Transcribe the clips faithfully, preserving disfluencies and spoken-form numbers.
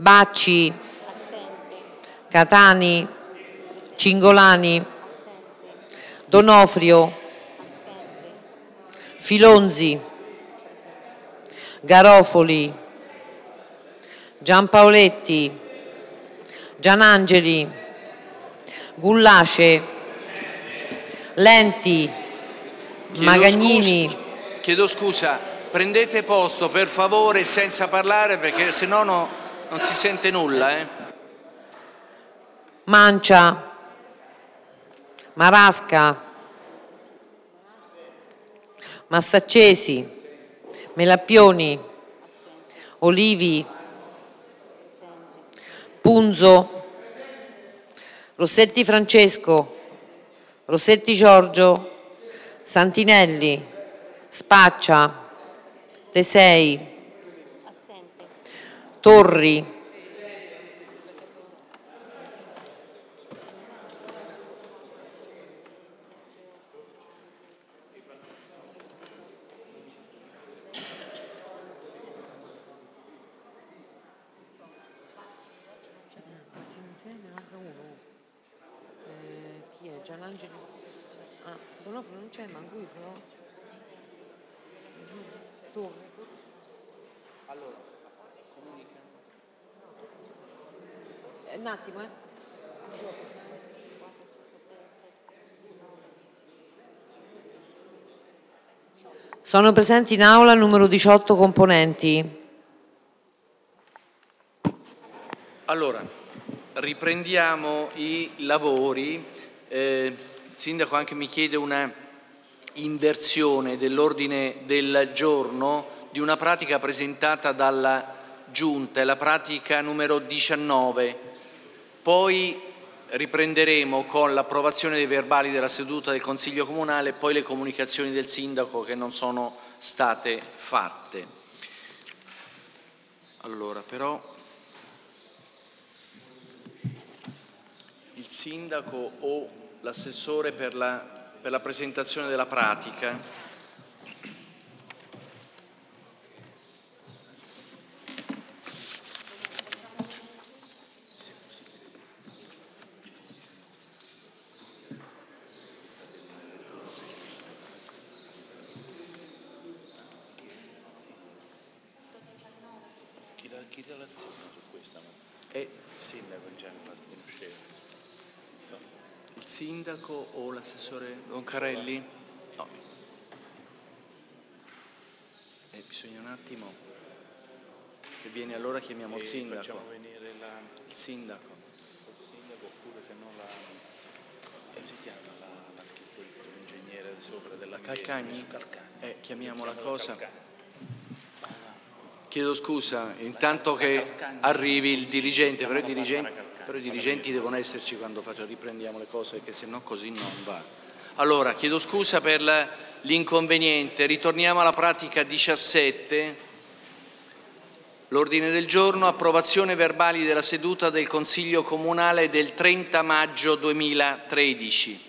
Bacci, Catani, Cingolani, Donofrio, Filonzi, Garofoli, Giampaoletti, Gianangeli, Gullace, Lenti, Chiedo Magagnini. Scusa, chiedo scusa, prendete posto per favore senza parlare perché se no no, non si sente nulla. Eh. Mancia, Marasca, Massaccesi, Melappioni, Olivi, Punzo, Rossetti Francesco, Rossetti Giorgio, Santinelli, Spaccia, Tesei, Torri, chi è? Gianangeli? Ah, Donofrio non c'è, Manguifo? Torre. Allora, comunica. Un attimo, eh. Sono presenti in aula numero diciotto componenti. Allora, riprendiamo i lavori. Eh, il Sindaco anche mi chiede una inversione dell'ordine del giorno di una pratica presentata dalla Giunta, è la pratica numero diciannove. Poi riprenderemo con l'approvazione dei verbali della seduta del Consiglio Comunale e poi le comunicazioni del Sindaco che non sono state fatte. Allora, però il Sindaco o l'assessore per la, per la presentazione della pratica. Chi relaziona su questa? E il Sindaco già non la conosceva. No. il Sindaco o l'assessore Don Carelli? No. Eh, bisogna un attimo che viene, allora chiamiamo il E Sindaco. Facciamo venire la, il Sindaco. il Sindaco oppure se no la... come si chiama l'architetto, l'ingegnere sopra della Calcagni? Calcagni. Eh, chiamiamo la Chiamalo cosa. Calcagni. Chiedo scusa, intanto che arrivi il dirigente, però i dirigenti, però i dirigenti devono esserci quando faccio, riprendiamo le cose, perché sennò così non va. Allora, chiedo scusa per l'inconveniente, ritorniamo alla pratica diciassette. L'ordine del giorno, approvazione verbali della seduta del Consiglio Comunale del trenta maggio duemilatredici.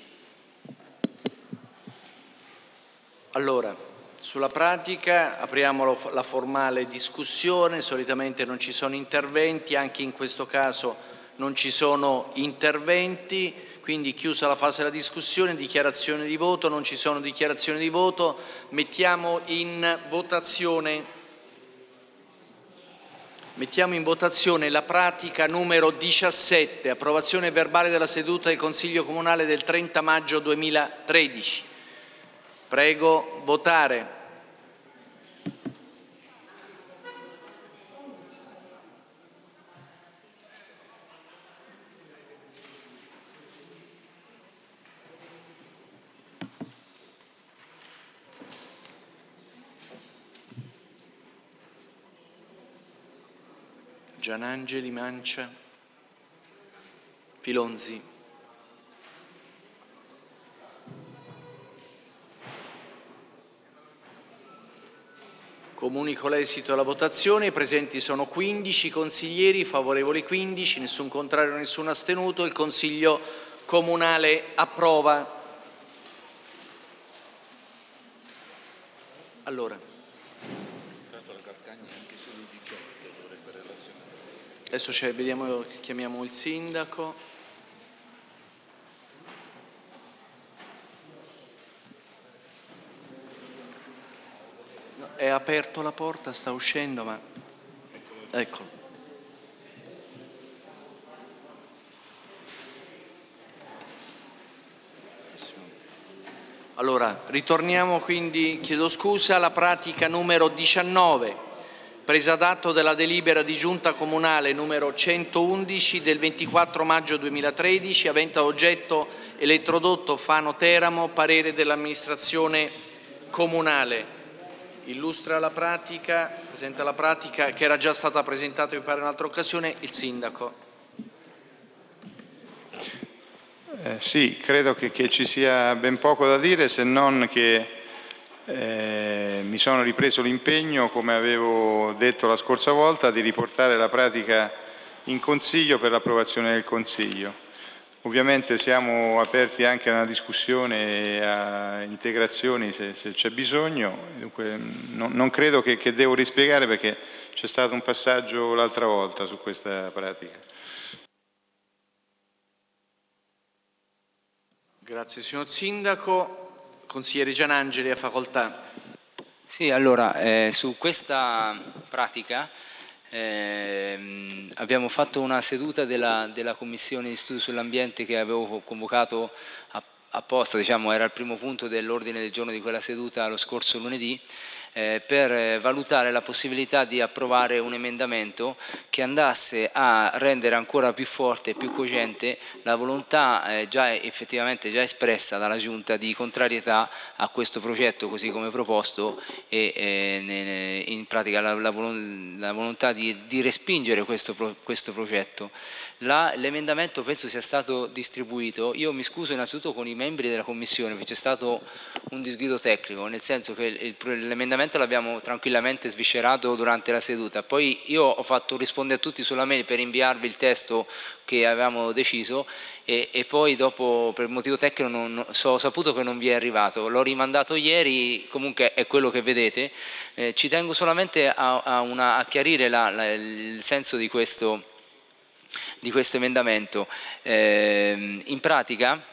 Allora, sulla pratica apriamo la formale discussione, solitamente non ci sono interventi, anche in questo caso non ci sono interventi, quindi chiusa la fase della discussione, dichiarazione di voto, non ci sono dichiarazioni di voto, mettiamo in votazione, mettiamo in votazione la pratica numero diciassette, approvazione verbale della seduta del Consiglio Comunale del trenta maggio duemilatredici. Prego votare. Gianangeli, Mancia, Filonzi. Comunico l'esito della votazione, i presenti sono quindici consiglieri, favorevoli quindici, nessun contrario, nessun astenuto, il Consiglio Comunale approva. Allora. Tra l'altro la Calcagni anche solo diciotto dovrebbe relazionare. Adesso vediamo, chiamiamo il sindaco. No, è aperto la porta, sta uscendo, ma ecco. Allora, ritorniamo quindi, chiedo scusa, alla pratica numero diciannove, presa d'atto della delibera di giunta comunale numero centoundici del ventiquattro maggio duemilatredici, avente a oggetto elettrodotto Fano Teramo, parere dell'amministrazione comunale. Illustra la pratica, presenta la pratica che era già stata presentata, mi pare, in un'altra occasione, il sindaco. Eh, sì, credo che, che ci sia ben poco da dire, se non che eh, mi sono ripreso l'impegno, come avevo detto la scorsa volta, di riportare la pratica in Consiglio per l'approvazione del Consiglio. Ovviamente siamo aperti anche a una discussione e a integrazioni se, se c'è bisogno. Dunque, non, non credo che, che devo rispiegare perché c'è stato un passaggio l'altra volta su questa pratica. Grazie signor Sindaco. Consigliere Gianangeli, a facoltà. Sì, allora, eh, su questa pratica eh, abbiamo fatto una seduta della, della Commissione di Studio sull'Ambiente che avevo convocato a, apposta, diciamo, era il primo punto dell'ordine del giorno di quella seduta lo scorso lunedì, Eh, per valutare la possibilità di approvare un emendamento che andasse a rendere ancora più forte e più cogente la volontà eh, già effettivamente già espressa dalla Giunta di contrarietà a questo progetto così come proposto e eh, in pratica la, la, la volontà di, di respingere questo, questo progetto. L'emendamento penso sia stato distribuito. Io mi scuso innanzitutto con i membri della Commissione perché c'è stato un disguido tecnico, nel senso che l'emendamento l'abbiamo tranquillamente sviscerato durante la seduta, poi io ho fatto rispondere a tutti sulla mail per inviarvi il testo che avevamo deciso e, e poi dopo per motivo tecnico non, non, so, ho saputo che non vi è arrivato, l'ho rimandato ieri, comunque è quello che vedete. Eh, ci tengo solamente a, a, una, a chiarire la, la, il senso di questo di questo emendamento. Eh, in pratica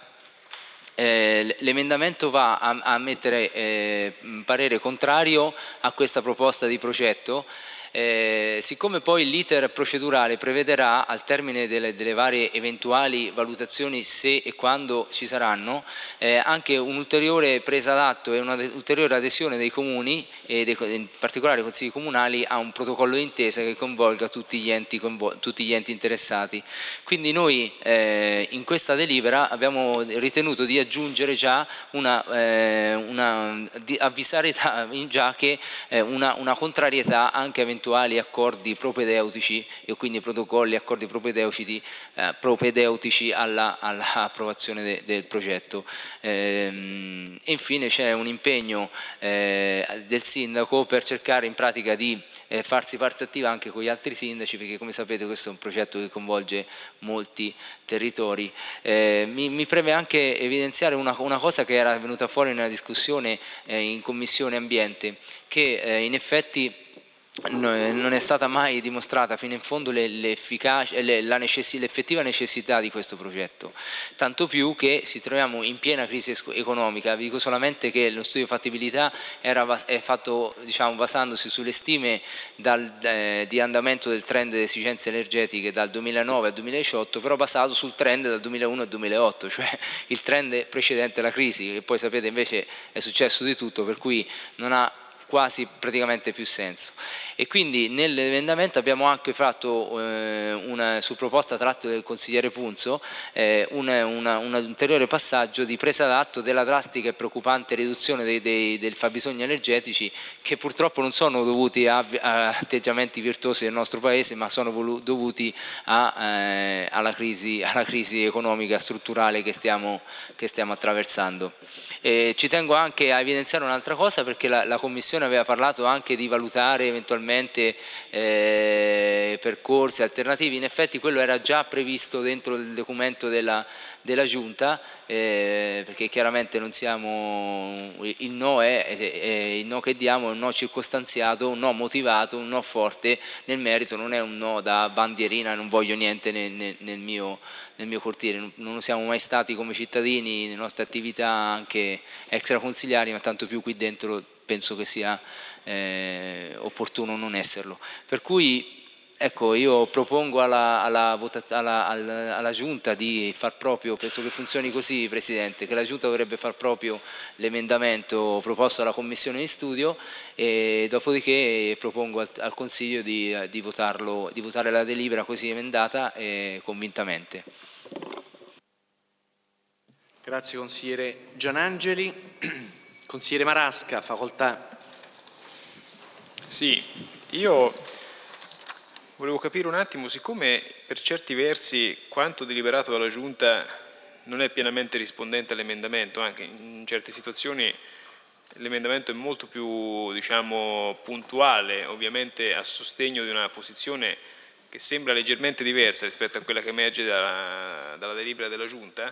eh, l'emendamento va a, a mettere eh, parere contrario a questa proposta di progetto. Eh, siccome poi l'iter procedurale prevederà al termine delle, delle varie eventuali valutazioni, se e quando ci saranno, eh, anche un'ulteriore presa d'atto e un'ulteriore adesione dei comuni e dei, in particolare consigli comunali a un protocollo d'intesa che coinvolga tutti gli enti, tutti gli enti interessati. Quindi noi eh, in questa delibera abbiamo ritenuto di aggiungere già una, eh, una di avvisare già che eh, una, una contrarietà anche eventuali accordi propedeutici e quindi protocolli, accordi propedeutici, eh, propedeutici all'approvazione alla de, del progetto. Ehm, e infine c'è un impegno eh, del sindaco per cercare in pratica di eh, farsi parte attiva anche con gli altri sindaci, perché come sapete questo è un progetto che coinvolge molti territori. Eh, mi, mi preme anche evidenziare una, una cosa che era venuta fuori nella discussione eh, in Commissione Ambiente, che eh, in effetti non è stata mai dimostrata fino in fondo l'effettiva necessità di questo progetto, tanto più che ci troviamo in piena crisi economica. Vi dico solamente che lo studio di fattibilità era, è fatto diciamo, basandosi sulle stime dal, eh, di andamento del trend delle esigenze energetiche dal duemilanove al duemiladiciotto, però basato sul trend dal duemilauno al duemilaotto, cioè il trend precedente alla crisi, che poi sapete invece è successo di tutto, per cui non ha quasi praticamente più senso. E quindi nell'emendamento abbiamo anche fatto eh, una, su proposta tratto del consigliere Punzo eh, una, una, un ulteriore passaggio di presa d'atto della drastica e preoccupante riduzione dei, dei, del fabbisogni energetici, che purtroppo non sono dovuti a, a atteggiamenti virtuosi del nostro paese, ma sono volu, dovuti a, eh, alla, crisi, alla crisi economica strutturale che stiamo, che stiamo attraversando. E ci tengo anche a evidenziare un'altra cosa, perché la, la Commissione Commissione aveva parlato anche di valutare eventualmente eh, percorsi alternativi. In effetti quello era già previsto dentro il documento della, della Giunta, eh, perché chiaramente non siamo, il no, è, è, è, il no che diamo è un no circostanziato, un no motivato, un no forte nel merito, non è un no da bandierina, non voglio niente nel, nel, nel mio nel mio cortile, non lo siamo mai stati come cittadini, nelle nostre attività anche extraconsiliari, ma tanto più qui dentro penso che sia eh, opportuno non esserlo. Per cui ecco, io propongo alla, alla, alla, alla, alla Giunta di far proprio, penso che funzioni così Presidente, che la Giunta dovrebbe far proprio l'emendamento proposto dalla Commissione di studio e dopodiché propongo al, al Consiglio di, di, votarlo, di votare la delibera così emendata eh, convintamente. Grazie consigliere Gianangeli. Consigliere Marasca, facoltà. Sì, io volevo capire un attimo, siccome per certi versi quanto deliberato dalla Giunta non è pienamente rispondente all'emendamento, anche in certe situazioni l'emendamento è molto più, diciamo, puntuale, ovviamente a sostegno di una posizione che sembra leggermente diversa rispetto a quella che emerge dalla, dalla delibera della Giunta.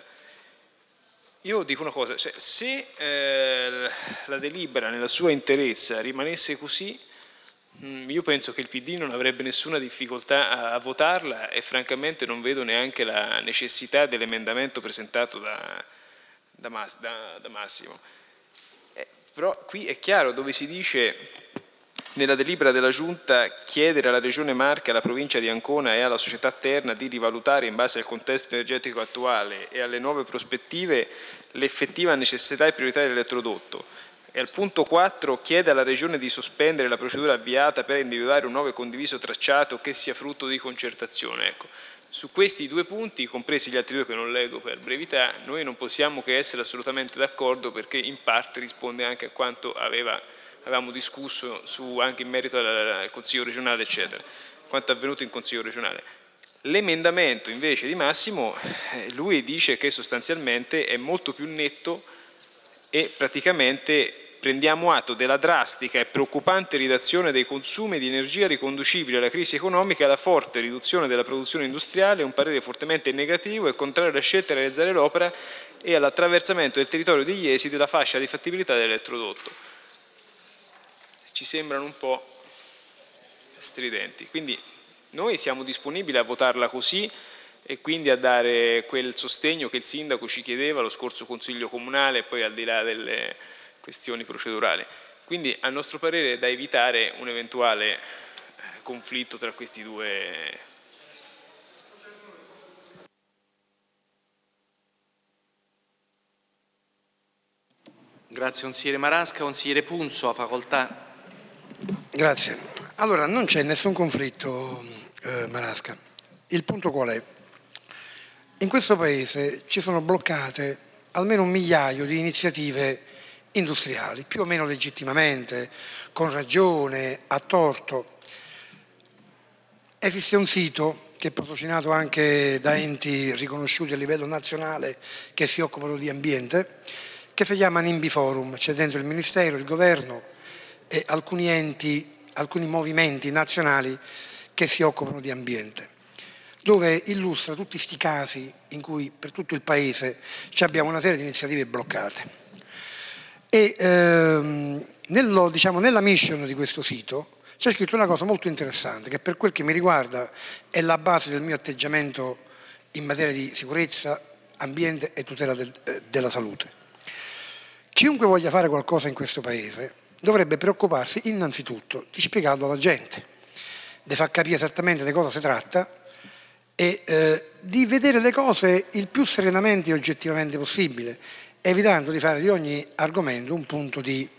Io dico una cosa, cioè, se eh, la delibera nella sua interezza rimanesse così, mh, io penso che il P D non avrebbe nessuna difficoltà a, a votarla e francamente non vedo neanche la necessità dell'emendamento presentato da, da, Mas, da, da Massimo. Eh, però qui è chiaro dove si dice nella delibera della Giunta chiedere alla Regione Marche, alla provincia di Ancona e alla società Terna di rivalutare in base al contesto energetico attuale e alle nuove prospettive l'effettiva necessità e priorità dell'elettrodotto. E al punto quattro chiede alla Regione di sospendere la procedura avviata per individuare un nuovo e condiviso tracciato che sia frutto di concertazione. Ecco, su questi due punti, compresi gli altri due che non leggo per brevità, noi non possiamo che essere assolutamente d'accordo perché in parte risponde anche a quanto aveva avevamo discusso su, anche in merito al, al Consiglio regionale, eccetera, quanto è avvenuto in Consiglio regionale. L'emendamento invece di Massimo, eh, lui dice che sostanzialmente è molto più netto e praticamente prendiamo atto della drastica e preoccupante riduzione dei consumi di energia riconducibili alla crisi economica e alla forte riduzione della produzione industriale, un parere fortemente negativo e contrario alla scelta di realizzare l'opera e all'attraversamento del territorio di Iesi della fascia di fattibilità dell'elettrodotto. Ci sembrano un po' stridenti, quindi noi siamo disponibili a votarla così e quindi a dare quel sostegno che il Sindaco ci chiedeva lo scorso Consiglio Comunale, poi al di là delle questioni procedurali. Quindi a nostro parere è da evitare un eventuale conflitto tra questi due. Grazie consigliere Marasca. Consigliere Punzo, a facoltà. Grazie. Allora, non c'è nessun conflitto, eh, Marasca. Il punto qual è? In questo Paese ci sono bloccate almeno un migliaio di iniziative industriali, più o meno legittimamente, con ragione, a torto. Esiste un sito che è patrocinato anche da enti riconosciuti a livello nazionale che si occupano di ambiente, che si chiama NIMBY Forum. C'è dentro il Ministero, il Governo e alcuni enti, alcuni movimenti nazionali che si occupano di ambiente, dove illustra tutti questi casi in cui per tutto il Paese abbiamo una serie di iniziative bloccate. E ehm, nello, diciamo, nella mission di questo sito c'è scritto una cosa molto interessante che per quel che mi riguarda è la base del mio atteggiamento in materia di sicurezza, ambiente e tutela del, eh, della salute. Chiunque voglia fare qualcosa in questo Paese dovrebbe preoccuparsi innanzitutto di spiegarlo alla gente, di far capire esattamente di cosa si tratta e eh, di vedere le cose il più serenamente e oggettivamente possibile, evitando di fare di ogni argomento un punto di,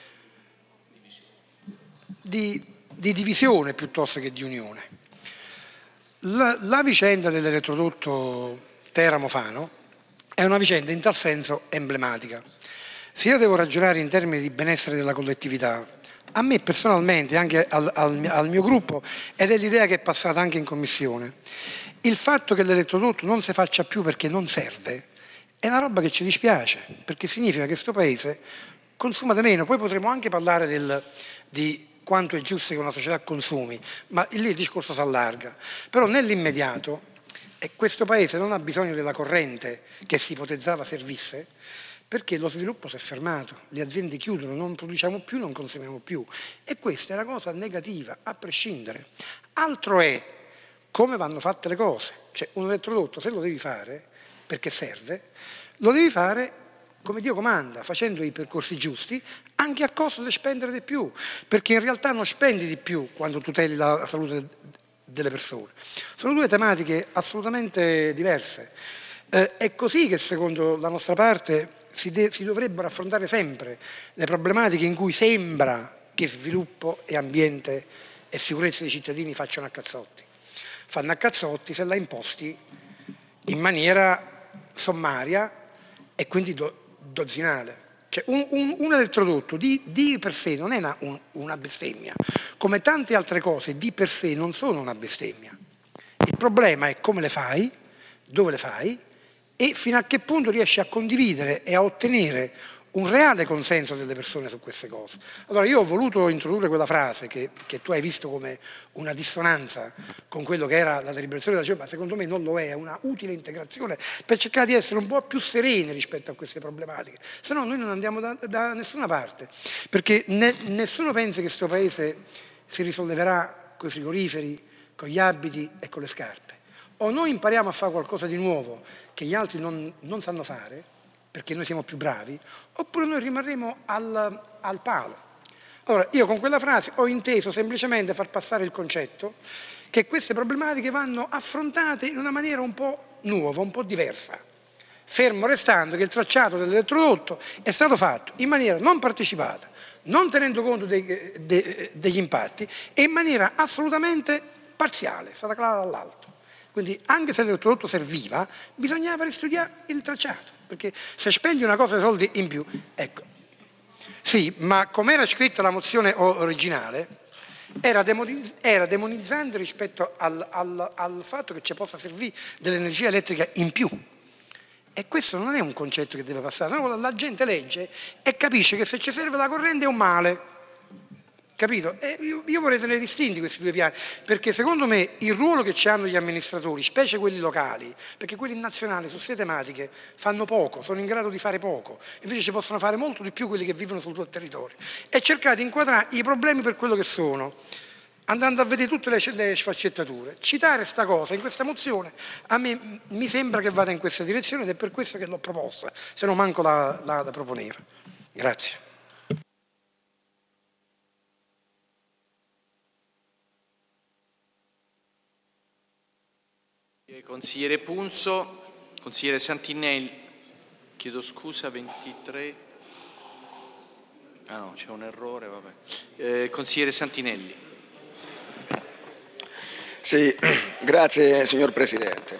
di, di divisione piuttosto che di unione. La, la vicenda dell'elettrodotto Teramo-Fano è una vicenda in tal senso emblematica. Se io devo ragionare in termini di benessere della collettività, a me personalmente, anche al, al, al mio gruppo, ed è l'idea che è passata anche in commissione, il fatto che l'elettrodotto non si faccia più perché non serve è una roba che ci dispiace, perché significa che questo Paese consumate meno. Poi potremo anche parlare del, di quanto è giusto che una società consumi, ma lì il discorso si allarga. Però nell'immediato, e questo Paese non ha bisogno della corrente che si ipotizzava servisse, perché lo sviluppo si è fermato, le aziende chiudono, non produciamo più, non consumiamo più. E questa è una cosa negativa, a prescindere. Altro è come vanno fatte le cose. Cioè un elettrodotto, se lo devi fare, perché serve, lo devi fare come Dio comanda, facendo i percorsi giusti, anche a costo di spendere di più, perché in realtà non spendi di più quando tuteli la salute delle persone. Sono due tematiche assolutamente diverse. Eh, è così che secondo la nostra parte si, de- si dovrebbero affrontare sempre le problematiche in cui sembra che sviluppo e ambiente e sicurezza dei cittadini facciano a cazzotti. Fanno a cazzotti se la imposti in maniera sommaria e quindi do- dozzinale. Cioè un, un, un elettrodotto di, di per sé non è una, un, una bestemmia, come tante altre cose di per sé non sono una bestemmia. Il problema è come le fai, dove le fai e fino a che punto riesci a condividere e a ottenere un reale consenso delle persone su queste cose. Allora io ho voluto introdurre quella frase che, che tu hai visto come una dissonanza con quello che era la deliberazione della C E O, ma secondo me non lo è, è una utile integrazione per cercare di essere un po' più sereni rispetto a queste problematiche, se no noi non andiamo da, da nessuna parte, perché ne, nessuno pensa che questo Paese si risolleverà con i frigoriferi, con gli abiti e con le scarpe. O noi impariamo a fare qualcosa di nuovo che gli altri non, non sanno fare, perché noi siamo più bravi, oppure noi rimarremo al, al palo. Allora, io con quella frase ho inteso semplicemente far passare il concetto che queste problematiche vanno affrontate in una maniera un po' nuova, un po' diversa, fermo restando che il tracciato dell'elettrodotto è stato fatto in maniera non partecipata, non tenendo conto dei, de, degli impatti e in maniera assolutamente parziale, è stata clara dall'alto. Quindi anche se l'elettrodotto serviva, bisognava ristudiare il tracciato, perché se spendi una cosa di soldi in più, ecco, sì, ma come era scritta la mozione originale, era, demoniz- era demonizzante rispetto al, al, al fatto che ci possa servire dell'energia elettrica in più. E questo non è un concetto che deve passare, sennò la gente legge e capisce che se ci serve la corrente è un male. Capito? E io, io vorrei tenere distinti questi due piani, perché secondo me il ruolo che ci hanno gli amministratori, specie quelli locali, perché quelli nazionali su queste tematiche fanno poco, sono in grado di fare poco, invece ci possono fare molto di più quelli che vivono sul tuo territorio, e cercare di inquadrare i problemi per quello che sono, andando a vedere tutte le, le sfaccettature. Citare sta cosa in questa mozione a me mi sembra che vada in questa direzione ed è per questo che l'ho proposta, se no manco la, la, la proponeva. Grazie. Consigliere Punzo, consigliere Santinelli, chiedo scusa, ventitré, ah no, c'è un errore, vabbè. Eh, consigliere Santinelli. Sì, grazie signor Presidente.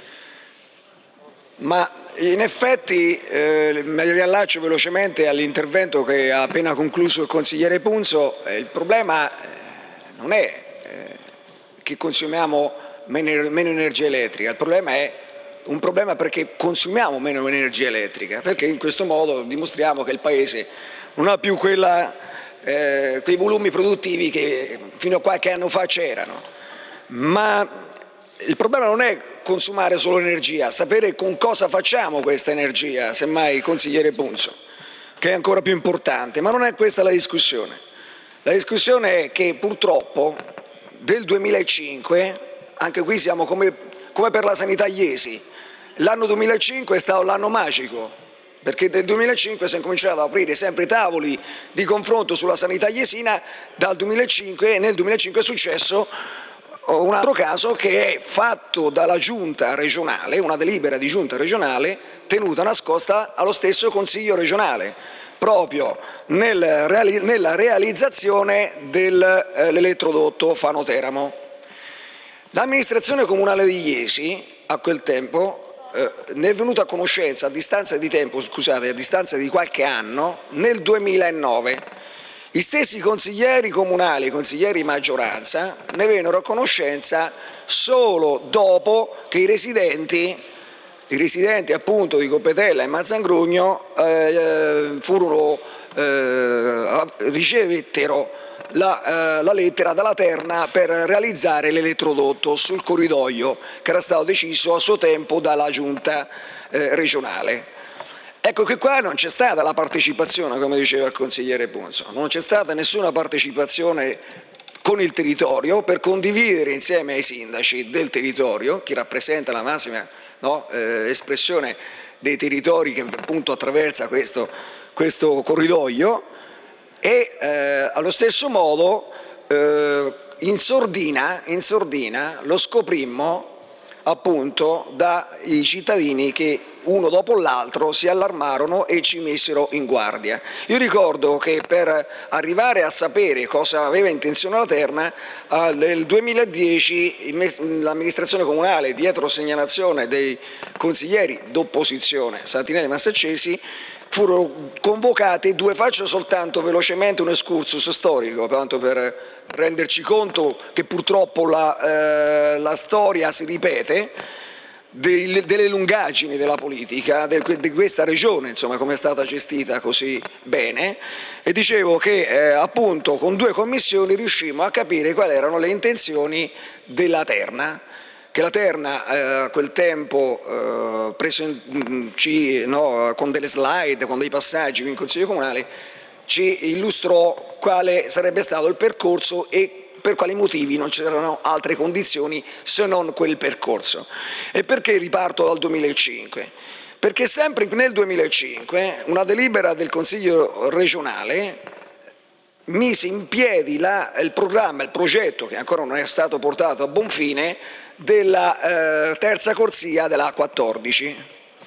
Ma in effetti eh, mi riallaccio velocemente all'intervento che ha appena concluso il consigliere Punzo. Eh, il problema eh, non è eh, che consumiamo meno, meno energia elettrica, il problema è un problema perché consumiamo meno energia elettrica, perché in questo modo dimostriamo che il Paese non ha più quella, eh, quei volumi produttivi che fino a qualche anno fa c'erano. Ma il problema non è consumare solo energia, sapere con cosa facciamo questa energia, semmai consigliere Punzo, che è ancora più importante, ma non è questa la discussione. La discussione è che purtroppo del duemilacinque, anche qui siamo come, come per la sanità Iesi, l'anno duemilacinque è stato l'anno magico, perché nel duemilacinque si è cominciato ad aprire sempre tavoli di confronto sulla sanità iesina dal duemilacinque, e nel duemilacinque è successo un altro caso che è fatto dalla giunta regionale, una delibera di giunta regionale tenuta nascosta allo stesso Consiglio regionale, proprio nel, nella realizzazione dell'elettrodotto Fano-Teramo. L'amministrazione comunale di Iesi a quel tempo eh, ne è venuta a conoscenza a distanza di tempo, scusate, a distanza di qualche anno, nel duemilanove. Gli stessi consiglieri comunali, consiglieri maggioranza, ne vennero a conoscenza solo dopo che i residenti, i residenti appunto di Coppetella e Mazzangrugno eh, furono eh, ricevettero la, eh, la lettera dalla Terna per realizzare l'elettrodotto sul corridoio che era stato deciso a suo tempo dalla giunta eh, regionale. Ecco che qua non c'è stata la partecipazione, come diceva il consigliere Punzo, non c'è stata nessuna partecipazione con il territorio per condividere insieme ai sindaci del territorio, chi rappresenta la massima no, eh, espressione dei territori che appunto attraversa questo, questo corridoio, e eh, allo stesso modo eh, in, sordina, in sordina lo scoprimmo appunto dai cittadini che uno dopo l'altro si allarmarono e ci messero in guardia. Io ricordo che per arrivare a sapere cosa aveva intenzione la Terna, eh, nel duemiladieci l'amministrazione comunale, dietro segnalazione dei consiglieri d'opposizione Santinelli e Massaccesi, furono convocate due, faccio soltanto velocemente un excursus storico, tanto per renderci conto che purtroppo la, eh, la storia si ripete, dei, delle lungaggini della politica, del, di questa regione, insomma, come è stata gestita così bene, e dicevo che eh, appunto con due commissioni riuscimmo a capire quali erano le intenzioni della Terna, che la Terna eh, a quel tempo eh, preso in, ci, no, con delle slide, con dei passaggi in Consiglio Comunale, ci illustrò quale sarebbe stato il percorso e per quali motivi non c'erano altre condizioni se non quel percorso. E perché riparto dal duemilacinque? Perché sempre nel duemilacinque una delibera del Consiglio regionale mise in piedi la, il programma, il progetto che ancora non è stato portato a buon fine della eh, terza corsia della A quattordici.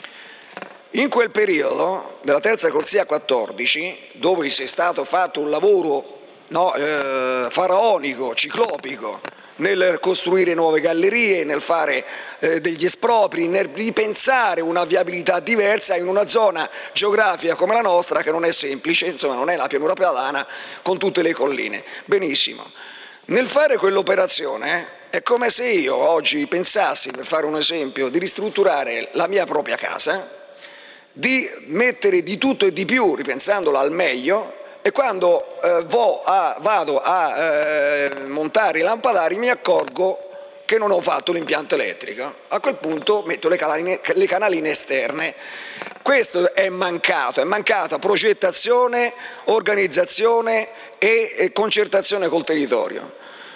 In quel periodo della terza corsia quattordici, dove si è stato fatto un lavoro no, eh, faraonico, ciclopico, nel costruire nuove gallerie, nel fare eh, degli espropri, nel ripensare una viabilità diversa in una zona geografica come la nostra che non è semplice, insomma non è la pianura padana con tutte le colline. Benissimo. Nel fare quell'operazione è come se io oggi pensassi, per fare un esempio, di ristrutturare la mia propria casa, di mettere di tutto e di più, ripensandola al meglio, e quando eh, vo a, vado a eh, montare i lampadari mi accorgo che non ho fatto l'impianto elettrico. A quel punto metto le canaline, le canaline esterne. Questo è mancato, è mancata progettazione, organizzazione e, e concertazione col territorio.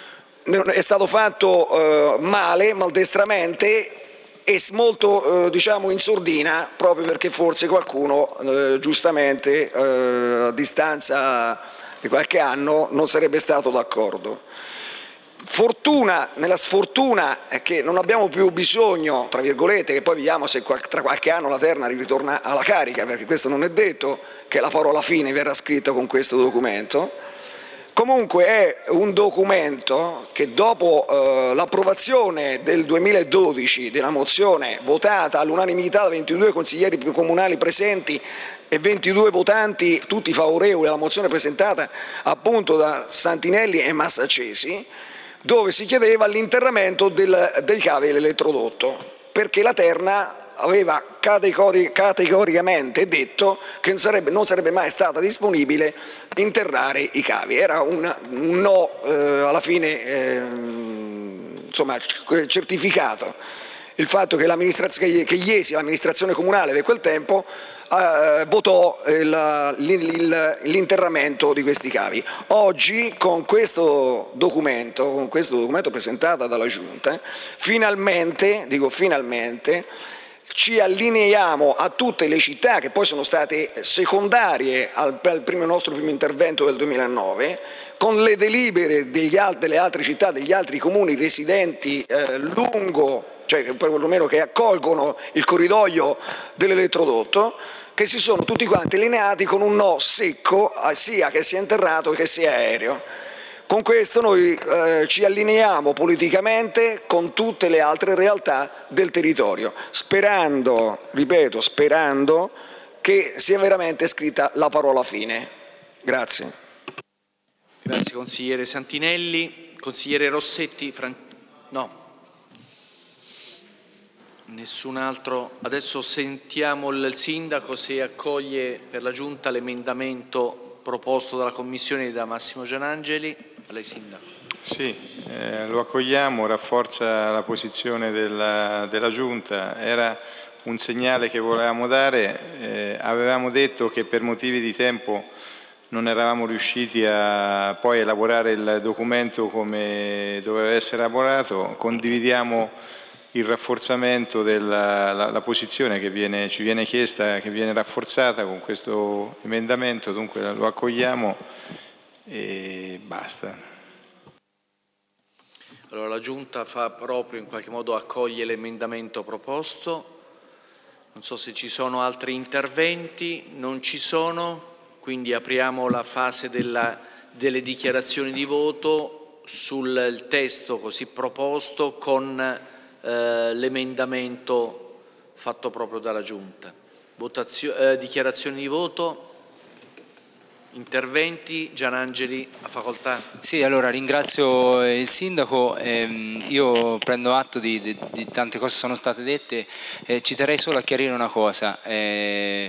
È stato fatto eh, male, maldestramente, e molto eh, diciamo in sordina, proprio perché forse qualcuno eh, giustamente eh, a distanza di qualche anno non sarebbe stato d'accordo. Fortuna, nella sfortuna è che non abbiamo più bisogno, tra virgolette, che poi vediamo se tra qualche anno la Terna ritorna alla carica, perché questo non è detto che la parola fine verrà scritta con questo documento. Comunque è un documento che dopo eh, l'approvazione del duemiladodici della mozione votata all'unanimità da ventidue consiglieri comunali presenti e ventidue votanti, tutti favorevoli alla mozione presentata appunto da Santinelli e Massaccesi, dove si chiedeva l'interramento del, dei cavi dell'elettrodotto, perché la Terna aveva categori, categoricamente detto che non sarebbe, non sarebbe mai stata disponibile interrare i cavi. Era un, un no eh, alla fine eh, insomma, certificato. Il fatto che, che, che Iesi, l'amministrazione comunale di quel tempo, eh, votò l'interramento di questi cavi. Oggi con questo documento, con questo documento presentato dalla Giunta, finalmente, dico finalmente, ci allineiamo a tutte le città che poi sono state secondarie al, al primo, nostro primo intervento del duemilanove, con le delibere degli, delle altre città, degli altri comuni residenti eh, lungo, cioè perlomeno che accolgono il corridoio dell'elettrodotto, che si sono tutti quanti allineati con un no secco, sia che sia interrato che sia aereo. Con questo noi eh, ci allineiamo politicamente con tutte le altre realtà del territorio, sperando, ripeto, sperando che sia veramente scritta la parola fine. Grazie. Grazie consigliere Santinelli. Consigliere Rossetti, Fran... no. Nessun altro. Adesso sentiamo il sindaco se accoglie per la Giunta l'emendamento proposto dalla Commissione da Massimo Gianangeli. A lei, Sindaco. Sì, eh, lo accogliamo, rafforza la posizione della, della Giunta, era un segnale che volevamo dare, eh, avevamo detto che per motivi di tempo non eravamo riusciti a poi elaborare il documento come doveva essere elaborato, condividiamo il rafforzamento della la, la posizione che viene, ci viene chiesta, che viene rafforzata con questo emendamento, dunque lo accogliamo e basta. Allora, la Giunta fa proprio, in qualche modo accoglie l'emendamento proposto. Non so se ci sono altri interventi, non ci sono, quindi apriamo la fase della, delle dichiarazioni di voto sul testo così proposto con eh, l'emendamento fatto proprio dalla Giunta. Votazio, eh, dichiarazioni di voto. Interventi, Gianangeli, a facoltà. Sì, allora ringrazio il Sindaco, ehm, io prendo atto di, di, di tante cose che sono state dette, eh, ci terrei solo a chiarire una cosa, eh,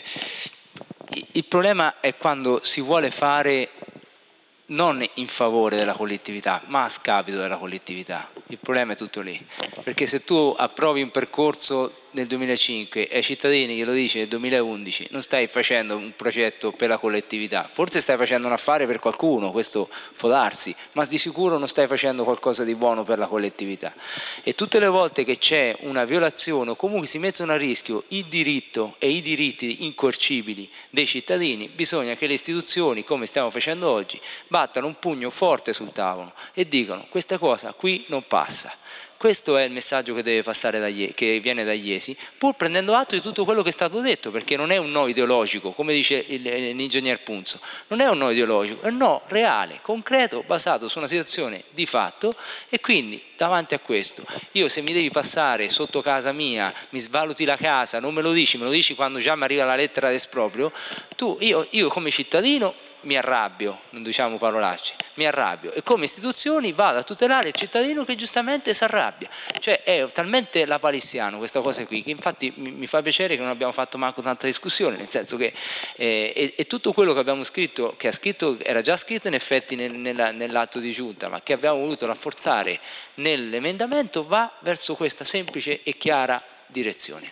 il problema è quando si vuole fare non in favore della collettività, ma a scapito della collettività. Il problema è tutto lì, perché se tu approvi un percorso nel duemilacinque e ai cittadini glielo dici nel duemilaundici, non stai facendo un progetto per la collettività, forse stai facendo un affare per qualcuno, questo può darsi, ma di sicuro non stai facendo qualcosa di buono per la collettività. E tutte le volte che c'è una violazione o comunque si mettono a rischio il diritto e i diritti incoercibili dei cittadini, bisogna che le istituzioni, come stiamo facendo oggi, battano un pugno forte sul tavolo e dicono: questa cosa qui non passa. Questo è il messaggio che deve passare da Iesi, che viene da Iesi, pur prendendo atto di tutto quello che è stato detto, perché non è un no ideologico, come dice l'ingegner Punzo, non è un no ideologico, è un no reale, concreto, basato su una situazione di fatto. E quindi davanti a questo, io se mi devi passare sotto casa mia, mi svaluti la casa, non me lo dici, me lo dici quando già mi arriva la lettera d'esproprio, tu, io, io come cittadino mi arrabbio, non diciamo parolacce, mi arrabbio e come istituzioni vado a tutelare il cittadino che giustamente si arrabbia. Cioè è talmente lapalissiano questa cosa qui che infatti mi, mi fa piacere che non abbiamo fatto manco tanta discussione, nel senso che eh, è, è tutto quello che abbiamo scritto, che ha scritto, era già scritto in effetti nel, nella, nell'atto di giunta, ma che abbiamo voluto rafforzare nell'emendamento, va verso questa semplice e chiara direzione.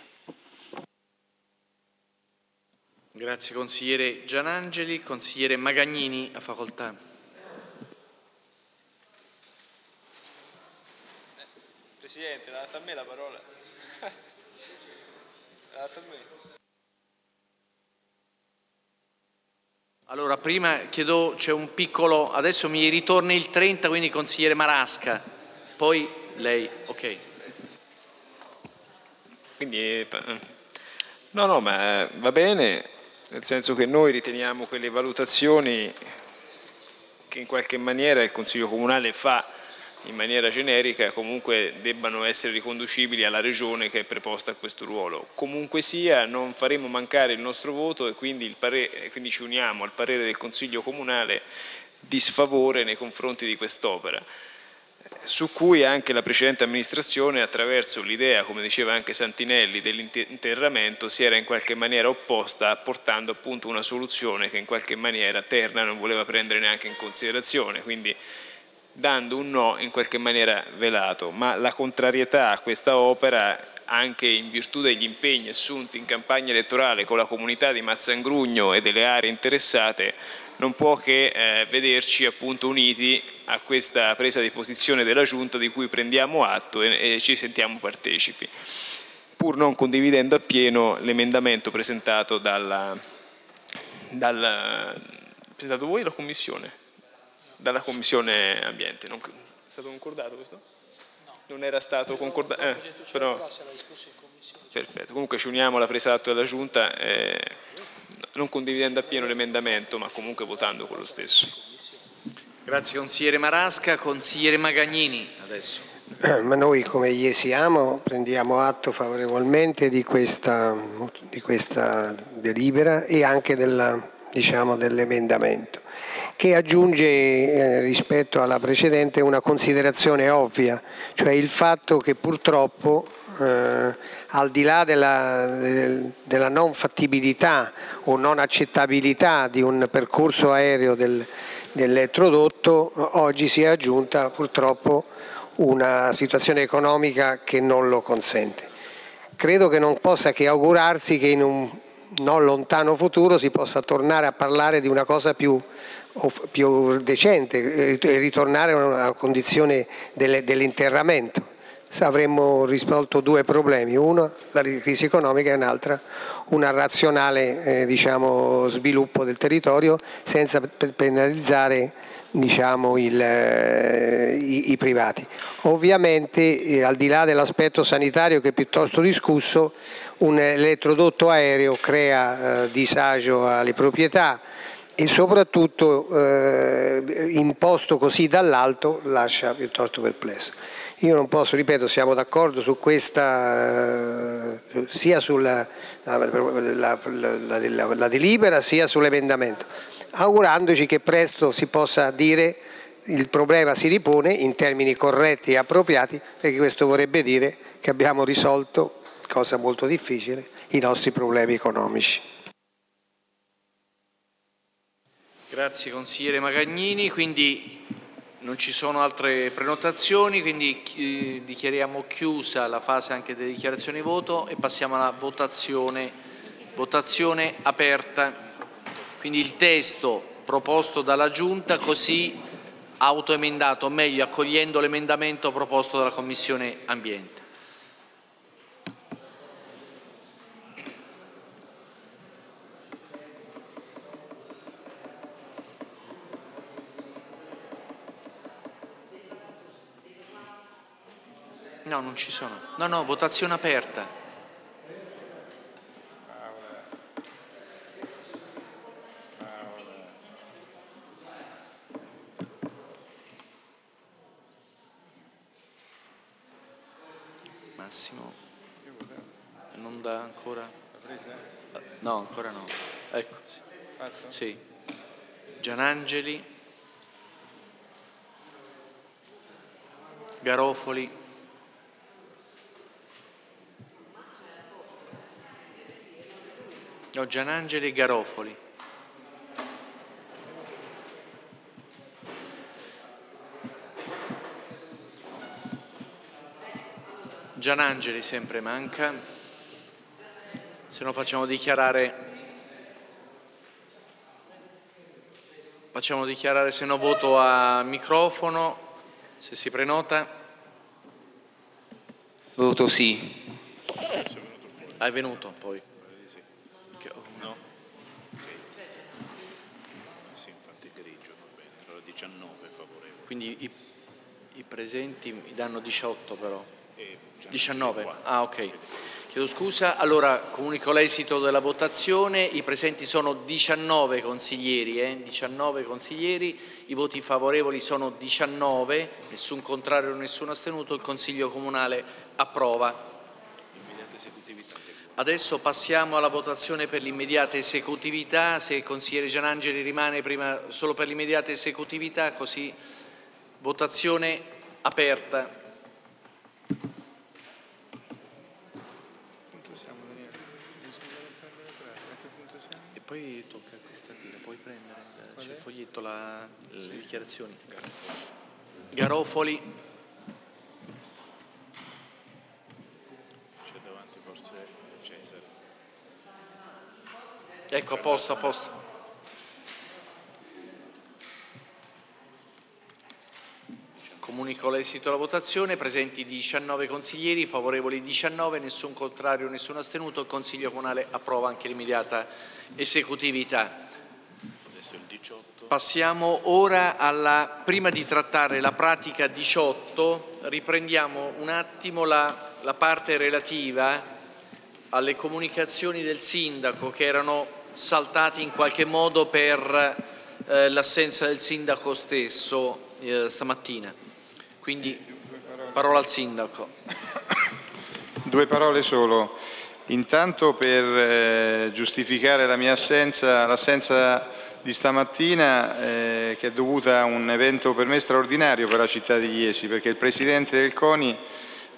Grazie consigliere Gianangeli. Consigliere Magagnini, a facoltà. Presidente, l'ha data a me la parola. L'ha data a me. Allora, prima chiedo, c'è un piccolo, adesso mi ritorna il trenta, quindi consigliere Marasca, poi lei, ok. Quindi, no, no, ma va bene. Nel senso che noi riteniamo che le valutazioni che in qualche maniera il Consiglio Comunale fa in maniera generica comunque debbano essere riconducibili alla Regione che è preposta a questo ruolo. Comunque sia, non faremo mancare il nostro voto e quindi, il parere, quindi ci uniamo al parere del Consiglio Comunale di sfavore nei confronti di quest'opera, su cui anche la precedente amministrazione, attraverso l'idea, come diceva anche Santinelli, dell'interramento, si era in qualche maniera opposta, apportando appunto una soluzione che in qualche maniera Terna non voleva prendere neanche in considerazione, quindi dando un no in qualche maniera velato. Ma la contrarietà a questa opera, anche in virtù degli impegni assunti in campagna elettorale con la comunità di Mazzangrugno e delle aree interessate, non può che eh, vederci appunto uniti a questa presa di posizione della Giunta, di cui prendiamo atto e, e ci sentiamo partecipi, pur non condividendo appieno l'emendamento presentato dalla, dalla presentato voi o la Commissione? Dalla Commissione Ambiente. Non, è stato concordato questo? No. Non era stato concordato? Eh, però, perfetto. Comunque ci uniamo alla presa d'atto della Giunta, eh, non condividendo appieno l'emendamento, ma comunque votando quello stesso. Grazie consigliere Marasca. Consigliere Magagnini adesso. Ma noi come Iesiamo prendiamo atto favorevolmente di questa, di questa delibera e anche della, diciamo, dell'emendamento, che aggiunge eh, rispetto alla precedente una considerazione ovvia, cioè il fatto che purtroppo eh, al di là della, della non fattibilità o non accettabilità di un percorso aereo del, dell'elettrodotto, oggi si è aggiunta purtroppo una situazione economica che non lo consente. Credo che non possa che augurarsi che in un non lontano futuro si possa tornare a parlare di una cosa più, più decente e ritornare a una condizione dell'interramento. Avremmo risolto due problemi, uno la crisi economica e un'altra un razionale eh, diciamo, sviluppo del territorio senza penalizzare diciamo, il, eh, i, i privati. Ovviamente eh, al di là dell'aspetto sanitario che è piuttosto discusso, un elettrodotto aereo crea eh, disagio alle proprietà e soprattutto eh, imposto così dall'alto lascia piuttosto perplesso. Io non posso, ripeto, siamo d'accordo su questa, eh, sia sulla la, la, la, la, la delibera sia sull'emendamento, augurandoci che presto si possa dire il problema si ripone in termini corretti e appropriati, perché questo vorrebbe dire che abbiamo risolto, cosa molto difficile, i nostri problemi economici. Grazie consigliere Magagnini, quindi non ci sono altre prenotazioni, quindi eh, dichiariamo chiusa la fase anche delle dichiarazioni di voto e passiamo alla votazione, votazione aperta. Quindi il testo proposto dalla Giunta così autoemendato, o meglio accogliendo l'emendamento proposto dalla Commissione Ambiente. No, non ci sono. No, no, votazione aperta. Massimo. Non dà ancora? No, ancora no. Ecco. Sì. Gianangeli. Garofoli. No, Gianangeli e Garofoli. Gianangeli sempre manca. Se no facciamo dichiarare facciamo dichiarare se no voto a microfono, se si prenota. Voto sì. Ah, è venuto poi. No? Sì, infatti grigio, va bene. Allora diciannove favorevoli. Quindi i, i presenti mi danno diciotto però. E diciannove. Ah, ok. Chiedo scusa. Allora comunico l'esito della votazione. I presenti sono diciannove consiglieri, eh? diciannove consiglieri. I voti favorevoli sono diciannove, nessun contrario, nessun astenuto. Il Consiglio Comunale approva. Adesso passiamo alla votazione per l'immediata esecutività. Se il consigliere Gianangeli rimane prima solo per l'immediata esecutività, così votazione aperta. E poi tocca a questa qui, la puoi prendere? C'è il foglietto, la, le dichiarazioni. Garofoli. Ecco, a posto, a posto. Comunico l'esito della votazione. Presenti diciannove consiglieri, favorevoli diciannove, nessun contrario, nessun astenuto. Il Consiglio Comunale approva anche l'immediata esecutività. Passiamo ora alla, prima di trattare la pratica diciotto, riprendiamo un attimo la, la parte relativa alle comunicazioni del Sindaco che erano saltati in qualche modo per eh, l'assenza del Sindaco stesso eh, stamattina. Quindi parola al Sindaco. Due parole solo. Intanto per eh, giustificare la mia assenza, l'assenza di stamattina eh, che è dovuta a un evento per me straordinario per la città di Iesi, perché il Presidente del CONI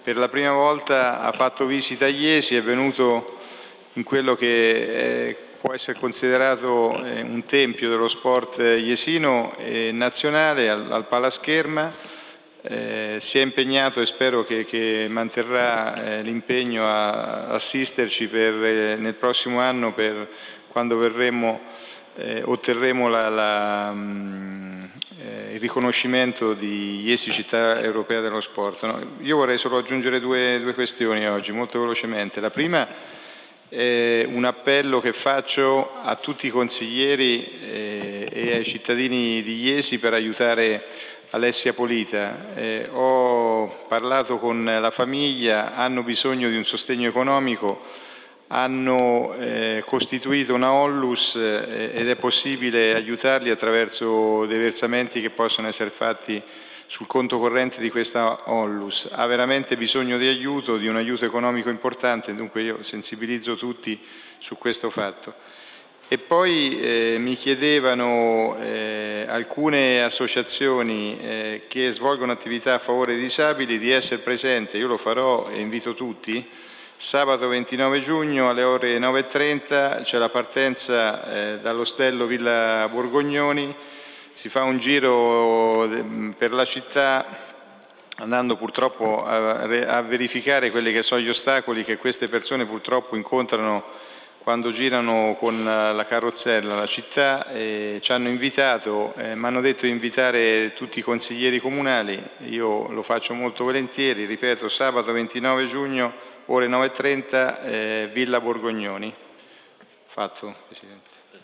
per la prima volta ha fatto visita a Iesi, è venuto in quello che eh, può essere considerato eh, un tempio dello sport iesino e nazionale, al, al Palascherma. Eh, si è impegnato e spero che, che manterrà eh, l'impegno a, a assisterci per, eh, nel prossimo anno per quando verremo, eh, otterremo la, la, mh, eh, il riconoscimento di Iesi città europea dello sport. No? Io vorrei solo aggiungere due, due questioni oggi, molto velocemente. La prima è un appello che faccio a tutti i consiglieri eh, e ai cittadini di Iesi per aiutare Alessia Polita. Eh, ho parlato con la famiglia, hanno bisogno di un sostegno economico, hanno eh, costituito una Onlus eh, ed è possibile aiutarli attraverso dei versamenti che possono essere fatti sul conto corrente di questa Onlus. Ha veramente bisogno di aiuto, di un aiuto economico importante, dunque io sensibilizzo tutti su questo fatto. E poi eh, mi chiedevano eh, alcune associazioni eh, che svolgono attività a favore dei disabili di essere presente, io lo farò e invito tutti. Sabato ventinove giugno alle ore nove e trenta c'è la partenza eh, dall'ostello Villa Borgognoni, si fa un giro per la città andando purtroppo a, a verificare quelli che sono gli ostacoli che queste persone purtroppo incontrano quando girano con la carrozzella la città. Eh, ci hanno invitato, eh, mi hanno detto di invitare tutti i consiglieri comunali, io lo faccio molto volentieri, ripeto, sabato ventinove giugno, ore nove e trenta, eh, Villa Borgognoni. Fatto, Presidente.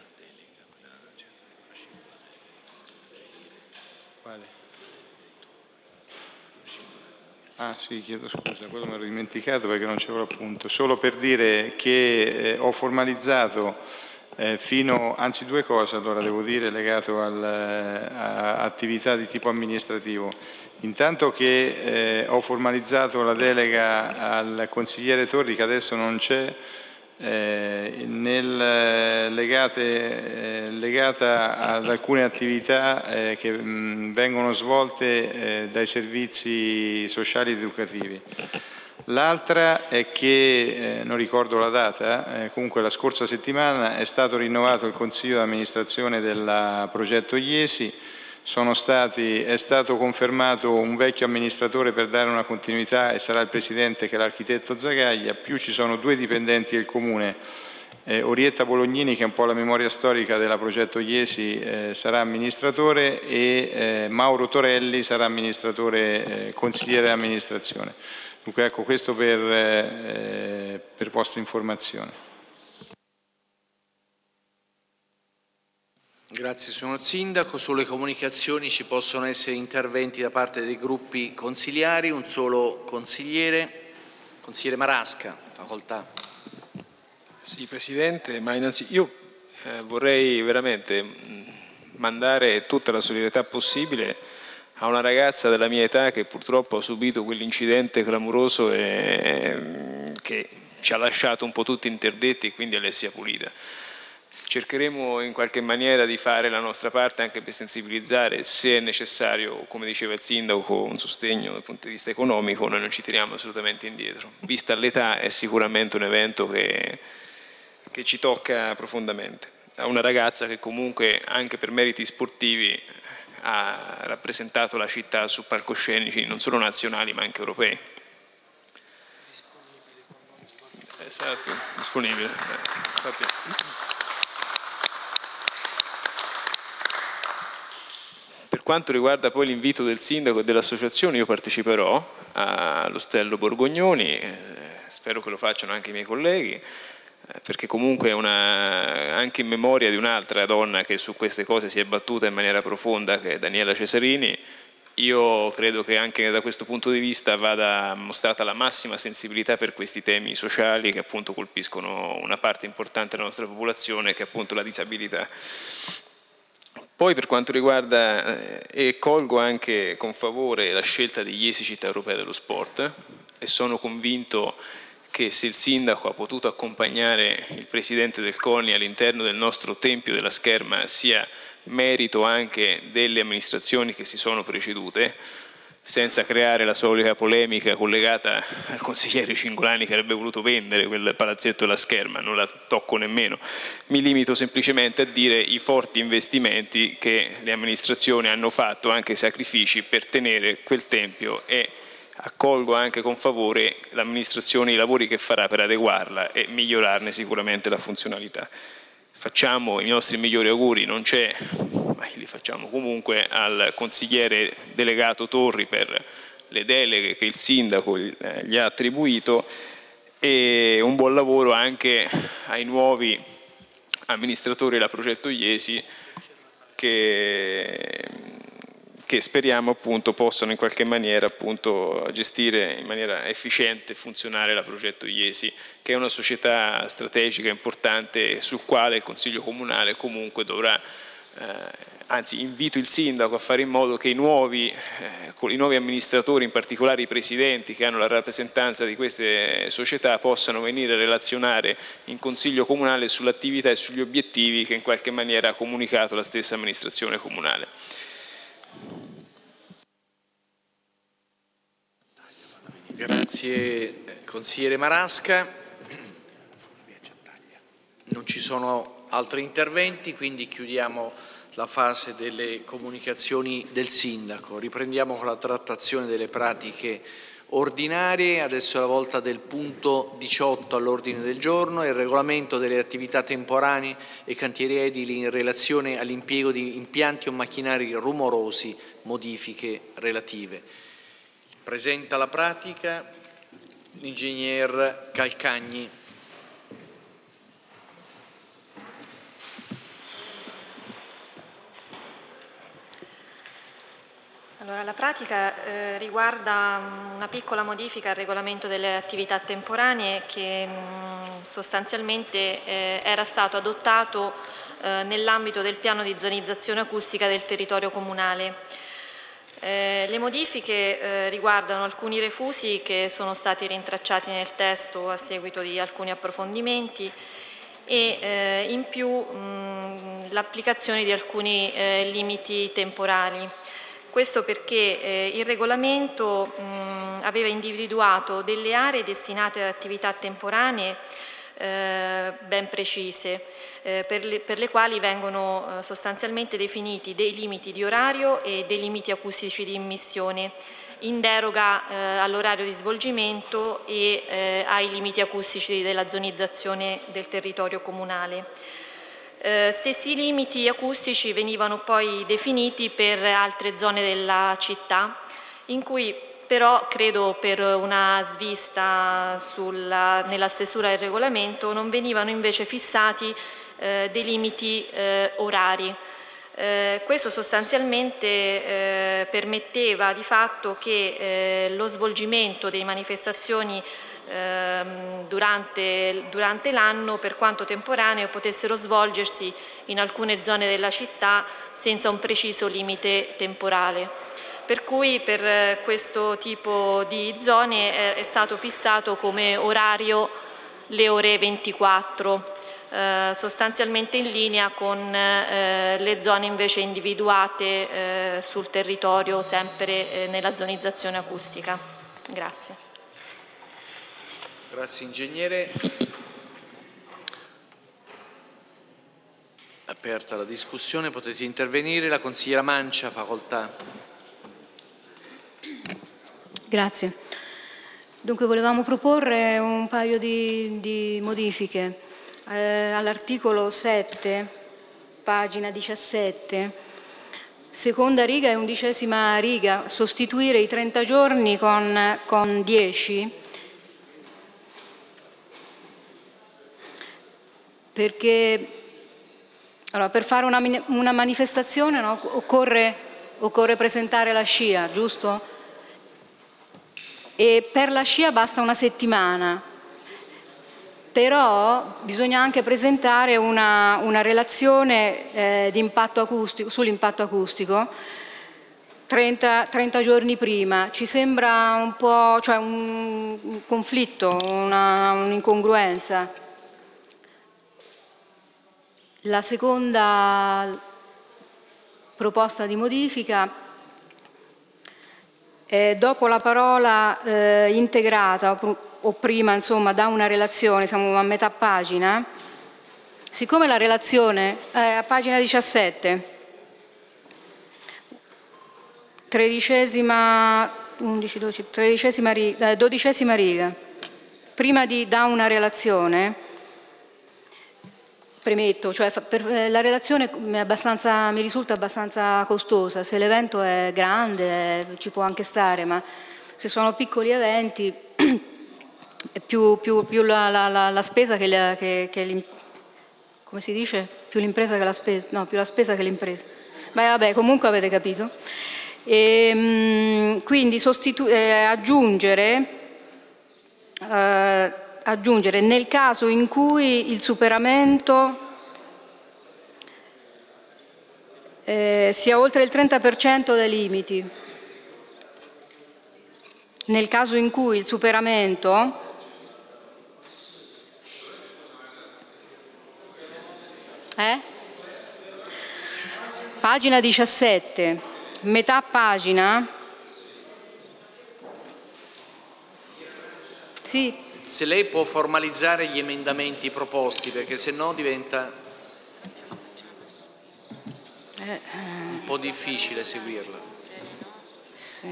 Quale? Ah sì, chiedo scusa, quello me l'ho dimenticato perché non c'ero appunto. Solo per dire che eh, ho formalizzato eh, fino, anzi due cose allora devo dire legato al, a attività di tipo amministrativo. Intanto che eh, ho formalizzato la delega al consigliere Torri che adesso non c'è, eh, nel, legate, eh, legata ad alcune attività eh, che mh, vengono svolte eh, dai servizi sociali ed educativi. L'altra è che, eh, non ricordo la data, eh, comunque la scorsa settimana è stato rinnovato il consiglio di amministrazione del progetto Iesi. Sono stati, è stato confermato un vecchio amministratore per dare una continuità e sarà il presidente che è l'architetto Zagaglia, più ci sono due dipendenti del comune, eh, Orietta Bolognini che è un po' la memoria storica del progetto Iesi eh, sarà amministratore e eh, Mauro Torelli sarà amministratore, eh, consigliere di amministrazione. Dunque ecco questo per, eh, per vostra informazione. Grazie signor Sindaco. Sulle comunicazioni ci possono essere interventi da parte dei gruppi consigliari. Un solo consigliere, consigliere Marasca, facoltà. Sì Presidente, ma innanzitutto io eh, vorrei veramente mandare tutta la solidarietà possibile a una ragazza della mia età che purtroppo ha subito quell'incidente clamoroso e che ci ha lasciato un po' tutti interdetti, e quindi Alessia Polita. Cercheremo in qualche maniera di fare la nostra parte anche per sensibilizzare, se è necessario, come diceva il Sindaco, un sostegno dal punto di vista economico, noi non ci tiriamo assolutamente indietro. Vista l'età è sicuramente un evento che, che ci tocca profondamente. A una ragazza che comunque anche per meriti sportivi ha rappresentato la città su palcoscenici non solo nazionali ma anche europei. Esatto, disponibile. Eh, Per quanto riguarda poi l'invito del Sindaco e dell'Associazione, io parteciperò all'Ostello Borgognoni, eh, spero che lo facciano anche i miei colleghi, eh, perché comunque è una, anche in memoria di un'altra donna che su queste cose si è battuta in maniera profonda, che è Daniela Cesarini. Io credo che anche da questo punto di vista vada mostrata la massima sensibilità per questi temi sociali che appunto colpiscono una parte importante della nostra popolazione, che è appunto la disabilità. Poi per quanto riguarda, eh, e colgo anche con favore la scelta di Iesi città europea dello sport, e sono convinto che se il Sindaco ha potuto accompagnare il Presidente del CONI all'interno del nostro Tempio della Scherma sia merito anche delle amministrazioni che si sono precedute, senza creare la solita polemica collegata al consigliere Cingolani che avrebbe voluto vendere quel palazzetto della Scherma, non la tocco nemmeno. Mi limito semplicemente a dire i forti investimenti che le amministrazioni hanno fatto, anche sacrifici, per tenere quel tempio, e accolgo anche con favore l'amministrazione, i lavori che farà per adeguarla e migliorarne sicuramente la funzionalità. Facciamo i nostri migliori auguri, non c'è, ma li facciamo comunque, al consigliere delegato Torri per le deleghe che il sindaco gli ha attribuito, e un buon lavoro anche ai nuovi amministratori della Progetto Iesi che, che speriamo appunto possano in qualche maniera appunto gestire in maniera efficiente e funzionale la Progetto Iesi, che è una società strategica importante sul quale il Consiglio Comunale comunque dovrà, eh, anzi invito il Sindaco a fare in modo che i nuovi, eh, i nuovi amministratori, in particolare i presidenti che hanno la rappresentanza di queste società, possano venire a relazionare in Consiglio Comunale sull'attività e sugli obiettivi che in qualche maniera ha comunicato la stessa amministrazione comunale. Grazie consigliere Marasca. Non ci sono altri interventi, quindi chiudiamo la fase delle comunicazioni del sindaco. Riprendiamo con la trattazione delle pratiche ordinarie. Adesso è la volta del punto diciotto all'ordine del giorno, il regolamento delle attività temporanee e cantieri edili in relazione all'impiego di impianti o macchinari rumorosi, modifiche relative. Presenta la pratica l'ingegner Calcagni. Allora, la pratica eh, riguarda una piccola modifica al regolamento delle attività temporanee che mh, sostanzialmente eh, era stato adottato eh, nell'ambito del piano di zonizzazione acustica del territorio comunale. Eh, le modifiche eh, riguardano alcuni refusi che sono stati rintracciati nel testo a seguito di alcuni approfondimenti e eh, in più l'applicazione di alcuni eh, limiti temporali. Questo perché eh, il regolamento mh, aveva individuato delle aree destinate ad attività temporanee eh, ben precise, eh, per, le, per le quali vengono eh, sostanzialmente definiti dei limiti di orario e dei limiti acustici di immissione, in deroga eh, all'orario di svolgimento e eh, ai limiti acustici della zonizzazione del territorio comunale. Eh, stessi limiti acustici venivano poi definiti per altre zone della città, in cui però credo per una svista sulla, nella stesura del regolamento non venivano invece fissati eh, dei limiti eh, orari. Eh, questo sostanzialmente eh, permetteva di fatto che eh, lo svolgimento delle manifestazioni eh, durante, durante l'anno, per quanto temporaneo, potessero svolgersi in alcune zone della città senza un preciso limite temporale. Per cui per questo tipo di zone è stato fissato come orario le ore ventiquattro, eh, sostanzialmente in linea con eh, le zone invece individuate eh, sul territorio, sempre eh, nella zonizzazione acustica. Grazie. Grazie ingegnere. Aperta la discussione, potete intervenire. La consigliera Mancia, facoltà. Grazie. Dunque volevamo proporre un paio di, di modifiche. Eh, all'articolo sette, pagina diciassette, seconda riga e undicesima riga, sostituire i trenta giorni con, con dieci, perché allora, per fare una, una manifestazione no, occorre, occorre presentare la scia, giusto? E per la scia basta una settimana, però bisogna anche presentare una, una relazione eh, di impatto acustico, sull'impatto acustico trenta, trenta giorni prima. Ci sembra un po', cioè un, un conflitto, una, un'incongruenza. La seconda proposta di modifica eh, dopo la parola eh, integrata o prima insomma da una relazione, siamo a metà pagina, siccome la relazione è a pagina diciassette, tredicesima, undici, dodici, tredicesima riga, eh, dodicesima riga, prima di da una relazione, premetto, cioè per, eh, la relazione è abbastanza, mi risulta abbastanza costosa, se l'evento è grande eh, ci può anche stare, ma se sono piccoli eventi è più, più, più la, la, la, la spesa che, la, che, che come si dice? Più l'impresa che la spesa, no, più la spesa che l'impresa. Beh, vabbè, comunque avete capito. E, quindi sostitu- eh, aggiungere, eh, aggiungere nel caso in cui il superamento eh, sia oltre il trenta per cento dei limiti, nel caso in cui il superamento eh? Pagina diciassette, metà pagina. Sì. Se lei può formalizzare gli emendamenti proposti, perché se no diventa Eh, un po' difficile seguirla. Sì.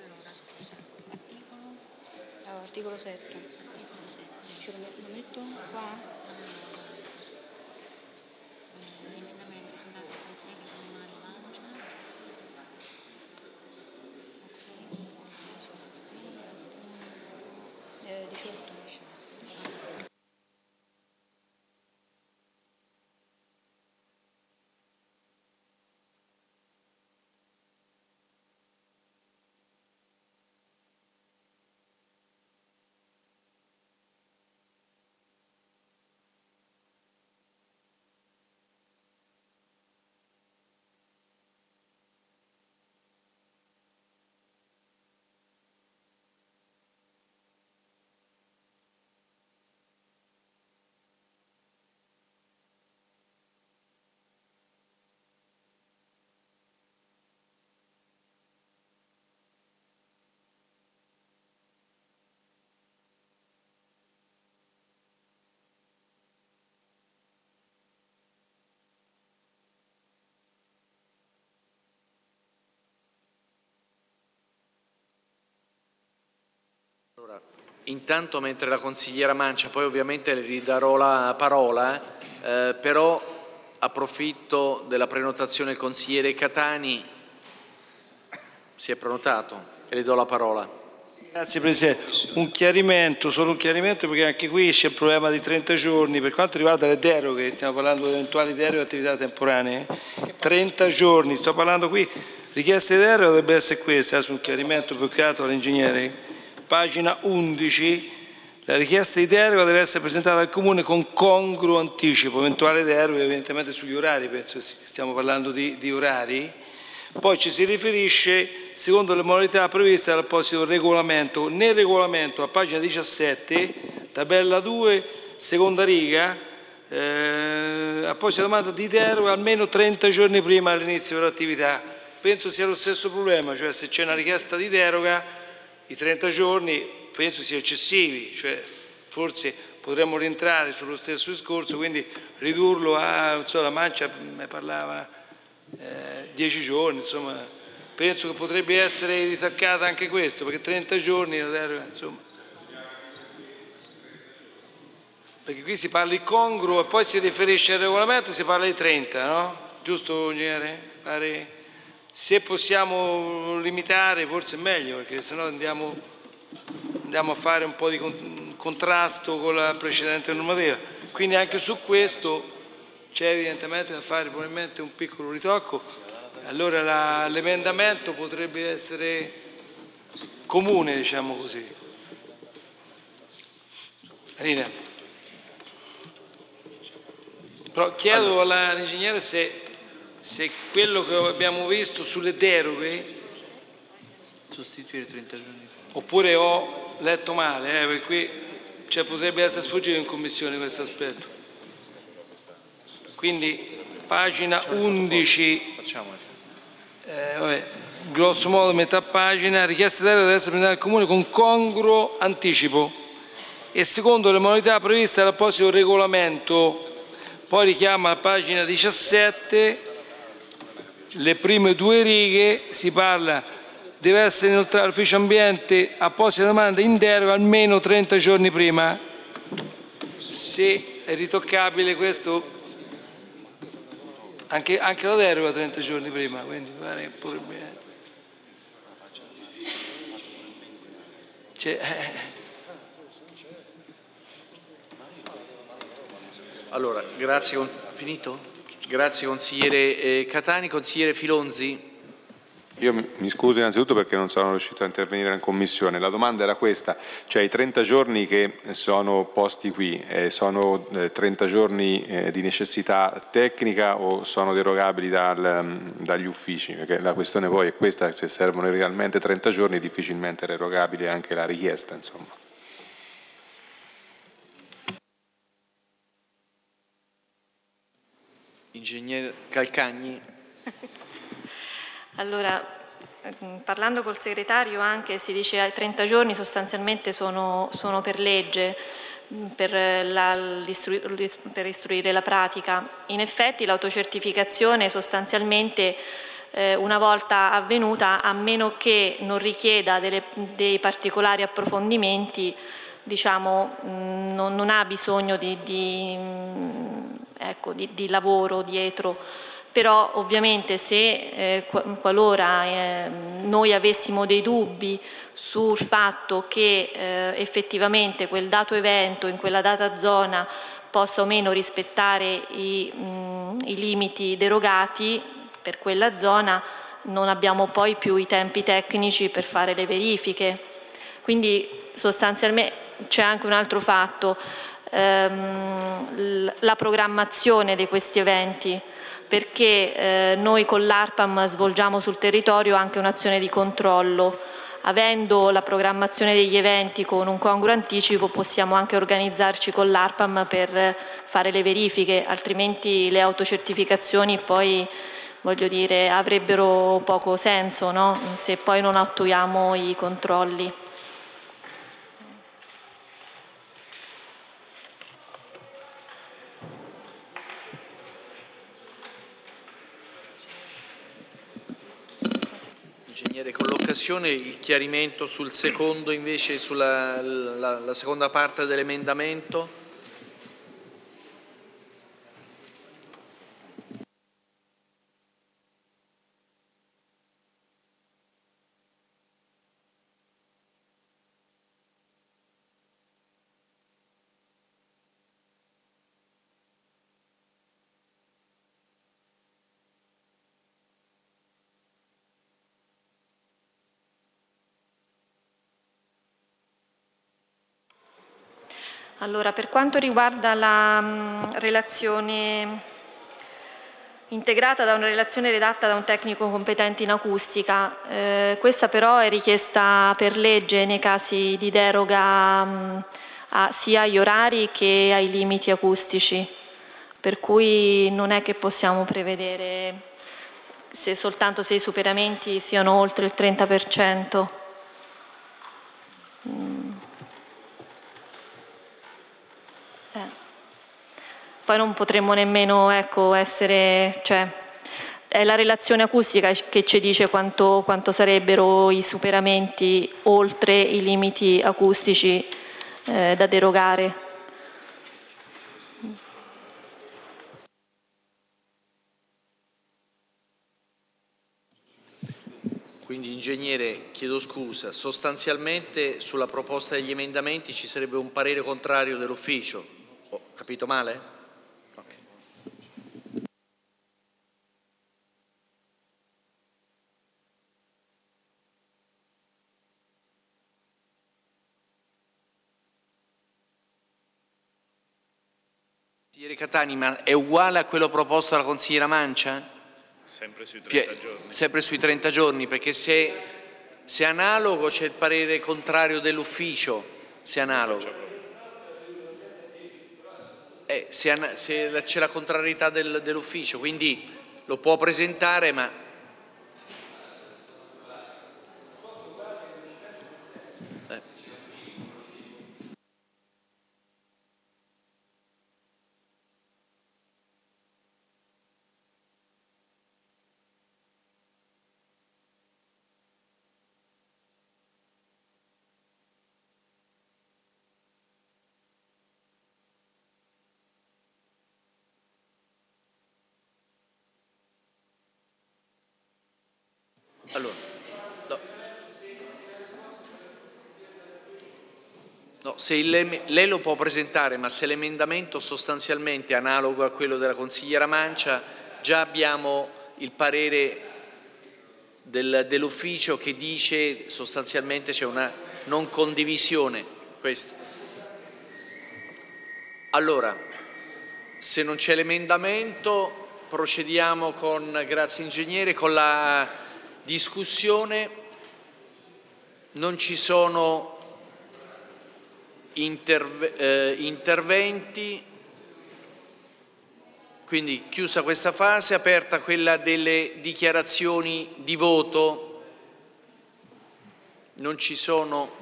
Allora, articolo sette. Ce lo metto qua. Allora, intanto mentre la consigliera Mancia, poi ovviamente le ridarò la parola, eh, però approfitto della prenotazione del consigliere Catani, si è prenotato e le do la parola. Grazie Presidente, un chiarimento, solo un chiarimento perché anche qui c'è il problema di trenta giorni, per quanto riguarda le deroghe, stiamo parlando di eventuali deroghe e attività temporanee, trenta giorni, sto parlando qui, richieste di deroga dovrebbe essere questa, su un chiarimento più che altro all'ingegnere. Pagina undici, la richiesta di deroga deve essere presentata al Comune con congruo anticipo, eventuale deroga evidentemente sugli orari, penso che stiamo parlando di, di orari, poi ci si riferisce secondo le modalità previste dall'apposito regolamento. Nel regolamento a pagina diciassette, tabella due, seconda riga, eh, apposita domanda di deroga almeno trenta giorni prima dell'inizio dell'attività. Penso sia lo stesso problema, cioè se c'è una richiesta di deroga i trenta giorni penso siano eccessivi, cioè forse potremmo rientrare sullo stesso discorso, quindi ridurlo a, non so, la Mancia ne parlava eh, dieci giorni, insomma, penso che potrebbe essere ritaccata anche questo, perché trenta giorni la deroga, insomma. Perché qui si parla di congruo e poi si riferisce al regolamento e si parla di trenta, no? Giusto, ingegnere? Pare... Se possiamo limitare forse è meglio, perché sennò andiamo, andiamo a fare un po' di contrasto con la precedente normativa. Quindi anche su questo c'è evidentemente da fare probabilmente un piccolo ritocco. Allora l'emendamento potrebbe essere comune, diciamo così. Marina. Però chiedo all'ingegnere se... se quello che abbiamo visto sulle deroghe sostituire trenta giorni oppure ho letto male, eh, perché qui cioè, potrebbe essere sfuggito in commissione questo aspetto. Quindi pagina undici, eh, vabbè, grosso modo metà pagina, richiesta di deroga deve essere presentata al Comune con congruo anticipo e secondo le modalità previste dall'apposito regolamento. Poi richiama la pagina diciassette, le prime due righe, si parla, deve essere inoltrato all'ufficio ambiente apposita domanda in deroga almeno trenta giorni prima. Se è ritoccabile questo, anche, anche la deroga trenta giorni prima, quindi pare pure bene. Cioè, eh. Allora, grazie, finito? Grazie consigliere eh, Catani. Consigliere Filonzi. Io mi scuso innanzitutto perché non sono riuscito a intervenire in commissione. La domanda era questa, cioè i trenta giorni che sono posti qui, eh, sono eh, trenta giorni eh, di necessità tecnica o sono derogabili dal, dagli uffici? Perché la questione poi è questa, se servono realmente trenta giorni difficilmente è derogabile anche la richiesta, insomma. Ingegnere Calcagni. Allora, parlando col segretario anche si dice che trenta giorni sostanzialmente sono, sono per legge, per, la, per istruire la pratica. In effetti l'autocertificazione sostanzialmente eh, una volta avvenuta, a meno che non richieda delle, dei particolari approfondimenti, diciamo, non, non ha bisogno di, di, ecco, di, di lavoro dietro. Però ovviamente se eh, qualora eh, noi avessimo dei dubbi sul fatto che eh, effettivamente quel dato evento in quella data zona possa o meno rispettare i, mh, i limiti derogati per quella zona, non abbiamo poi più i tempi tecnici per fare le verifiche. Quindi sostanzialmente c'è anche un altro fatto, ehm, la programmazione di questi eventi, perché eh, noi con l'ARPAM svolgiamo sul territorio anche un'azione di controllo. Avendo la programmazione degli eventi con un congruo anticipo possiamo anche organizzarci con l'ARPAM per fare le verifiche, altrimenti le autocertificazioni poi, voglio dire, avrebbero poco senso, no? Se poi non attuiamo i controlli. Ingegnere, con l'occasione il chiarimento sul secondo invece, sulla la, la seconda parte dell'emendamento. Allora, per quanto riguarda la mh, relazione integrata da una relazione redatta da un tecnico competente in acustica, eh, questa però è richiesta per legge nei casi di deroga mh, a, sia agli orari che ai limiti acustici, per cui non è che possiamo prevedere se soltanto se i superamenti siano oltre il trenta per cento. Mm. Eh. Poi non potremmo nemmeno, ecco, essere, cioè, è la relazione acustica che ci dice quanto, quanto sarebbero i superamenti oltre i limiti acustici eh, da derogare. Quindi, ingegnere, chiedo scusa, sostanzialmente sulla proposta degli emendamenti ci sarebbe un parere contrario dell'ufficio. Ho capito male? Okay. Consigliere Catani, ma è uguale a quello proposto dalla consigliera Mancia? Sempre sui trenta giorni. Sempre sui trenta giorni, perché se, se è analogo c'è il parere contrario dell'ufficio, se è analogo. Eh, se, se c'è la contrarietà del, dell'ufficio, quindi lo può presentare, ma Eh. Allora, no. No, se il, lei lo può presentare, ma se l'emendamento sostanzialmente è analogo a quello della consigliera Mancia, già abbiamo il parere del, dell'ufficio che dice sostanzialmente c'è una non condivisione. Questo. Allora, se non c'è l'emendamento, procediamo con, grazie ingegnere, con la discussione. Non ci sono interve eh, interventi, quindi chiusa questa fase, aperta quella delle dichiarazioni di voto. Non ci sono.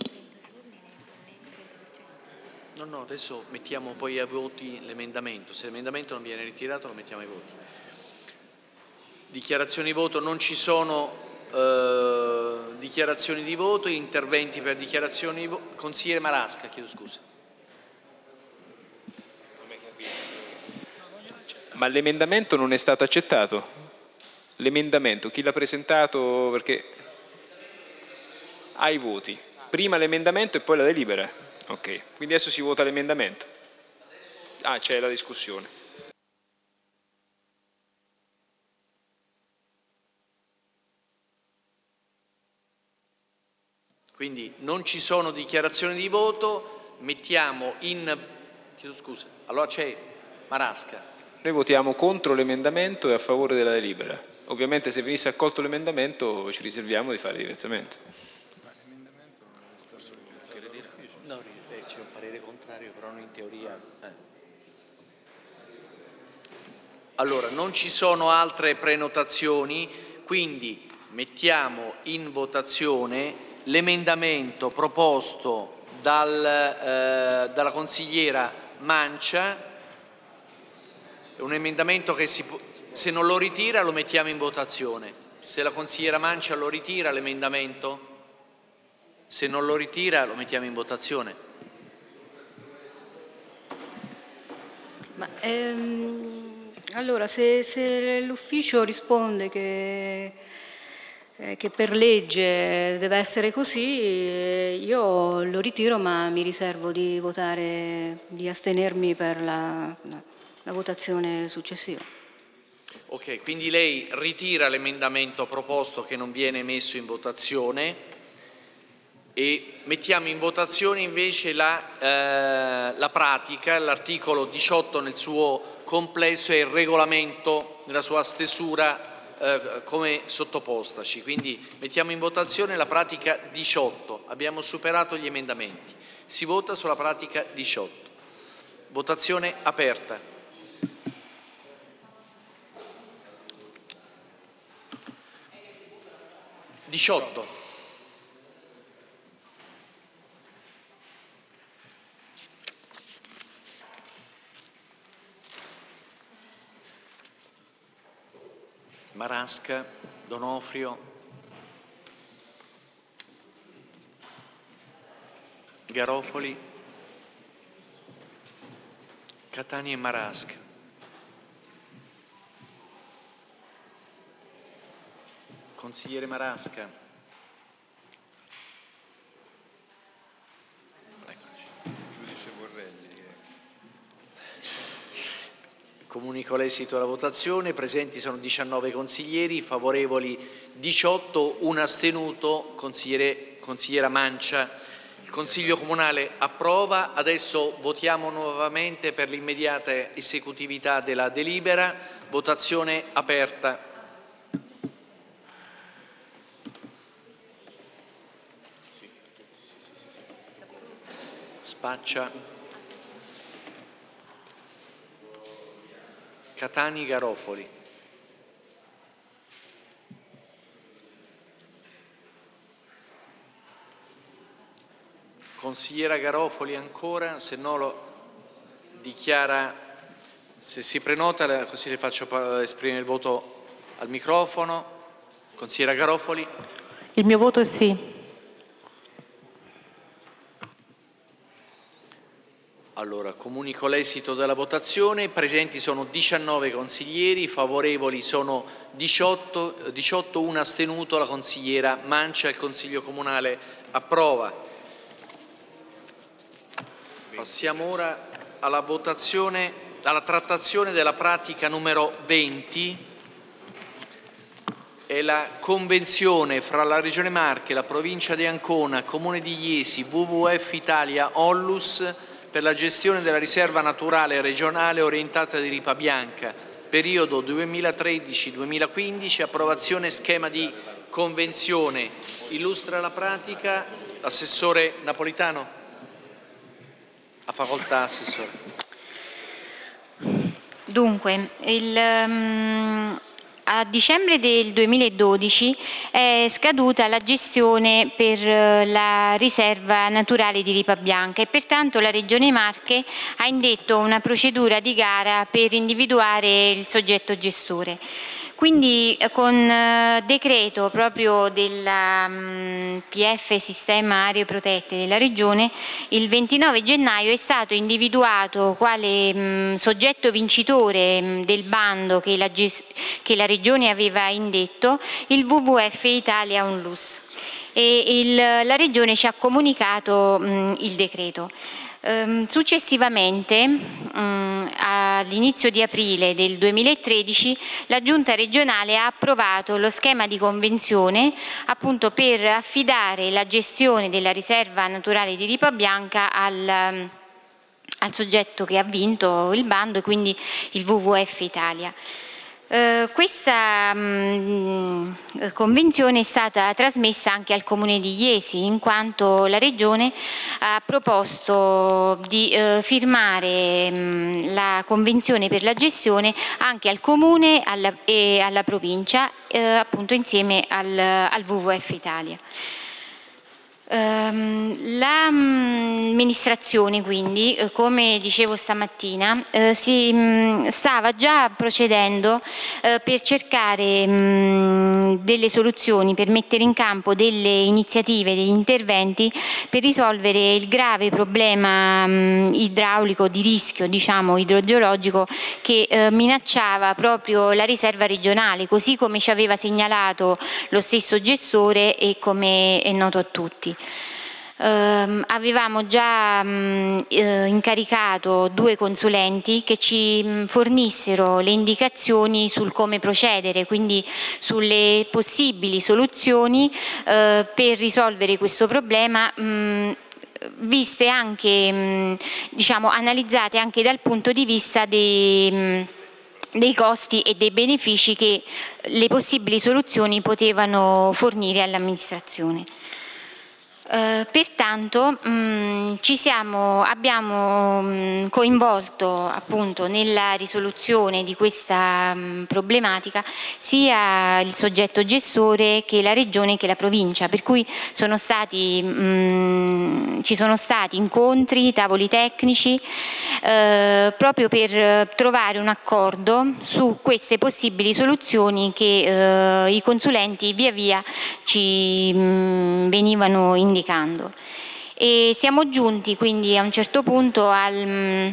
No, no, adesso mettiamo poi a voti l'emendamento. Se l'emendamento non viene ritirato lo mettiamo ai voti. Dichiarazioni di voto, non ci sono eh, dichiarazioni di voto, interventi per dichiarazioni di voto. Consigliere Marasca, chiedo scusa. Ma l'emendamento non è stato accettato? L'emendamento, chi l'ha presentato? Perché ai voti. Prima l'emendamento e poi la delibera. Ok, quindi adesso si vota l'emendamento. Ah, c'è la discussione. Quindi non ci sono dichiarazioni di voto, mettiamo in... Chiedo scusa, allora c'è Marasca. Noi votiamo contro l'emendamento e a favore della delibera. Ovviamente se venisse accolto l'emendamento ci riserviamo di fare diversamente. No, c'è un parere contrario, però non in teoria. Eh. Allora, non ci sono altre prenotazioni, quindi mettiamo in votazione l'emendamento proposto dal, eh, dalla consigliera Mancia. È un emendamento che si può, se non lo ritira lo mettiamo in votazione. Se la consigliera Mancia lo ritira l'emendamento, se non lo ritira lo mettiamo in votazione. Ma, ehm, allora, se, se l'ufficio risponde che, eh, che per legge deve essere così, eh, io lo ritiro, ma mi riservo di votare, di astenermi per la, la, la votazione successiva. Ok, quindi lei ritira l'emendamento proposto che non viene messo in votazione e mettiamo in votazione invece la, eh, la pratica, l'articolo diciotto nel suo complesso e il regolamento nella sua stesura eh, come sottopostaci. Quindi mettiamo in votazione la pratica diciotto. Abbiamo superato gli emendamenti. Si vota sulla pratica diciotto. Votazione aperta. diciotto. Marasca, Donofrio, Garofoli, Catania e Marasca. Consigliere Marasca. Giudice Borrelli. Comunico l'esito della votazione. Presenti sono diciannove consiglieri, favorevoli diciotto, un astenuto, consigliere, consigliera Mancia. Il Consiglio Comunale approva. Adesso votiamo nuovamente per l'immediata esecutività della delibera. Votazione aperta. Spaccia, Catani, Garofoli. Consigliera Garofoli ancora, se no lo dichiara, se si prenota così le faccio esprimere il voto al microfono. Consigliera Garofoli. Il mio voto è sì. Allora, comunico l'esito della votazione. Presenti sono diciannove consiglieri, favorevoli sono diciotto, diciotto, uno astenuto. La consigliera Mancia, il Consiglio Comunale approva. Passiamo ora alla votazione, alla trattazione della pratica numero venti. È la convenzione fra la Regione Marche, la Provincia di Ancona, Comune di Iesi, W W F Italia, Onlus per la gestione della riserva naturale regionale orientata di Ripa Bianca, periodo duemilatredici duemilaquindici, approvazione schema di convenzione. Illustra la pratica l'assessore Napolitano. A facoltà, Assessore. Dunque, il, um, a dicembre del duemiladodici è scaduta la gestione per la riserva naturale di Ripa Bianca e pertanto la Regione Marche ha indetto una procedura di gara per individuare il soggetto gestore. Quindi con decreto proprio della um, P F Sistema Aree Protette della Regione, il ventinove gennaio è stato individuato quale um, soggetto vincitore um, del bando che la, che la Regione aveva indetto il W W F Italia Onlus e il, la Regione ci ha comunicato um, il decreto. Successivamente, all'inizio di aprile del duemilatredici, la Giunta regionale ha approvato lo schema di convenzione appunto per affidare la gestione della riserva naturale di Ripa Bianca al, al soggetto che ha vinto il bando e quindi il W W F Italia. Uh, questa um, convenzione è stata trasmessa anche al Comune di Iesi, in quanto la Regione ha proposto di uh, firmare um, la convenzione per la gestione anche al Comune alla, e alla Provincia, uh, appunto insieme al, al W W F Italia. L'amministrazione quindi, come dicevo stamattina, eh, si mh, stava già procedendo eh, per cercare mh, delle soluzioni, per mettere in campo delle iniziative, degli interventi per risolvere il grave problema mh, idraulico di rischio, diciamo idrogeologico, che eh, minacciava proprio la riserva regionale, così come ci aveva segnalato lo stesso gestore e come è noto a tutti. Uh, avevamo già um, uh, incaricato due consulenti che ci um, fornissero le indicazioni sul come procedere, quindi sulle possibili soluzioni uh, per risolvere questo problema, um, viste anche, um, diciamo, analizzate anche dal punto di vista dei um, dei costi e dei benefici che le possibili soluzioni potevano fornire all'amministrazione. Uh, pertanto mh, ci siamo, abbiamo mh, coinvolto appunto nella risoluzione di questa mh, problematica sia il soggetto gestore che la Regione che la Provincia, per cui sono stati, mh, ci sono stati incontri, tavoli tecnici eh, proprio per trovare un accordo su queste possibili soluzioni che eh, i consulenti via via ci mh, venivano indicati. E siamo giunti quindi a un certo punto al,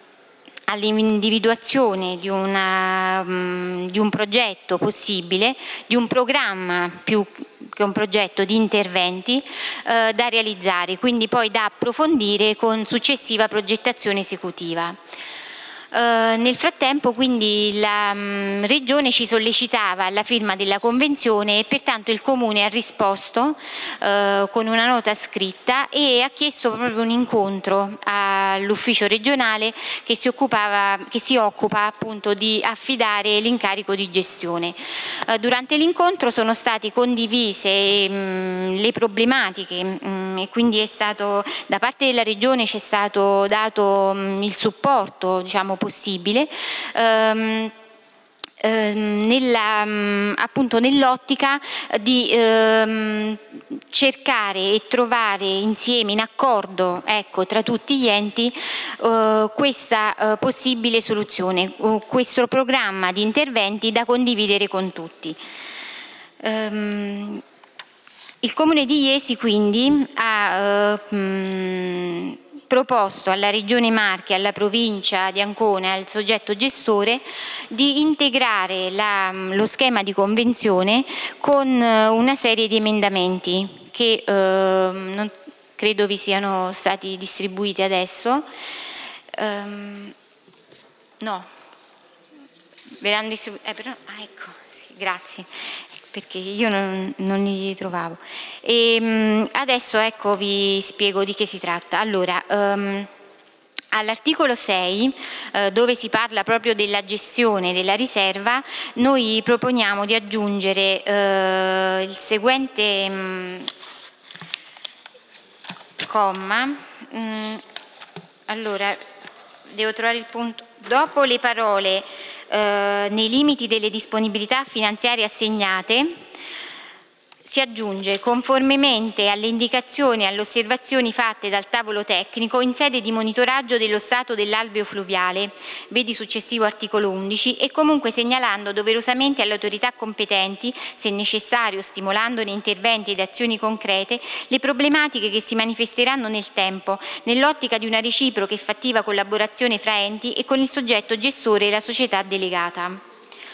all'individuazione di, una, di un progetto possibile, di un programma più che un progetto di interventi eh, da realizzare, quindi poi da approfondire con successiva progettazione esecutiva. Uh, nel frattempo quindi la um, Regione ci sollecitava alla firma della convenzione e pertanto il Comune ha risposto uh, con una nota scritta e ha chiesto proprio un incontro all'ufficio regionale che si, occupava, che si occupa appunto di affidare l'incarico di gestione. Uh, durante l'incontro sono state condivise um, le problematiche um, e quindi è stato, da parte della Regione c'è stato dato um, il supporto, diciamo, possibile. Um, ehm, nella, mh, appunto nell'ottica di ehm, cercare e trovare insieme, in accordo, ecco, tra tutti gli enti, eh, questa eh, possibile soluzione, eh, questo programma di interventi da condividere con tutti. Um, il Comune di Iesi quindi ha uh, mh, proposto alla Regione Marche, alla provincia di Ancona e al soggetto gestore di integrare la, lo schema di convenzione con uh, una serie di emendamenti che uh, non credo vi siano stati distribuiti adesso. Um, no, verranno distribuiti. Eh, però, ah, ecco, sì, grazie. Perché io non, non li trovavo. E, mh, adesso ecco vi spiego di che si tratta. Allora, um, all'articolo sei, eh, dove si parla proprio della gestione della riserva, noi proponiamo di aggiungere eh, il seguente mh, comma. Mh, allora, devo trovare il punto. Dopo le parole eh, nei limiti delle disponibilità finanziarie assegnate, si aggiunge conformemente alle indicazioni e alle osservazioni fatte dal tavolo tecnico in sede di monitoraggio dello stato dell'alveo fluviale, vedi successivo articolo undici, e comunque segnalando doverosamente alle autorità competenti, se necessario stimolandone interventi ed azioni concrete, le problematiche che si manifesteranno nel tempo, nell'ottica di una reciproca e fattiva collaborazione fra enti e con il soggetto gestore e la società delegata.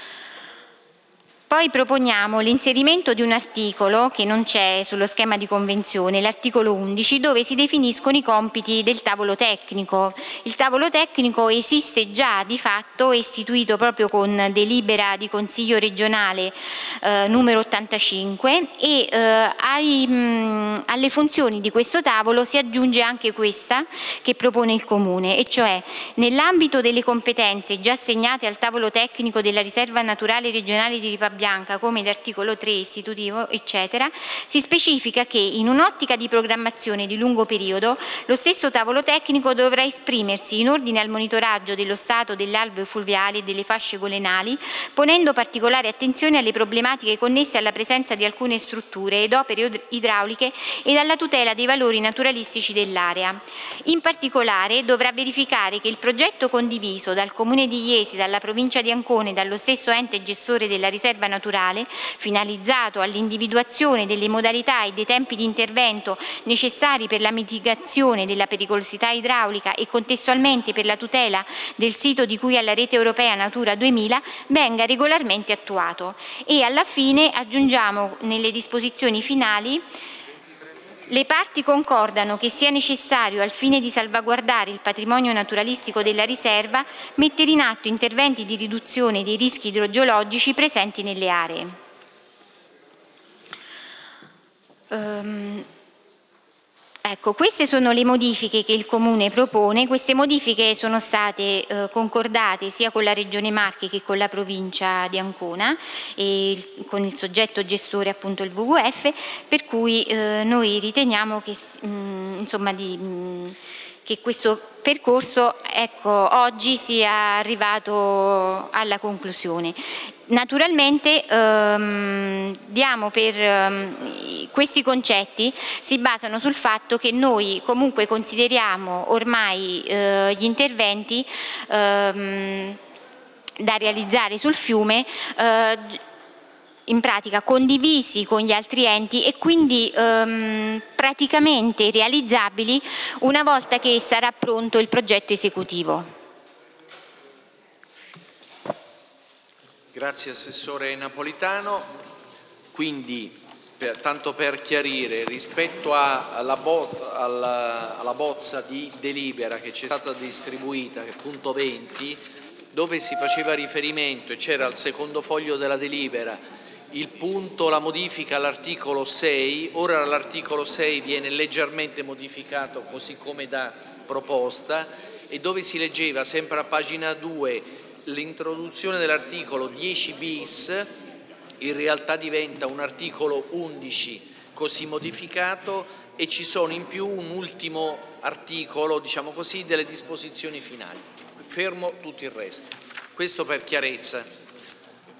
Poi proponiamo l'inserimento di un articolo che non c'è sullo schema di convenzione, l'articolo undici, dove si definiscono i compiti del tavolo tecnico. Il tavolo tecnico esiste già di fatto, è istituito proprio con delibera di Consiglio regionale eh, numero ottantacinque e eh, ai, mh, alle funzioni di questo tavolo si aggiunge anche questa che propone il Comune, e cioè nell'ambito delle competenze già assegnate al tavolo tecnico della riserva naturale regionale di Ripa Bianca, come l'articolo tre istitutivo, eccetera, si specifica che in un'ottica di programmazione di lungo periodo lo stesso tavolo tecnico dovrà esprimersi in ordine al monitoraggio dello stato dell'alveo fluviale e delle fasce golenali, ponendo particolare attenzione alle problematiche connesse alla presenza di alcune strutture ed opere idrauliche ed alla tutela dei valori naturalistici dell'area. In particolare dovrà verificare che il progetto condiviso dal Comune di Iesi, dalla provincia di Ancona e dallo stesso ente gestore della riserva naturale, finalizzato all'individuazione delle modalità e dei tempi di intervento necessari per la mitigazione della pericolosità idraulica e contestualmente per la tutela del sito di cui alla rete europea Natura duemila, venga regolarmente attuato. E alla fine aggiungiamo nelle disposizioni finali: le parti concordano che sia necessario, al fine di salvaguardare il patrimonio naturalistico della riserva, mettere in atto interventi di riduzione dei rischi idrogeologici presenti nelle aree. Um, Ecco, queste sono le modifiche che il Comune propone. Queste modifiche sono state eh, concordate sia con la Regione Marche che con la provincia di Ancona e il, con il soggetto gestore, appunto il W W F, per cui eh, noi riteniamo che, mh, insomma, di, mh, che questo percorso, ecco, oggi sia arrivato alla conclusione. Naturalmente ehm, diamo per ehm, questi concetti si basano sul fatto che noi comunque consideriamo ormai eh, gli interventi ehm, da realizzare sul fiume eh, in pratica condivisi con gli altri enti e quindi ehm, praticamente realizzabili una volta che sarà pronto il progetto esecutivo. Grazie Assessore Napolitano. Quindi, per, tanto per chiarire, rispetto a, alla, bo alla, alla bozza di delibera che ci è stata distribuita, che è punto venti, dove si faceva riferimento e c'era al secondo foglio della delibera il punto, la modifica all'articolo sei, ora l'articolo sei viene leggermente modificato così come da proposta, e dove si leggeva sempre a pagina due l'introduzione dell'articolo dieci bis, in realtà diventa un articolo undici così modificato, e ci sono in più un ultimo articolo, diciamo così, delle disposizioni finali. Fermo tutto il resto. Questo per chiarezza.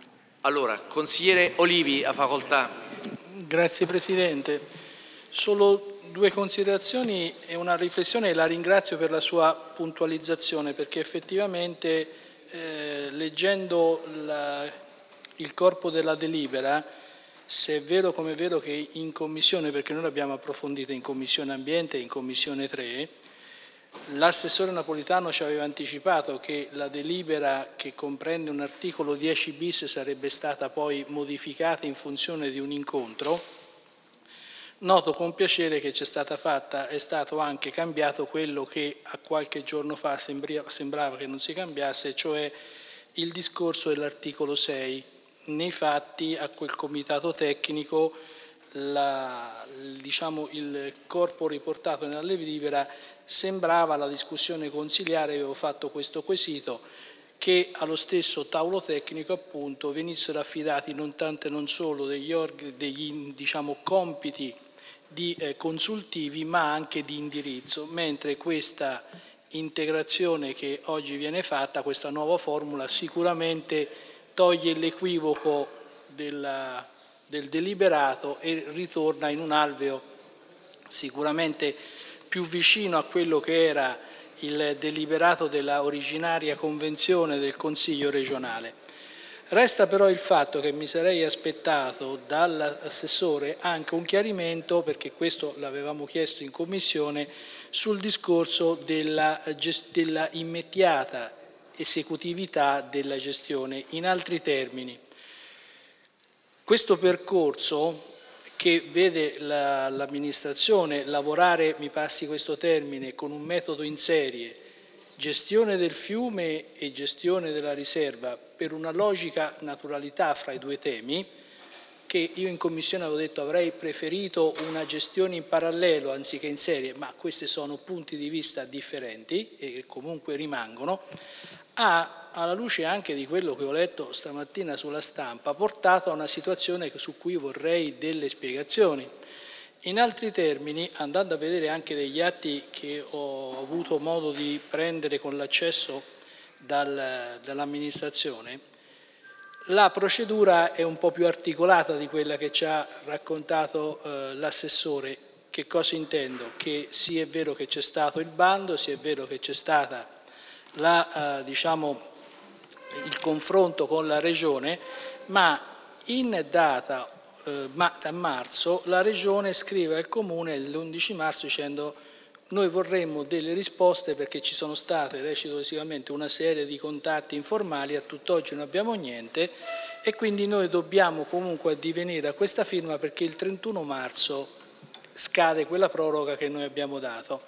Allora, consigliere Olivi, a facoltà. Grazie Presidente. Solo due considerazioni e una riflessione, e la ringrazio per la sua puntualizzazione, perché effettivamente eh, leggendo la, il corpo della delibera, se è vero come è vero che in Commissione, perché noi l'abbiamo approfondita in Commissione Ambiente e in Commissione tre, l'assessore Napolitano ci aveva anticipato che la delibera, che comprende un articolo dieci bis, sarebbe stata poi modificata in funzione di un incontro. Noto con piacere che c'è stata fatta, è stato anche cambiato quello che a qualche giorno fa sembrava che non si cambiasse, cioè il discorso dell'articolo sei. Nei fatti a quel comitato tecnico la, diciamo, il corpo riportato nella delibera sembrava la discussione consiliare, avevo fatto questo quesito, che allo stesso tavolo tecnico appunto venissero affidati non tanto e non solo degli, degli diciamo, compiti di eh, consultivi ma anche di indirizzo, mentre questa integrazione che oggi viene fatta, questa nuova formula, sicuramente toglie l'equivoco del deliberato e ritorna in un alveo sicuramente più vicino a quello che era il deliberato della originaria convenzione del Consiglio regionale. Resta però il fatto che mi sarei aspettato dall'assessore anche un chiarimento, perché questo l'avevamo chiesto in Commissione, sul discorso della, della immediata esecutività della gestione. In altri termini, questo percorso che vede la, l'amministrazione lavorare, mi passi questo termine, con un metodo in serie, gestione del fiume e gestione della riserva, per una logica naturalità fra i due temi, che io in Commissione avevo detto avrei preferito una gestione in parallelo anziché in serie, ma questi sono punti di vista differenti e comunque rimangono, ha, alla luce anche di quello che ho letto stamattina sulla stampa, portato a una situazione su cui vorrei delle spiegazioni. In altri termini, andando a vedere anche degli atti che ho avuto modo di prendere con l'accesso dal, dall'amministrazione, la procedura è un po' più articolata di quella che ci ha raccontato eh, l'assessore. Che cosa intendo? Che sì è vero che c'è stato il bando, sì è vero che c'è stata la, eh, diciamo, il confronto con la Regione, ma in data eh, a marzo la Regione scrive al Comune l'undici marzo dicendo noi vorremmo delle risposte perché ci sono state, recito esclusivamente, una serie di contatti informali, a tutt'oggi non abbiamo niente e quindi noi dobbiamo comunque addivenire a questa firma perché il trentuno marzo scade quella proroga che noi abbiamo dato.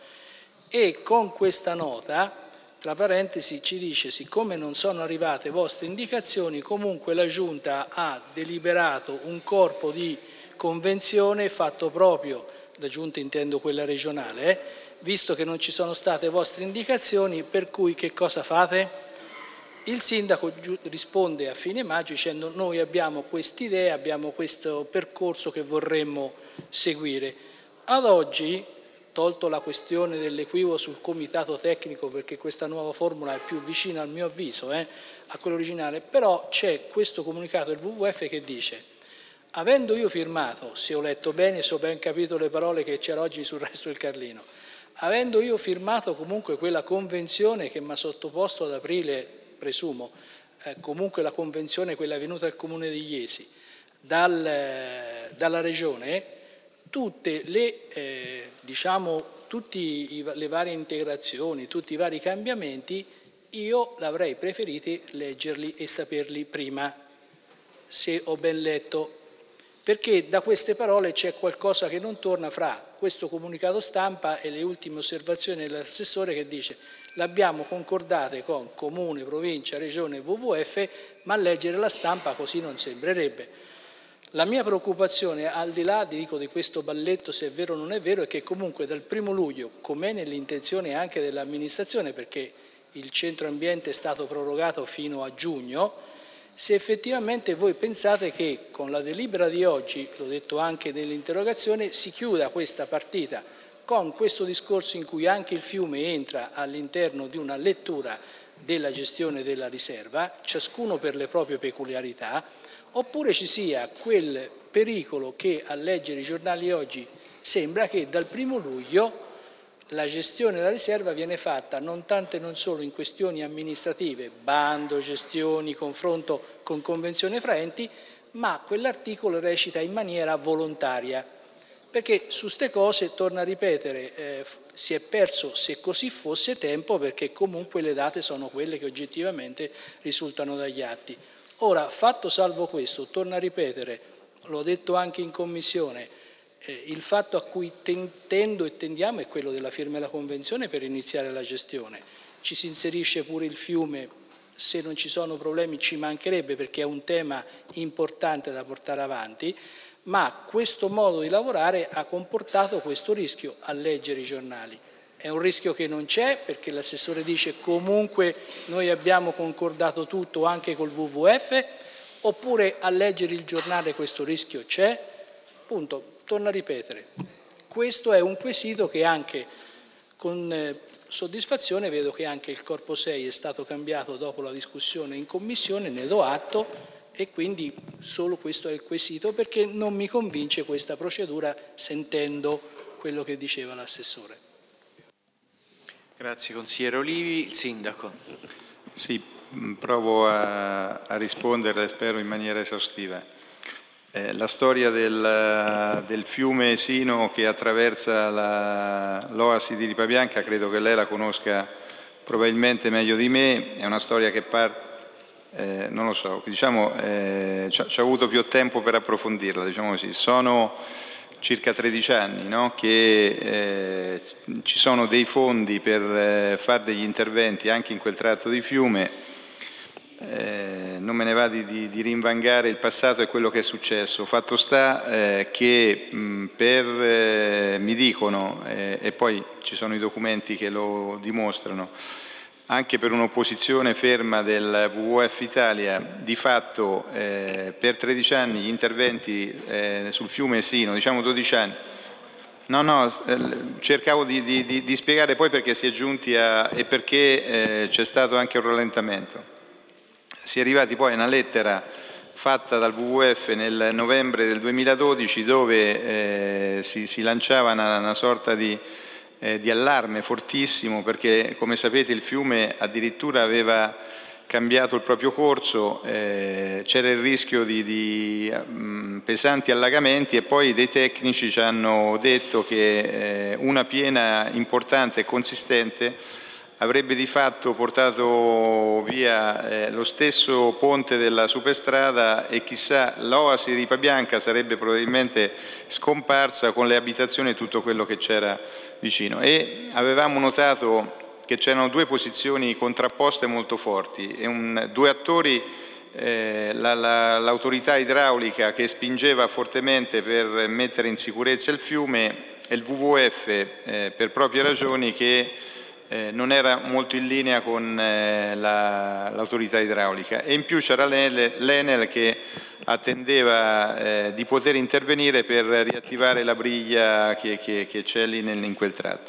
E con questa nota, tra parentesi, ci dice siccome non sono arrivate vostre indicazioni, comunque la Giunta ha deliberato un corpo di convenzione fatto proprio, la Giunta intendo quella regionale, eh, visto che non ci sono state vostre indicazioni, per cui che cosa fate? Il sindaco risponde a fine maggio dicendo noi abbiamo quest'idea, abbiamo questo percorso che vorremmo seguire. Ad oggi, tolto la questione dell'equivoco sul comitato tecnico, perché questa nuova formula è più vicina al mio avviso eh, a quello originale, però c'è questo comunicato del W W F che dice avendo io firmato, se ho letto bene, se ho ben capito le parole che c'era oggi sul Resto del Carlino, avendo io firmato comunque quella convenzione che mi ha sottoposto ad aprile, presumo, eh, comunque la convenzione, quella venuta al Comune di Iesi, dal, eh, dalla Regione, tutte le, eh, diciamo, tutte le varie integrazioni, tutti i vari cambiamenti, io l'avrei preferito leggerli e saperli prima, se ho ben letto. Perché da queste parole c'è qualcosa che non torna fra questo comunicato stampa e le ultime osservazioni dell'assessore che dice l'abbiamo concordate con Comune, Provincia, Regione e W W F, ma leggere la stampa così non sembrerebbe. La mia preoccupazione, al di là dico, di questo balletto, se è vero o non è vero, è che comunque dal primo luglio, com'è nell'intenzione anche dell'amministrazione, perché il centro ambiente è stato prorogato fino a giugno, se effettivamente voi pensate che con la delibera di oggi, l'ho detto anche nell'interrogazione, si chiuda questa partita con questo discorso in cui anche il fiume entra all'interno di una lettura della gestione della riserva, ciascuno per le proprie peculiarità, oppure ci sia quel pericolo che a leggere i giornali oggi sembra che dal primo luglio la gestione della riserva viene fatta non tanto e non solo in questioni amministrative, bando, gestioni, confronto con convenzione fra enti, ma quell'articolo recita in maniera volontaria. Perché su ste cose, torno a ripetere, eh, si è perso, se così fosse, tempo, perché comunque le date sono quelle che oggettivamente risultano dagli atti. Ora, fatto salvo questo, torno a ripetere, l'ho detto anche in Commissione, eh, il fatto a cui tendo e tendiamo è quello della firma della Convenzione per iniziare la gestione. Ci si inserisce pure il fiume, se non ci sono problemi ci mancherebbe, perché è un tema importante da portare avanti, ma questo modo di lavorare ha comportato questo rischio a leggere i giornali. È un rischio che non c'è, perché l'assessore dice comunque noi abbiamo concordato tutto anche col W W F, oppure a leggere il giornale questo rischio c'è? Punto, torno a ripetere. Questo è un quesito che anche con eh, soddisfazione vedo che anche il Corpo sei è stato cambiato dopo la discussione in Commissione, ne do atto, e quindi solo questo è il quesito, perché non mi convince questa procedura sentendo quello che diceva l'assessore. Grazie consigliere Olivi. Il Sindaco. Sì, provo a, a risponderle, spero in maniera esaustiva. Eh, la storia del, del fiume Sino che attraversa l'oasi di Ripabianca credo che lei la conosca probabilmente meglio di me, è una storia che parte Eh, non lo so, diciamo, eh, ci ho avuto più tempo per approfondirla, diciamo così. Sono circa tredici anni, no, che eh, ci sono dei fondi per eh, fare degli interventi anche in quel tratto di fiume, eh, non me ne va di, di, di rinvangare il passato e quello che è successo. Fatto sta eh, che mh, per, eh, mi dicono, eh, e poi ci sono i documenti che lo dimostrano, anche per un'opposizione ferma del W W F Italia, di fatto eh, per tredici anni gli interventi eh, sul fiume Sino, diciamo dodici anni, no, no, eh, cercavo di, di, di, di spiegare poi perché si è giunti a, e perché eh, c'è stato anche un rallentamento. Si è arrivati poi a una lettera fatta dal W W F nel novembre del duemiladodici dove eh, si, si lanciava una, una sorta di Eh, di allarme fortissimo, perché come sapete il fiume addirittura aveva cambiato il proprio corso, eh, c'era il rischio di, di mh, pesanti allagamenti e poi dei tecnici ci hanno detto che eh, una piena importante e consistente avrebbe di fatto portato via eh, lo stesso ponte della superstrada e chissà l'oasi di Ripabianca sarebbe probabilmente scomparsa con le abitazioni e tutto quello che c'era vicino. E avevamo notato che c'erano due posizioni contrapposte molto forti, e un, due attori, eh, l'autorità la, idraulica che spingeva fortemente per mettere in sicurezza il fiume e il W W F eh, per proprie ragioni che Eh, non era molto in linea con eh, l'autorità la, idraulica, e in più c'era l'Enel che attendeva eh, di poter intervenire per riattivare la briglia che, che, che c'è lì nel, in quel tratto.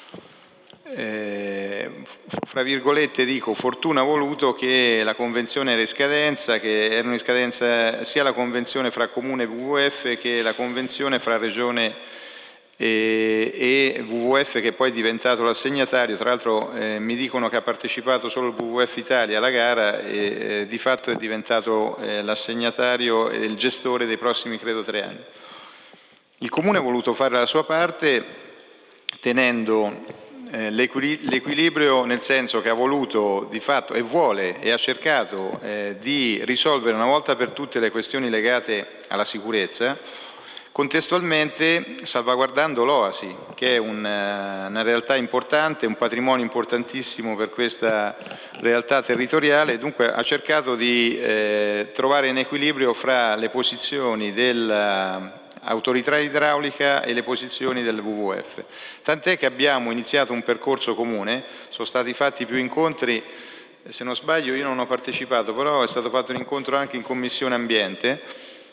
Eh, fra virgolette dico, fortuna ha voluto che la convenzione era in scadenza, che erano in scadenza sia la convenzione fra Comune e W W F che la convenzione fra Regione e, e W W F, che poi è diventato l'assegnatario. Tra l'altro eh, mi dicono che ha partecipato solo il W W F Italia alla gara e eh, di fatto è diventato eh, l'assegnatario e il gestore dei prossimi credo tre anni. Il Comune ha voluto fare la sua parte tenendo eh, l'equilibrio, nel senso che ha voluto di fatto e vuole e ha cercato eh, di risolvere una volta per tutte le questioni legate alla sicurezza, contestualmente salvaguardando l'Oasi, che è una, una realtà importante, un patrimonio importantissimo per questa realtà territoriale. Dunque ha cercato di eh, trovare un equilibrio fra le posizioni dell'autorità idraulica e le posizioni del W W F. Tant'è che abbiamo iniziato un percorso comune, sono stati fatti più incontri, se non sbaglio io non ho partecipato, però è stato fatto un incontro anche in Commissione Ambiente,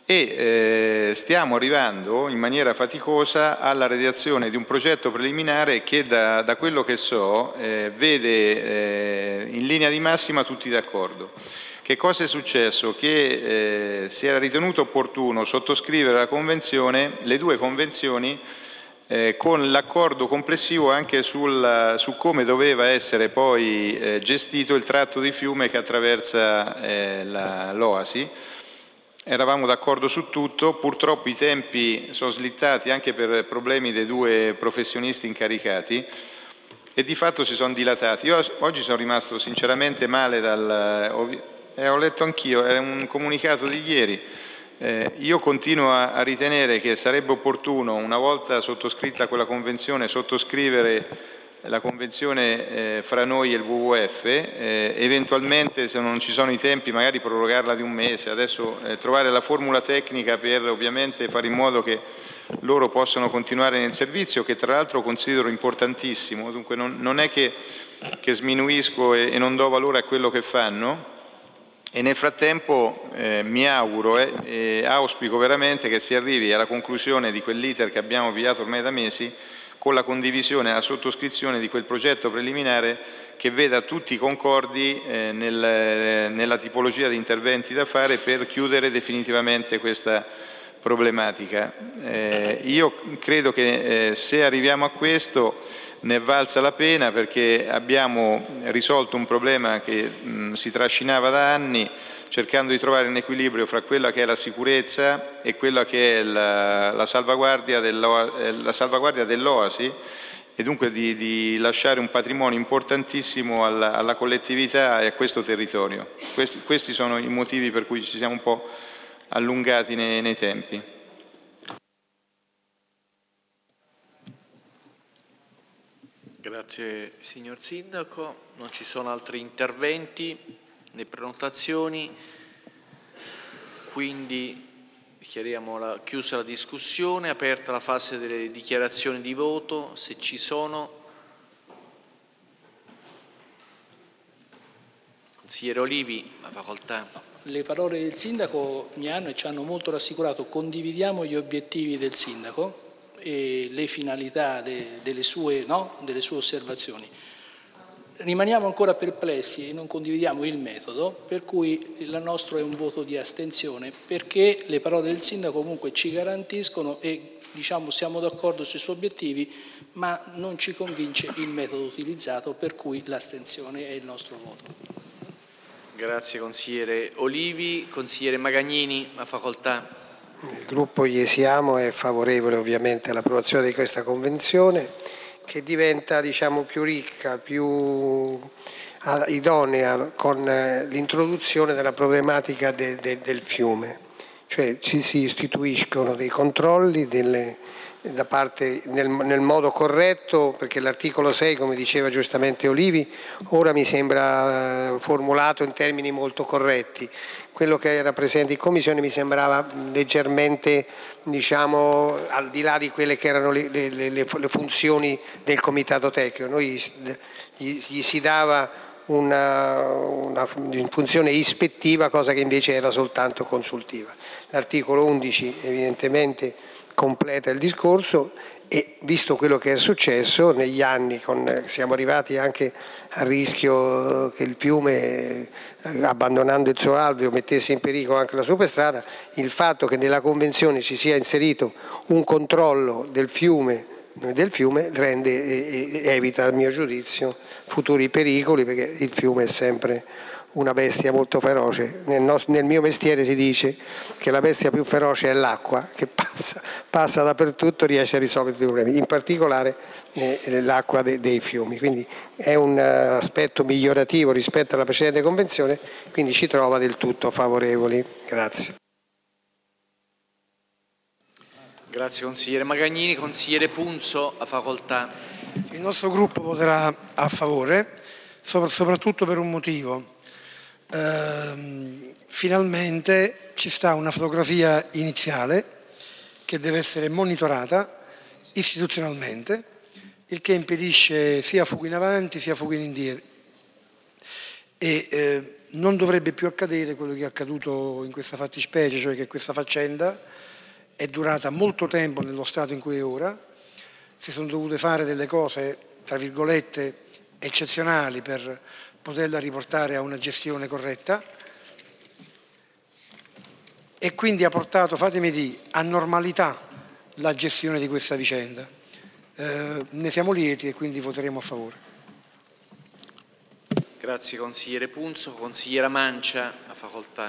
e eh, stiamo arrivando in maniera faticosa alla redazione di un progetto preliminare che da, da quello che so eh, vede eh, in linea di massima tutti d'accordo. Che cosa è successo? Che eh, si era ritenuto opportuno sottoscrivere la convenzione, le due convenzioni, eh, con l'accordo complessivo anche sul, su come doveva essere poi eh, gestito il tratto di fiume che attraversa eh, l'Oasi. Eravamo d'accordo su tutto, purtroppo i tempi sono slittati anche per problemi dei due professionisti incaricati e di fatto si sono dilatati. Io oggi sono rimasto sinceramente male dal... Eh, ho letto anch'io, era un comunicato di ieri. Eh, io continuo a, a ritenere che sarebbe opportuno, una volta sottoscritta quella convenzione, sottoscrivere la convenzione eh, fra noi e il W W F, eh, eventualmente se non ci sono i tempi magari prorogarla di un mese, adesso eh, trovare la formula tecnica per ovviamente fare in modo che loro possano continuare nel servizio, che tra l'altro considero importantissimo, dunque non, non è che, che sminuisco e, e non do valore a quello che fanno. E nel frattempo eh, mi auguro e eh, eh, auspico veramente che si arrivi alla conclusione di quell'iter che abbiamo avviato ormai da mesi, con la condivisione e la sottoscrizione di quel progetto preliminare che veda tutti concordi eh, nel, eh, nella tipologia di interventi da fare per chiudere definitivamente questa problematica. Eh, io credo che eh, se arriviamo a questo ne è valsa la pena, perché abbiamo risolto un problema che mh, si trascinava da anni, cercando di trovare un equilibrio fra quella che è la sicurezza e quella che è la, la salvaguardia dell'Oasi e dunque di, di lasciare un patrimonio importantissimo alla, alla collettività e a questo territorio. Questi, questi sono i motivi per cui ci siamo un po' allungati nei, nei tempi. Grazie signor Sindaco, non ci sono altri interventi né prenotazioni, quindi dichiariamo la, chiusa la discussione, aperta la fase delle dichiarazioni di voto, se ci sono. Consigliere Olivi, la facoltà. Le parole del Sindaco mi hanno e ci hanno molto rassicurato, condividiamo gli obiettivi del Sindaco e le finalità de, delle, sue, no? delle sue osservazioni. Rimaniamo ancora perplessi e non condividiamo il metodo, per cui il nostro è un voto di astensione, perché le parole del Sindaco comunque ci garantiscono e diciamo, siamo d'accordo sui suoi obiettivi, ma non ci convince il metodo utilizzato, per cui l'astensione è il nostro voto. Grazie consigliere Olivi. Consigliere Magagnini, la facoltà. Il gruppo Iesiamo è favorevole ovviamente all'approvazione di questa convenzione, che diventa diciamo, più ricca, più idonea con l'introduzione della problematica de, de, del fiume. Cioè ci si istituiscono dei controlli delle, da parte, nel, nel modo corretto, perché l'articolo sei, come diceva giustamente Olivi, ora mi sembra formulato in termini molto corretti. Quello che era presente in Commissione mi sembrava leggermente, diciamo, al di là di quelle che erano le, le, le, le funzioni del Comitato Tecnico. Noi gli, gli si dava una, una funzione ispettiva, cosa che invece era soltanto consultiva. L'articolo undici evidentemente completa il discorso e visto quello che è successo negli anni, con, siamo arrivati anche al rischio che il fiume, abbandonando il suo alveo, mettesse in pericolo anche la superstrada, il fatto che nella Convenzione ci sia inserito un controllo del fiume, del fiume rende e, e evita, a mio giudizio, futuri pericoli, perché il fiume è sempre una bestia molto feroce. Nel, nostro, nel mio mestiere si dice che la bestia più feroce è l'acqua, che passa, passa dappertutto, riesce a risolvere i problemi, in particolare eh, l'acqua de, dei fiumi. Quindi è un uh, aspetto migliorativo rispetto alla precedente convenzione, quindi ci trova del tutto favorevoli. Grazie. Grazie consigliere Magagnini. Consigliere Punzo, a facoltà. Il nostro gruppo voterà a favore, soprattutto per un motivo. Uh, finalmente ci sta una fotografia iniziale che deve essere monitorata istituzionalmente, il che impedisce sia fuoco in avanti sia fuoco in indietro e eh, non dovrebbe più accadere quello che è accaduto in questa fattispecie, cioè che questa faccenda è durata molto tempo nello stato in cui è ora, si sono dovute fare delle cose, tra virgolette, eccezionali per poterla riportare a una gestione corretta, e quindi ha portato, fatemi dire, a normalità la gestione di questa vicenda. Eh, ne siamo lieti e quindi voteremo a favore. Grazie consigliere Punzo. Consigliera Mancia, a facoltà.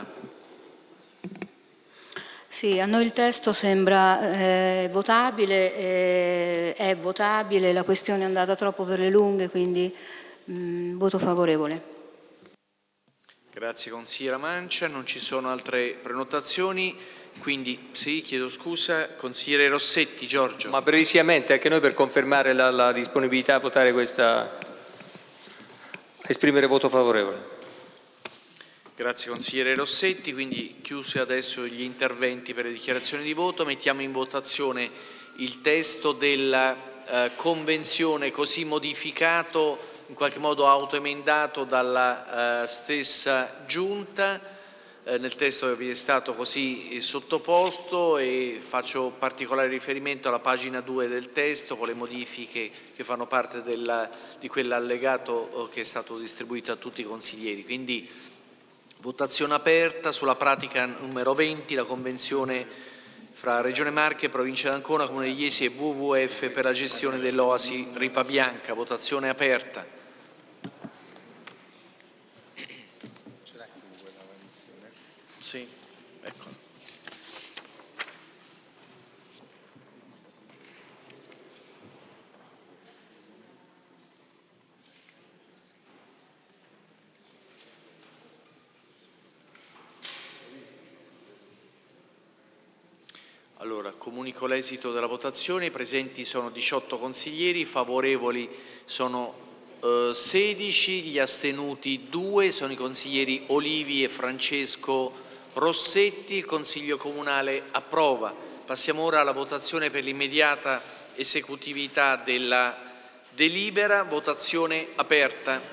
Sì, a noi il testo sembra eh, votabile, eh, è votabile, la questione è andata troppo per le lunghe, quindi mh, voto favorevole. Grazie consigliera Mancia, non ci sono altre prenotazioni, quindi sì, chiedo scusa, consigliere Rossetti, Giorgio. Ma brevissimamente, anche noi per confermare la, la disponibilità a votare questa, esprimere voto favorevole. Grazie consigliere Rossetti, quindi chiusi adesso gli interventi per le dichiarazioni di voto, mettiamo in votazione il testo della eh, convenzione così modificato, in qualche modo autoemendato dalla eh, stessa Giunta, eh, nel testo che vi è stato così eh, sottoposto, e faccio particolare riferimento alla pagina due del testo con le modifiche che fanno parte della, di quell'allegato eh, che è stato distribuito a tutti i consiglieri. Quindi votazione aperta sulla pratica numero venti, la convenzione fra Regione Marche, Provincia d'Ancona, Comune di Iesi e W W F per la gestione dell'Oasi Ripa Bianca. Votazione aperta. Sì, ecco. Allora, comunico l'esito della votazione. I presenti sono diciotto consiglieri, favorevoli sono eh, sedici, gli astenuti due, sono i consiglieri Olivi e Francesco Rossetti. Il Consiglio Comunale approva. Passiamo ora alla votazione per l'immediata esecutività della delibera. Votazione aperta.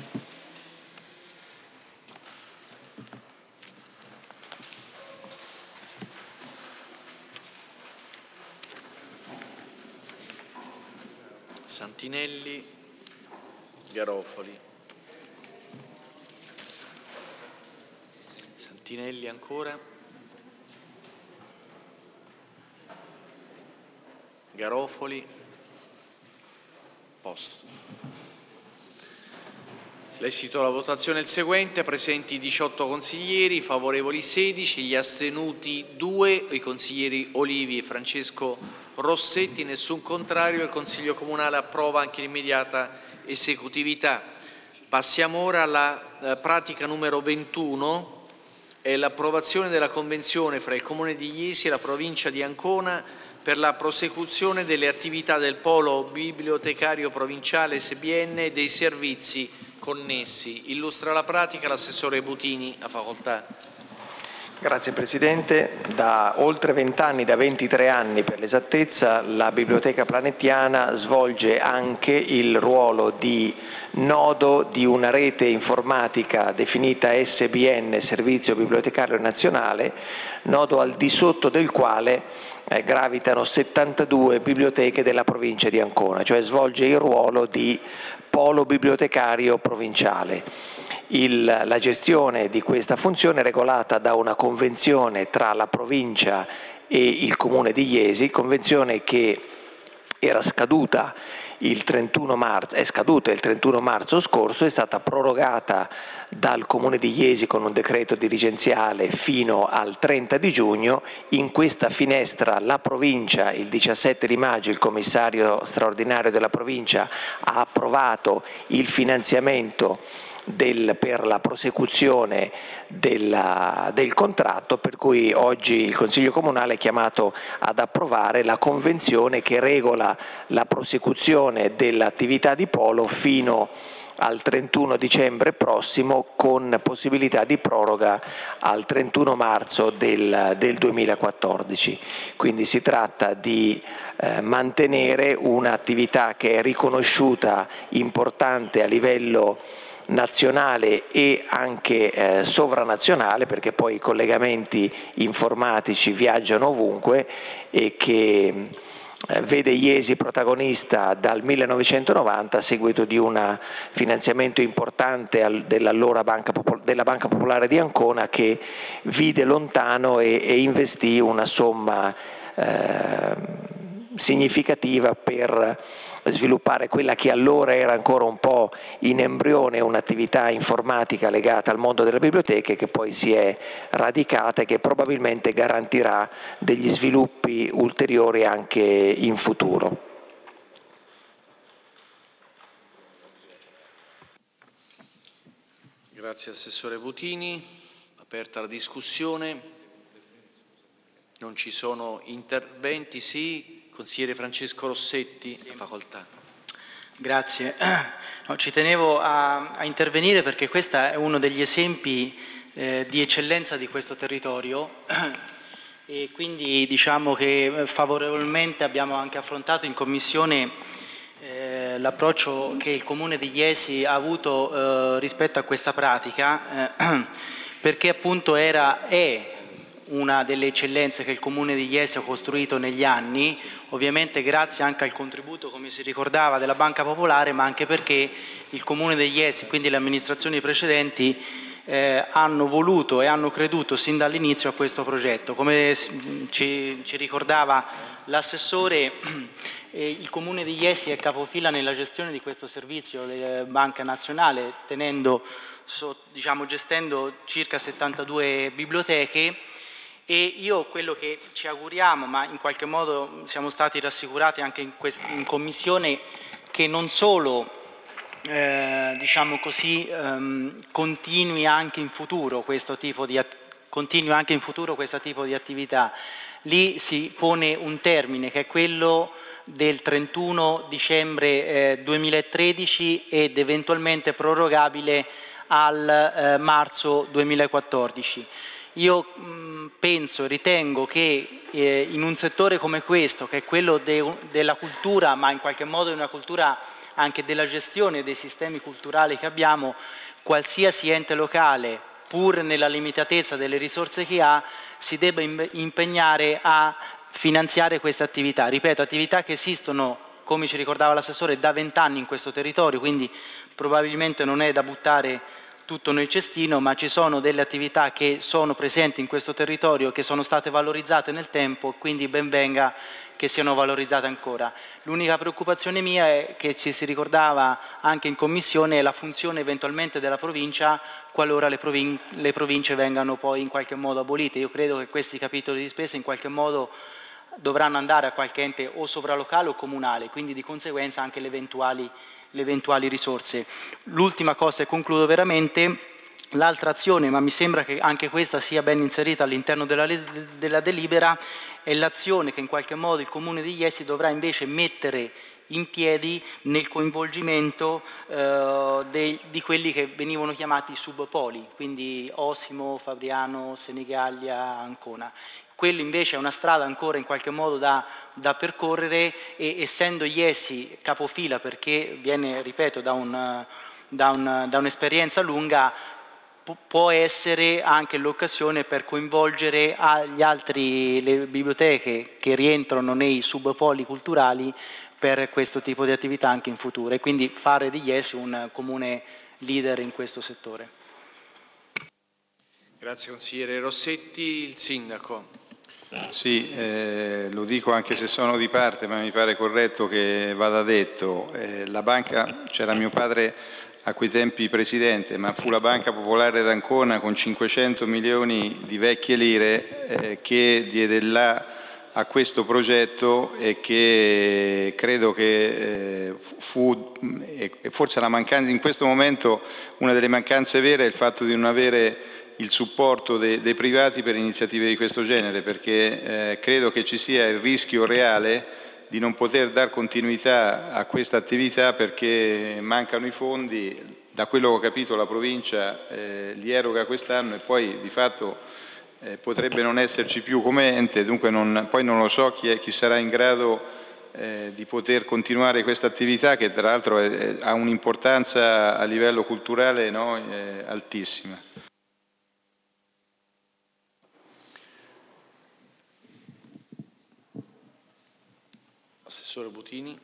Santinelli, Garofoli. Santinelli ancora. Garofoli. Posto. L'esito della votazione è il seguente: presenti diciotto consiglieri, favorevoli sedici, gli astenuti due, i consiglieri Olivi e Francesco Rossetti, nessun contrario. Il Consiglio Comunale approva anche l'immediata esecutività. Passiamo ora alla eh, pratica numero ventuno, è l'approvazione della convenzione fra il Comune di Iesi e la Provincia di Ancona per la prosecuzione delle attività del Polo Bibliotecario Provinciale S B N e dei servizi connessi. Illustra la pratica l'assessore Butini, a facoltà. Grazie Presidente. Da oltre vent'anni, da ventitré anni per l'esattezza, la Biblioteca Planetiana svolge anche il ruolo di nodo di una rete informatica definita S B N, Servizio Bibliotecario Nazionale, nodo al di sotto del quale eh, gravitano settantadue biblioteche della provincia di Ancona, cioè svolge il ruolo di polo bibliotecario provinciale. Il, la gestione di questa funzione è regolata da una convenzione tra la provincia e il comune di Iesi, convenzione che era scaduta il trentuno marzo, è scaduta il trentuno marzo scorso, è stata prorogata dal comune di Iesi con un decreto dirigenziale fino al trenta di giugno. In questa finestra la provincia, il diciassette di maggio, il commissario straordinario della provincia ha approvato il finanziamento Del, per la prosecuzione della, del contratto, per cui oggi il Consiglio Comunale è chiamato ad approvare la convenzione che regola la prosecuzione dell'attività di polo fino al trentuno dicembre prossimo, con possibilità di proroga al trentuno marzo del, del duemilaquattordici. Quindi si tratta di eh, mantenere un'attività che è riconosciuta importante a livello nazionale e anche eh, sovranazionale, perché poi i collegamenti informatici viaggiano ovunque, e che eh, vede Iesi protagonista dal millenovecentonovanta a seguito di un finanziamento importante al, dell'allora Banca, Popol- della Banca Popolare di Ancona, che vide lontano e, e investì una somma eh, significativa per sviluppare quella che allora era ancora un po' in embrione, un'attività informatica legata al mondo delle biblioteche, che poi si è radicata e che probabilmente garantirà degli sviluppi ulteriori anche in futuro. Grazie Assessore Votini. Aperta la discussione. Non ci sono interventi. Sì. Consigliere Francesco Rossetti, facoltà. Grazie. No, ci tenevo a, a intervenire perché questo è uno degli esempi eh, di eccellenza di questo territorio e quindi diciamo che favorevolmente abbiamo anche affrontato in Commissione eh, l'approccio che il Comune di Iesi ha avuto eh, rispetto a questa pratica eh, perché appunto era, è una delle eccellenze che il Comune di Iesi ha costruito negli anni, ovviamente grazie anche al contributo, come si ricordava, della Banca Popolare, ma anche perché il Comune di Iesi, quindi le amministrazioni precedenti, eh, hanno voluto e hanno creduto sin dall'inizio a questo progetto. Come ci, ci ricordava l'assessore, eh, il Comune di Iesi è capofila nella gestione di questo servizio della Banca Nazionale, tenendo, so, diciamo, gestendo circa settantadue biblioteche. E io quello che ci auguriamo, ma in qualche modo siamo stati rassicurati anche in, in Commissione, che non solo eh, diciamo così, ehm, continui anche in futuro questo tipo di continui anche in futuro questo tipo di attività. Lì si pone un termine che è quello del trentuno dicembre eh, duemilatredici ed eventualmente prorogabile al eh, marzo duemilaquattordici. Io mh, penso, ritengo che eh, in un settore come questo, che è quello de, della cultura, ma in qualche modo è una cultura anche della gestione dei sistemi culturali che abbiamo, qualsiasi ente locale, pur nella limitatezza delle risorse che ha, si debba impegnare a finanziare queste attività. Ripeto, attività che esistono, come ci ricordava l'assessore, da vent'anni in questo territorio, quindi probabilmente non è da buttare tutto nel cestino, ma ci sono delle attività che sono presenti in questo territorio, che sono state valorizzate nel tempo, quindi ben venga che siano valorizzate ancora. L'unica preoccupazione mia è che ci si ricordava anche in Commissione è la funzione eventualmente della provincia qualora le, provin le province vengano poi in qualche modo abolite. Io credo che questi capitoli di spesa in qualche modo dovranno andare a qualche ente o sovralocale o comunale, quindi di conseguenza anche le eventuali le eventuali risorse. L'ultima cosa, e concludo veramente, l'altra azione, ma mi sembra che anche questa sia ben inserita all'interno della, della delibera, è l'azione che in qualche modo il Comune di Iesi dovrà invece mettere in piedi nel coinvolgimento eh, dei, di quelli che venivano chiamati subpoli, quindi Osimo, Fabriano, Senigallia, Ancona. Quello invece è una strada ancora in qualche modo da, da percorrere e essendo Iesi capofila perché viene, ripeto, da, un, da, un, da un'esperienza lunga, può essere anche l'occasione per coinvolgere agli altri le biblioteche che rientrano nei subpoli culturali per questo tipo di attività anche in futuro e quindi fare di Iesi un comune leader in questo settore. Grazie consigliere Rossetti. Il sindaco. Sì, eh, lo dico anche se sono di parte, ma mi pare corretto che vada detto. Eh, la banca, c'era mio padre a quei tempi presidente, ma fu la Banca Popolare d'Ancona con cinquecento milioni di vecchie lire eh, che diede là a questo progetto e che credo che eh, fu, eh, forse la mancanza, in questo momento una delle mancanze vere è il fatto di non avere il supporto dei, dei privati per iniziative di questo genere, perché eh, credo che ci sia il rischio reale di non poter dar continuità a questa attività perché mancano i fondi. Da quello che ho capito la provincia eh, li eroga quest'anno e poi di fatto eh, potrebbe non esserci più come ente, dunque non, poi non lo so chi, è, chi sarà in grado eh, di poter continuare questa attività che tra l'altro è- è- ha un'importanza a livello culturale, no, eh, altissima. Assessore Butini.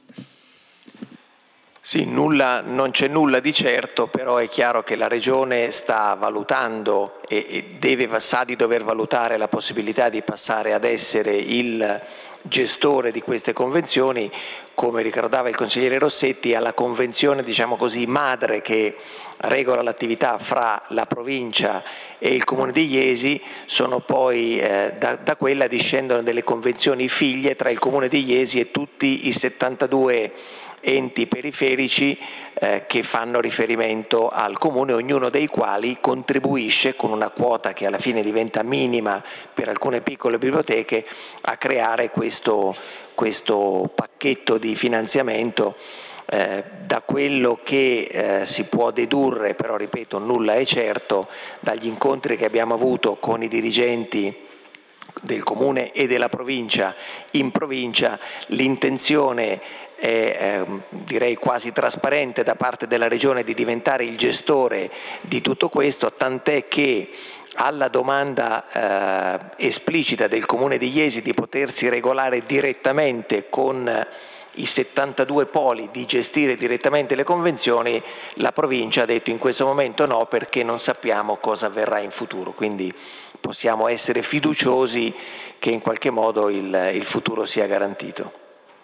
Sì, nulla, non c'è nulla di certo, però è chiaro che la Regione sta valutando e, e deve, sa di dover valutare la possibilità di passare ad essere il gestore di queste convenzioni, come ricordava il consigliere Rossetti, alla convenzione, diciamo così, madre che regola l'attività fra la provincia e il Comune di Iesi, sono poi eh, da, da quella discendono delle convenzioni figlie tra il Comune di Iesi e tutti i settantadue enti periferici eh, che fanno riferimento al Comune, ognuno dei quali contribuisce con una quota che alla fine diventa minima per alcune piccole biblioteche a creare questo, questo pacchetto di finanziamento. Eh, da quello che eh, si può dedurre, però ripeto nulla è certo, dagli incontri che abbiamo avuto con i dirigenti del Comune e della provincia, in provincia l'intenzione è eh, direi quasi trasparente da parte della Regione di diventare il gestore di tutto questo, tant'è che alla domanda eh, esplicita del Comune di Iesi di potersi regolare direttamente con i settantadue poli, di gestire direttamente le convenzioni, la provincia ha detto in questo momento no, perché non sappiamo cosa avverrà in futuro, quindi possiamo essere fiduciosi che in qualche modo il, il futuro sia garantito.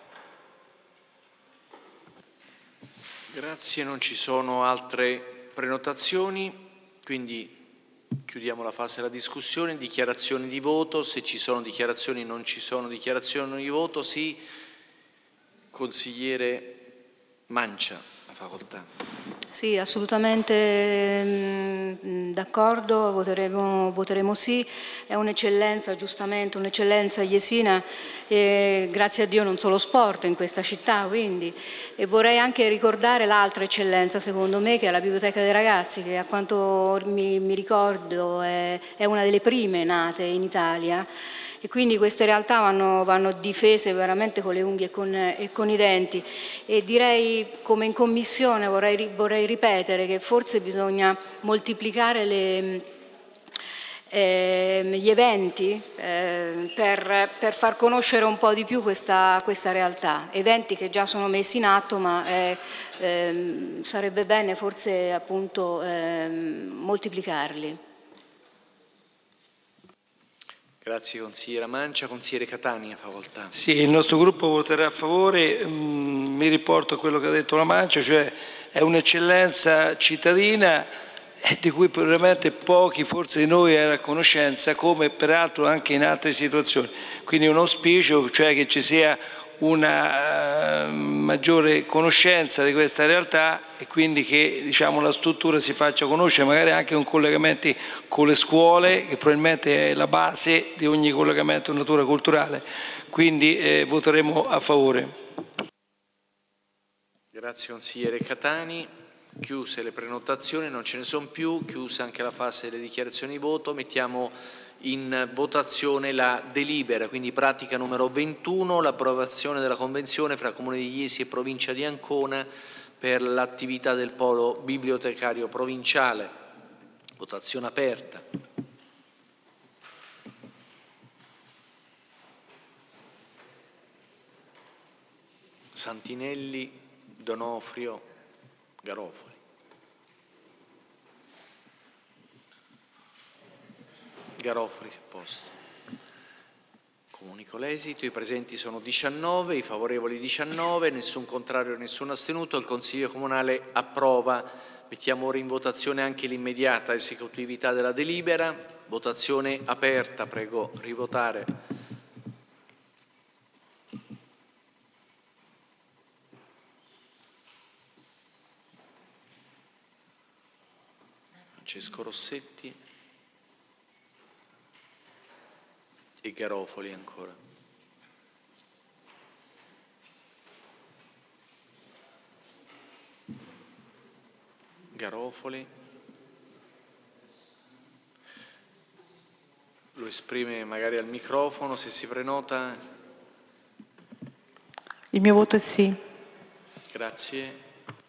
Grazie, non ci sono altre prenotazioni, quindi chiudiamo la fase della discussione. Dichiarazioni di voto, se ci sono dichiarazioni, non ci sono dichiarazioni di voto, sì. Consigliere Mancia, la facoltà. Sì, assolutamente mh, d'accordo, voteremo, voteremo sì, è un'eccellenza, giustamente un'eccellenza iesina, e grazie a Dio non solo sport in questa città, quindi. E vorrei anche ricordare l'altra eccellenza secondo me, che è la Biblioteca dei Ragazzi, che a quanto mi, mi ricordo è, è una delle prime nate in Italia. E quindi queste realtà vanno, vanno difese veramente con le unghie e con, e con i denti. E direi, come in commissione, vorrei, vorrei ripetere che forse bisogna moltiplicare le, eh, gli eventi eh, per, per far conoscere un po' di più questa, questa realtà. Eventi che già sono messi in atto, ma eh, eh, sarebbe bene forse appunto eh, moltiplicarli. Grazie consigliera Mancia. Consigliere Catania, facoltà. Sì, il nostro gruppo voterà a favore, mm, mi riporto a quello che ha detto la Mancia, cioè è un'eccellenza cittadina di cui probabilmente pochi forse di noi erano a conoscenza, come peraltro anche in altre situazioni. Quindi un auspicio, cioè che ci sia una uh, maggiore conoscenza di questa realtà e quindi che, diciamo, la struttura si faccia conoscere, magari anche con collegamenti con le scuole, che probabilmente è la base di ogni collegamento di natura culturale. Quindi eh, voteremo a favore. Grazie consigliere Catani. Chiuse le prenotazioni, non ce ne sono più, chiusa anche la fase delle dichiarazioni di voto. Mettiamo in votazione la delibera, quindi pratica numero ventuno, l'approvazione della convenzione fra Comune di Iesi e Provincia di Ancona per l'attività del polo bibliotecario provinciale. Votazione aperta. Santinelli, Donofrio, Garofoli. Garofoli, posto. Comunico l'esito, i presenti sono diciannove, i favorevoli diciannove, nessun contrario, nessun astenuto, il Consiglio Comunale approva. Mettiamo ora in votazione anche l'immediata esecutività della delibera. Votazione aperta, prego rivotare. Francesco Rossetti. E Garofoli ancora. Garofoli. Lo esprime magari al microfono se si prenota. Il mio voto è sì. Grazie.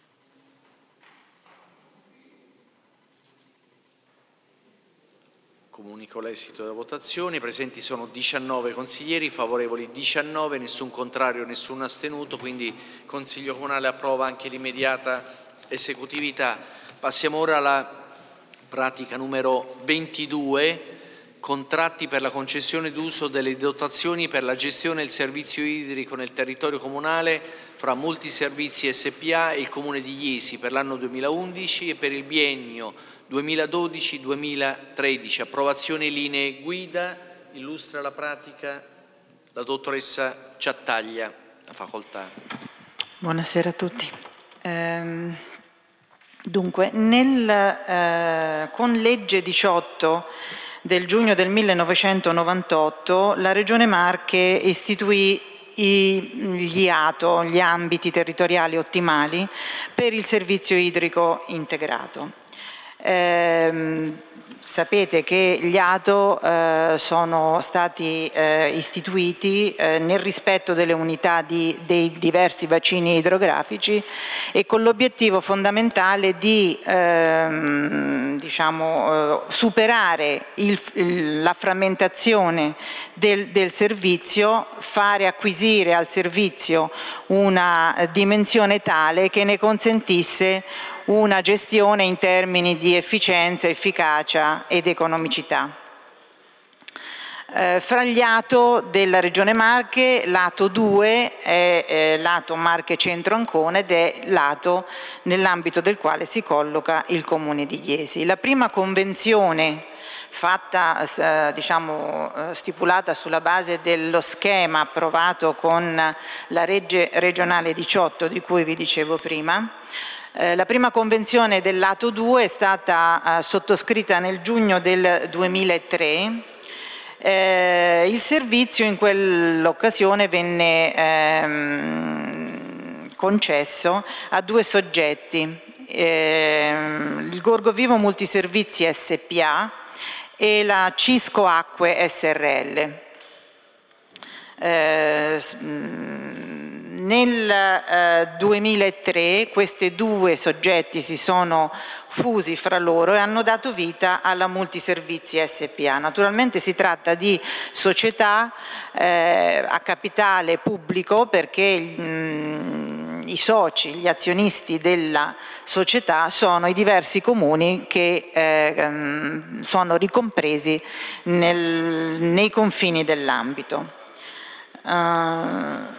Comunico l'esito della votazione. I presenti sono diciannove consiglieri, favorevoli diciannove, nessun contrario, nessun astenuto, quindi il Consiglio Comunale approva anche l'immediata esecutività. Passiamo ora alla pratica numero ventidue, contratti per la concessione d'uso delle dotazioni per la gestione del servizio idrico nel territorio comunale fra Multiservizi S P A e il Comune di Iesi per l'anno duemilaundici e per il biennio duemiladodici duemilatredici. Approvazione linee guida. Illustra la pratica la dottoressa Ciattaglia. La facoltà. Buonasera a tutti. Ehm, dunque, nel, eh, con legge diciotto del giugno del millenovecentonovantotto la Regione Marche istituì i, gli A T O, gli ambiti territoriali ottimali per il servizio idrico integrato. Eh, sapete che gli A T O eh, sono stati eh, istituiti eh, nel rispetto delle unità di, dei diversi bacini idrografici e con l'obiettivo fondamentale di ehm, diciamo, eh, superare il, il, la frammentazione del, del servizio, fare acquisire al servizio una dimensione tale che ne consentisse una gestione in termini di efficienza, efficacia ed economicità. Eh, fra gli A T O della Regione Marche, l'A T O due è eh, l'A T O Marche Centro Ancona ed è l'A T O nell'ambito del quale si colloca il Comune di Iesi. La prima convenzione fatta, eh, diciamo, stipulata sulla base dello schema approvato con la legge regionale diciotto di cui vi dicevo prima. Eh, la prima convenzione dell'A T O due è stata eh, sottoscritta nel giugno del duemilatré. Eh, il servizio in quell'occasione venne ehm, concesso a due soggetti, ehm, il Gorgovivo Multiservizi S P A e la Cisco Acque S R L. Eh, Nel eh, duemilatré questi due soggetti si sono fusi fra loro e hanno dato vita alla Multiservizi S P A. Naturalmente si tratta di società eh, a capitale pubblico perché mh, i soci, gli azionisti della società sono i diversi comuni che eh, mh, sono ricompresi nel, nei confini dell'ambito. Uh,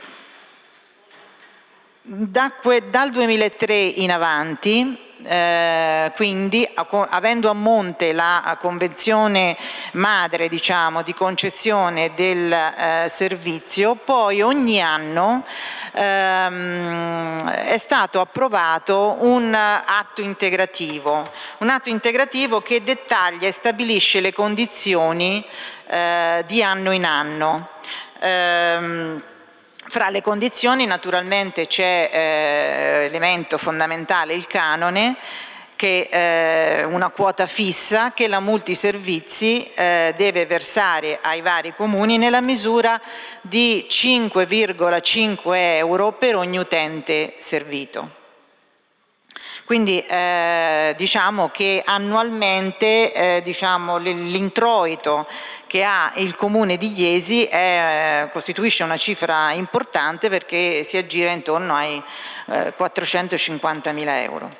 Da que, dal duemilatré in avanti, eh, quindi avendo a monte la convenzione madre, diciamo, di concessione del eh, servizio, poi ogni anno ehm, è stato approvato un atto integrativo, un atto integrativo che dettaglia e stabilisce le condizioni eh, di anno in anno. Ehm, Fra le condizioni naturalmente c'è eh, elemento fondamentale il canone, che è eh, una quota fissa che la Multiservizi eh, deve versare ai vari comuni nella misura di cinque virgola cinque euro per ogni utente servito. Quindi eh, diciamo che annualmente eh, diciamo, l'introito che ha il Comune di Iesi è, costituisce una cifra importante perché si aggira intorno ai eh, quattrocentocinquantamila euro.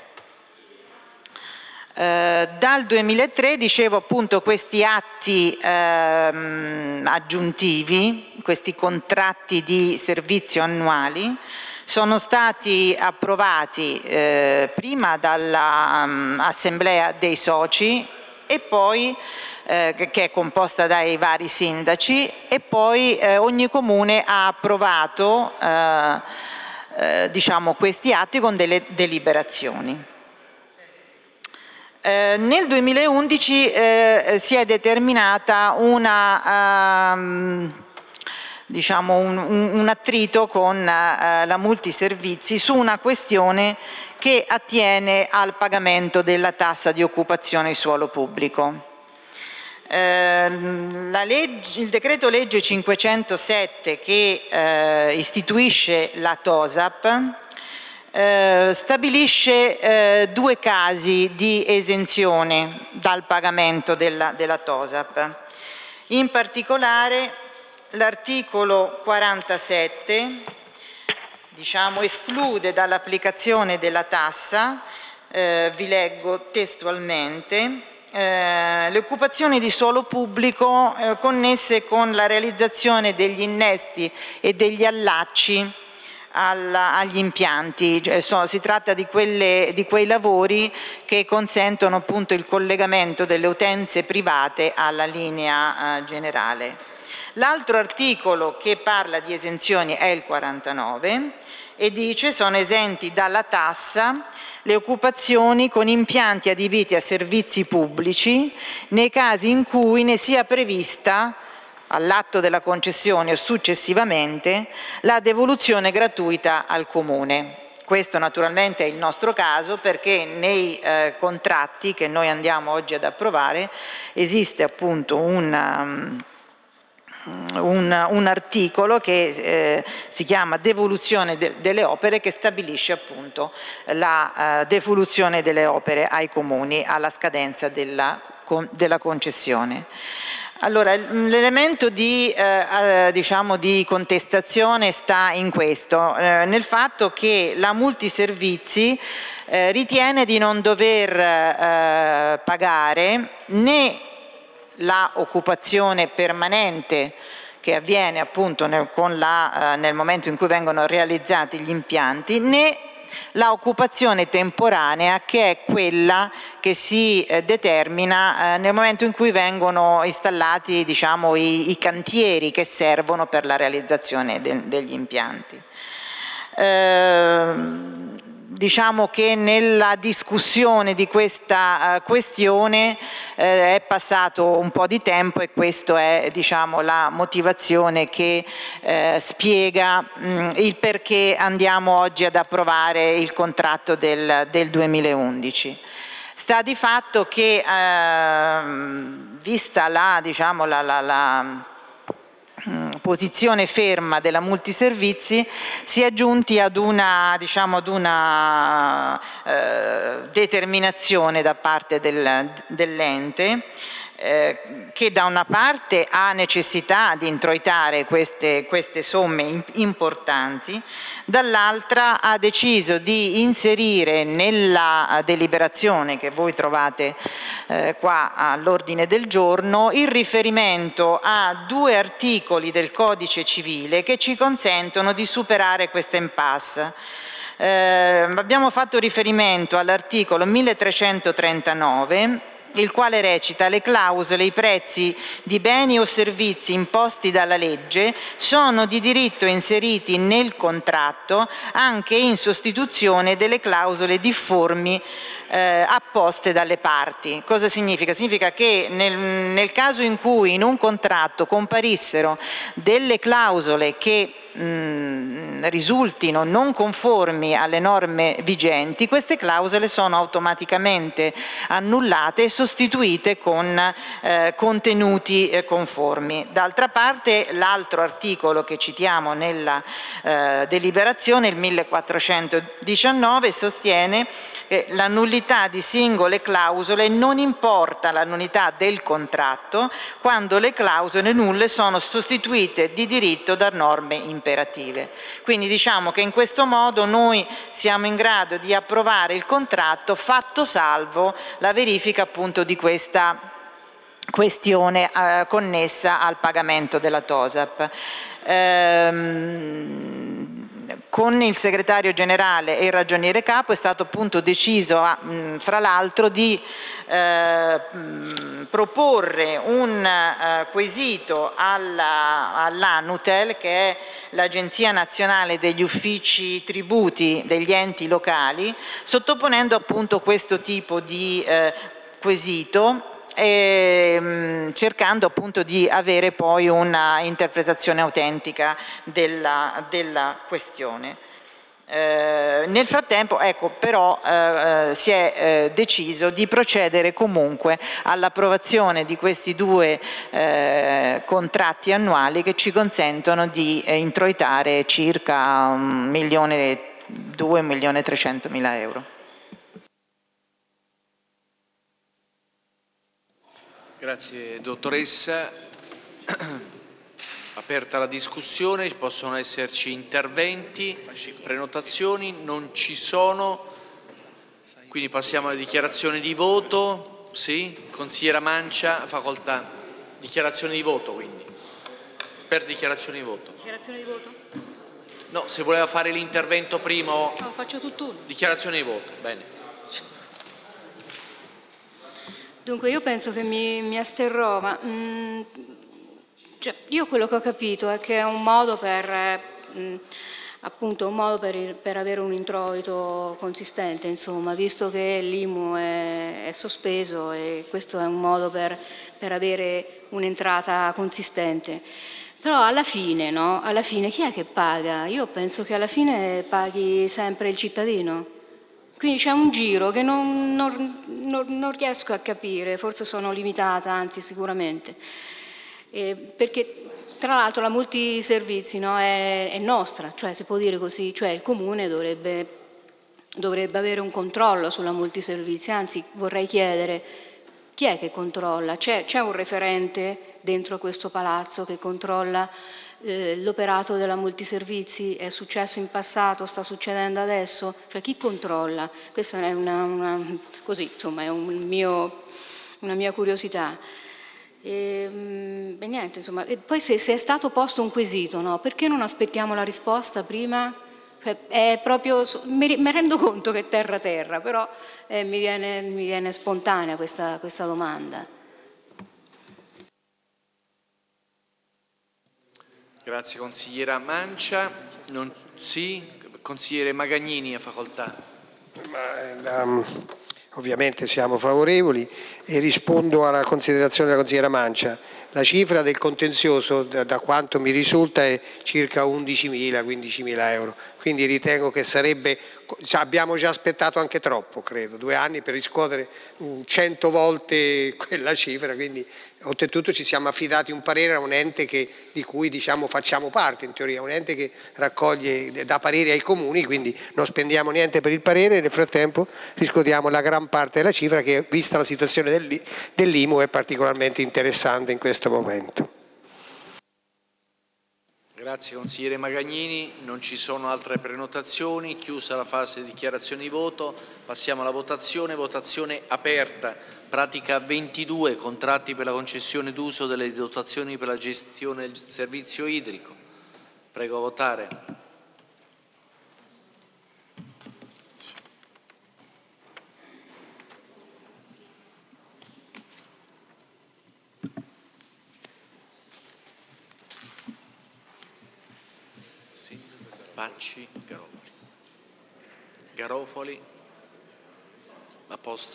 Eh, dal duemilatré, dicevo appunto, questi atti ehm, aggiuntivi, questi contratti di servizio annuali, sono stati approvati eh, prima dall'Assemblea um, dei Soci e poi eh, che è composta dai vari sindaci e poi eh, ogni comune ha approvato eh, eh, diciamo, questi atti con delle deliberazioni. Eh, nel duemilaundici eh, si è determinata una um, diciamo un, un attrito con uh, la Multiservizi su una questione che attiene al pagamento della tassa di occupazione suolo pubblico. Eh, la legge, il decreto legge cinquecentosette che eh, istituisce la TOSAP eh, stabilisce eh, due casi di esenzione dal pagamento della, della TOSAP. In particolare l'articolo quarantasette diciamo, esclude dall'applicazione della tassa, eh, vi leggo testualmente, Eh, le occupazioni di suolo pubblico eh, connesse con la realizzazione degli innesti e degli allacci alla, agli impianti. Cioè, so, si tratta di, quelle, di quei lavori che consentono appunto il collegamento delle utenze private alla linea eh, generale. L'altro articolo che parla di esenzioni è il quarantanove e dice sono esenti dalla tassa le occupazioni con impianti adibiti a servizi pubblici nei casi in cui ne sia prevista, all'atto della concessione o successivamente, la devoluzione gratuita al Comune. Questo naturalmente è il nostro caso perché nei eh, contratti che noi andiamo oggi ad approvare esiste appunto una... Um, Un, un articolo che eh, si chiama devoluzione de, delle opere, che stabilisce appunto la uh, devoluzione delle opere ai comuni alla scadenza della, con, della concessione. Allora, l'elemento di, eh, diciamo di contestazione sta in questo, eh, nel fatto che la Multiservizi eh, ritiene di non dover eh, pagare né la occupazione permanente che avviene appunto nel, con la, eh, nel momento in cui vengono realizzati gli impianti, né la occupazione temporanea, che è quella che si eh, determina eh, nel momento in cui vengono installati diciamo, i, i cantieri che servono per la realizzazione de, degli impianti. Eh, Diciamo che nella discussione di questa uh, questione eh, è passato un po' di tempo e questa è diciamo, la motivazione che eh, spiega mh, il perché andiamo oggi ad approvare il contratto del, del duemilaundici. Sta di fatto che eh, vista la, diciamo, la, la, la posizione ferma della Multiservizi, si è giunti ad una, diciamo, ad una eh, determinazione da parte del, dell'ente eh, che da una parte ha necessità di introitare queste, queste somme importanti, dall'altra ha deciso di inserire nella deliberazione che voi trovate eh, qua all'ordine del giorno il riferimento a due articoli del Codice Civile che ci consentono di superare questa impasse. Eh, abbiamo fatto riferimento all'articolo milletrecentotrentanove, il quale recita: le clausole, i prezzi di beni o servizi imposti dalla legge sono di diritto inseriti nel contratto anche in sostituzione delle clausole difformi eh, apposte dalle parti. Cosa significa? Significa che nel, nel caso in cui in un contratto comparissero delle clausole che mh, risultino non conformi alle norme vigenti, queste clausole sono automaticamente annullate e sostituite con eh, contenuti eh, conformi. D'altra parte l'altro articolo che citiamo nella eh, deliberazione, il millequattrocentodiciannove, sostiene che l'annullità di singole clausole non importa l'annullità del contratto quando le clausole nulle sono sostituite di diritto da norme imperative. Quindi diciamo che in questo modo noi siamo in grado di approvare il contratto fatto salvo la verifica appunto di questa questione eh, connessa al pagamento della TOSAP. Ehm, con il segretario generale e il ragioniere capo è stato appunto deciso, mh, fra l'altro, di eh, mh, proporre un eh, quesito all'Anutel, che è l'Agenzia Nazionale degli Uffici Tributi degli enti locali, sottoponendo appunto questo tipo di eh, quesito, E, cercando appunto di avere poi una interpretazione autentica della, della questione. Eh, nel frattempo, ecco, però eh, si è eh, deciso di procedere comunque all'approvazione di questi due eh, contratti annuali che ci consentono di eh, introitare circa un milione due, un milione trecentomila euro. Grazie dottoressa. Aperta la discussione, possono esserci interventi, prenotazioni, non ci sono, quindi passiamo alle dichiarazioni di voto. Sì, consigliera Mancia, facoltà. Dichiarazione di voto quindi. Per dichiarazione di voto. Dichiarazione di voto? No, se voleva fare l'intervento prima o... No, faccio tutt'uno. Dichiarazione di voto, bene. Dunque io penso che mi, mi asterrò, ma mh, cioè, io quello che ho capito è che è un modo per, mh, appunto, un modo per, il, per avere un introito consistente, insomma, visto che l'I M U è, è sospeso e questo è un modo per, per avere un'entrata consistente. Però alla fine, no? Alla fine chi è che paga? Io penso che alla fine paghi sempre il cittadino. Quindi c'è un giro che non, non, non, non riesco a capire, forse sono limitata, anzi sicuramente. Eh, perché tra l'altro la multiservizi, no, è, è nostra, cioè si può dire così, cioè il Comune dovrebbe, dovrebbe avere un controllo sulla multiservizi, anzi vorrei chiedere chi è che controlla? C'è, c'è un referente dentro questo palazzo che controlla eh, l'operato della multiservizi? È successo in passato, sta succedendo adesso? Cioè chi controlla? Questa è una, una, così, insomma, è un mio, una mia curiosità. E, e niente, insomma, e poi se, se è stato posto un quesito, no? Perché non aspettiamo la risposta prima? È proprio, mi, mi rendo conto che è terra terra, però eh, mi, viene, mi viene spontanea questa, questa domanda. Grazie consigliera Mancia. Non, sì, consigliere Magagnini a facoltà. Ma, um, ovviamente siamo favorevoli e rispondo alla considerazione della consigliera Mancia. La cifra del contenzioso, da, da quanto mi risulta, è circa undicimila quindicimila euro, quindi ritengo che sarebbe, abbiamo già aspettato anche troppo, credo, due anni per riscuotere cento volte quella cifra, quindi oltretutto ci siamo affidati un parere a un ente che, di cui diciamo, facciamo parte, in teoria, un ente che raccoglie, dà pareri ai comuni, quindi non spendiamo niente per il parere e nel frattempo riscuotiamo la gran parte della cifra che, vista la situazione dell'I M U, è particolarmente interessante in questo momento. Grazie consigliere Magagnini, non ci sono altre prenotazioni, chiusa la fase di dichiarazione di voto, passiamo alla votazione, votazione aperta, pratica ventidue, contratti per la concessione d'uso delle dotazioni per la gestione del servizio idrico. Prego votare. Pacci, Garofoli. Garofoli, a posto.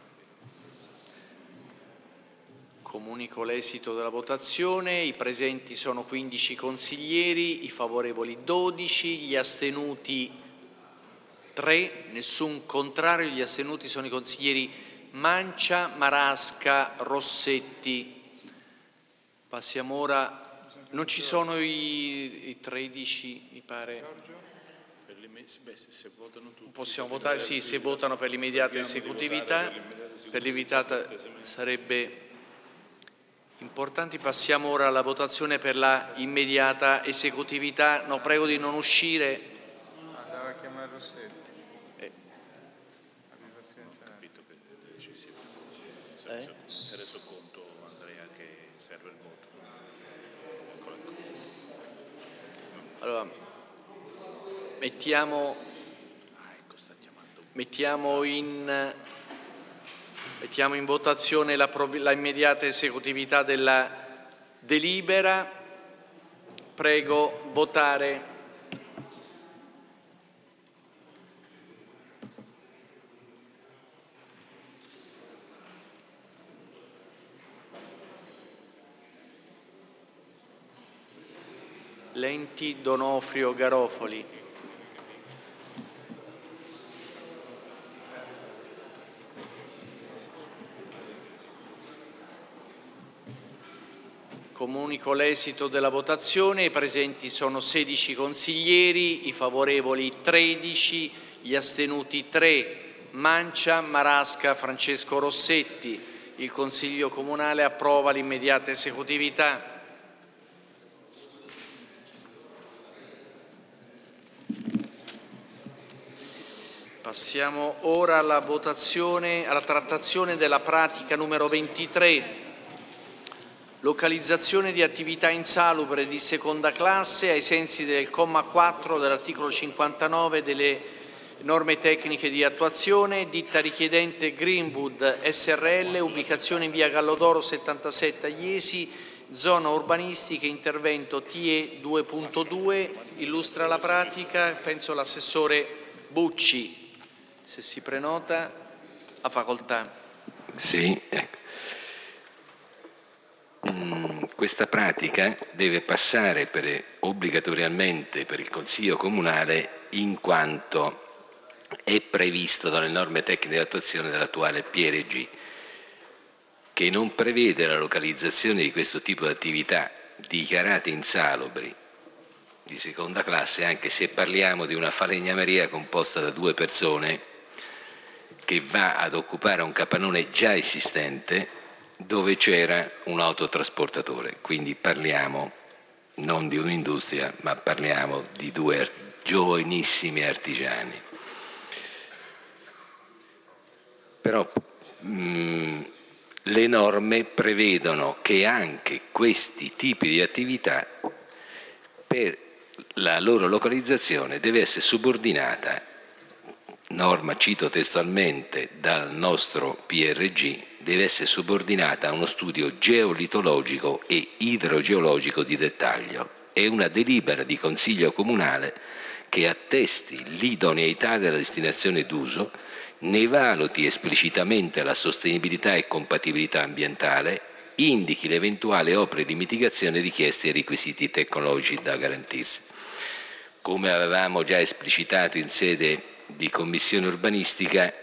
Comunico l'esito della votazione, i presenti sono quindici consiglieri, i favorevoli dodici, gli astenuti tre, nessun contrario, gli astenuti sono i consiglieri Mancia, Marasca, Rossetti. Passiamo ora. Non ci sono i, i tredici, mi pare. Possiamo votare, sì, se votano per l'immediata esecutività. Per l'immediata sarebbe importante. Passiamo ora alla votazione per la immediata esecutività. No, prego di non uscire. Andava a chiamare Rossetti. Eh. Eh? Si è reso conto, Andrea, che serve il voto. Allora, mettiamo, mettiamo, in, mettiamo in votazione la, la immediata esecutività della delibera. Prego votare. Lenti, Donofrio, Garofoli. Comunico l'esito della votazione. I presenti sono sedici consiglieri, i favorevoli tredici, gli astenuti tre. Mancia, Marasca, Francesco Rossetti. Il Consiglio Comunale approva l'immediata esecutività. Passiamo ora alla votazione, alla trattazione della pratica numero ventitré. Localizzazione di attività insalubre di seconda classe ai sensi del comma quattro dell'articolo cinquantanove delle norme tecniche di attuazione, ditta richiedente Greenwood S R L, ubicazione in via Gallodoro settantasette a Iesi, zona urbanistica, intervento T E due punto due. Illustra la pratica, penso l'assessore Bucci. Se si prenota, a facoltà. Sì, ecco. Mm, questa pratica deve passare per, obbligatoriamente per il Consiglio Comunale in quanto è previsto dalle norme tecniche di attuazione dell'attuale P R G, che non prevede la localizzazione di questo tipo di attività dichiarate insalubri di seconda classe, anche se parliamo di una falegnameria composta da due persone che va ad occupare un capannone già esistente dove c'era un autotrasportatore. Quindi parliamo non di un'industria, ma parliamo di due giovanissimi artigiani. Però mh, le norme prevedono che anche questi tipi di attività, per la loro localizzazione, deve essere subordinata, norma cito testualmente dal nostro P R G, deve essere subordinata a uno studio geolitologico e idrogeologico di dettaglio. È una delibera di Consiglio Comunale che attesti l'idoneità della destinazione d'uso, ne valuti esplicitamente la sostenibilità e compatibilità ambientale, indichi le eventuali opere di mitigazione richieste e i requisiti tecnologici da garantirsi. Come avevamo già esplicitato in sede di Commissione Urbanistica,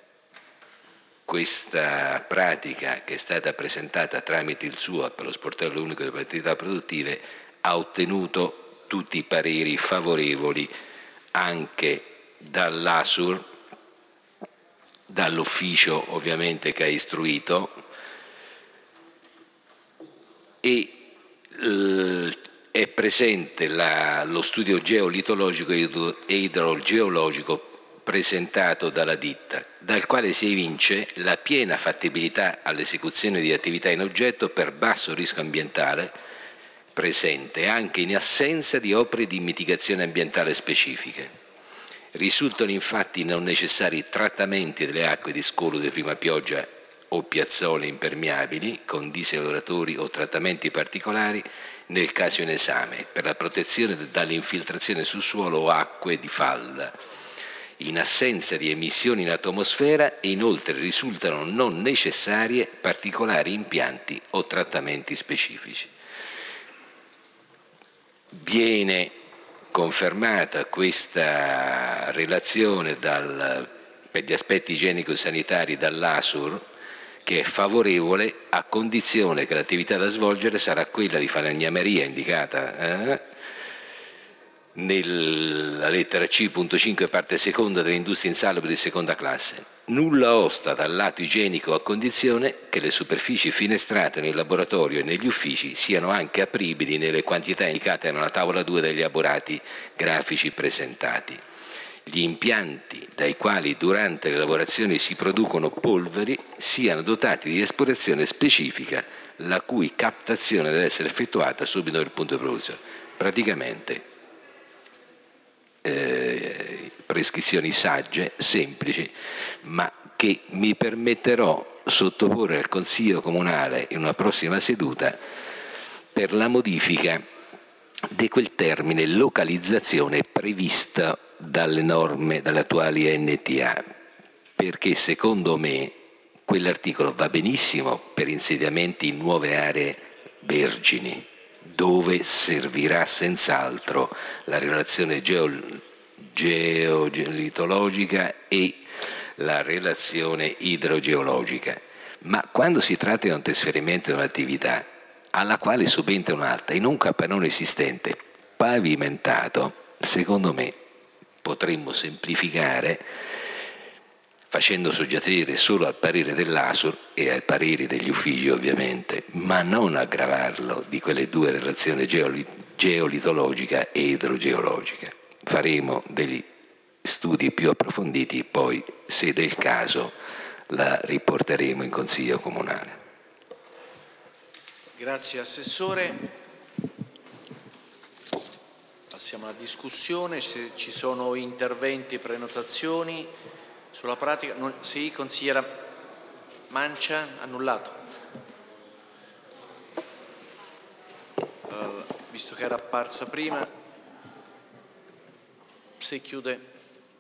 questa pratica, che è stata presentata tramite il S U A P, lo sportello unico delle attività produttive, ha ottenuto tutti i pareri favorevoli anche dall'A S U R, dall'ufficio ovviamente che ha istruito, e eh, è presente la, lo studio geolitologico e idrogeologico presentato dalla ditta, dal quale si evince la piena fattibilità all'esecuzione di attività in oggetto per basso rischio ambientale presente anche in assenza di opere di mitigazione ambientale specifiche. Risultano infatti non necessari trattamenti delle acque di scolo di prima pioggia o piazzole impermeabili con disaloratori o trattamenti particolari nel caso in esame per la protezione dall'infiltrazione sul suolo o acque di falda, in assenza di emissioni in atmosfera, e inoltre risultano non necessarie particolari impianti o trattamenti specifici. Viene confermata questa relazione dal, per gli aspetti igienico-sanitari dall'A S U R, che è favorevole a condizione che l'attività da svolgere sarà quella di falegnameria indicata eh, nella lettera C punto cinque parte seconda dell'industria insalubre di seconda classe. Nulla osta dal lato igienico a condizione che le superfici finestrate nel laboratorio e negli uffici siano anche apribili nelle quantità indicate nella tavola due degli elaborati grafici presentati. Gli impianti dai quali durante le lavorazioni si producono polveri siano dotati di esplorazione specifica, la cui captazione deve essere effettuata subito nel punto di produzione. Praticamente eh, prescrizioni sagge, semplici, ma che mi permetterò sottoporre al Consiglio Comunale in una prossima seduta per la modifica di quel termine localizzazione prevista dalle norme, dalle attuali N T A, perché secondo me quell'articolo va benissimo per insediamenti in nuove aree vergini, dove servirà senz'altro la relazione geolitologica e la relazione idrogeologica, ma quando si tratta di un trasferimento di un'attività alla quale subentra un'altra, in un capannone esistente pavimentato, secondo me potremmo semplificare facendo soggetire solo al parere dell'Asur e ai pareri degli uffici ovviamente, ma non aggravarlo di quelle due relazioni geolitologica e idrogeologica. Faremo degli studi più approfonditi, poi se del caso la riporteremo in Consiglio Comunale. Grazie Assessore. Passiamo alla discussione, se ci sono interventi, prenotazioni sulla pratica. Non, sì, consigliera Mancia, annullato. Allora, visto che era apparsa prima, si chiude.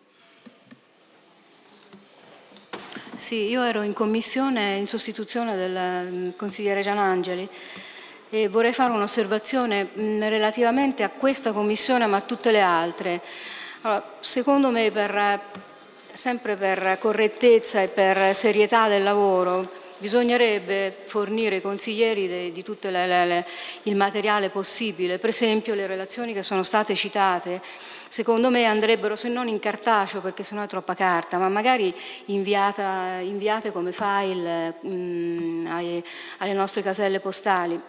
Sì, io ero in commissione in sostituzione del consigliere Gianangeli e vorrei fare un'osservazione relativamente a questa commissione ma a tutte le altre. Allora, secondo me, per, sempre per correttezza e per serietà del lavoro, bisognerebbe fornire ai consiglieri de, di tutto il materiale possibile, per esempio le relazioni che sono state citate. Secondo me andrebbero, se non in cartaceo, perché sennò è troppa carta, ma magari inviata, inviate come file mh, ai, alle nostre caselle postali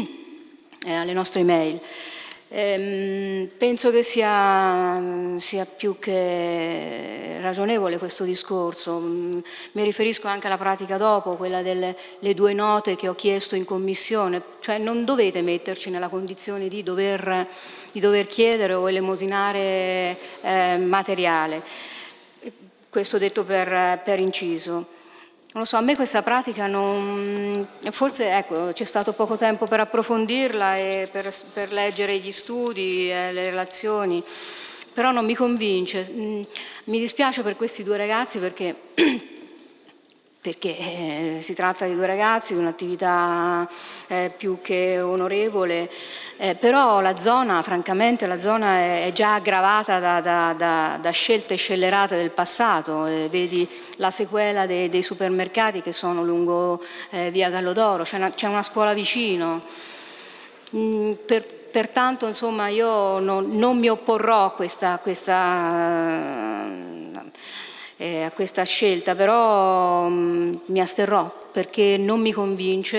e alle nostre email. Ehm, penso che sia, sia più che ragionevole questo discorso. Mi riferisco anche alla pratica dopo, quella delle le due note che ho chiesto in commissione, cioè non dovete metterci nella condizione di dover, di dover chiedere o elemosinare eh, materiale. Questo detto per, per inciso. Non lo so, a me questa pratica non... Forse ecco, c'è stato poco tempo per approfondirla e per, per leggere gli studi, eh, le relazioni, però non mi convince. Mi dispiace per questi due ragazzi perché, perché eh, si tratta di due ragazzi, di un'attività eh, più che onorevole, eh, però la zona, francamente, la zona è, è già aggravata da, da, da, da scelte scellerate del passato. Eh, vedi la sequela dei, dei supermercati che sono lungo eh, via Gallodoro, c'è una, c'è una scuola vicino. Mm, per, pertanto, insomma, io non, non mi opporrò a questa, questa eh, a questa scelta, però mh, mi asterrò perché non mi convince,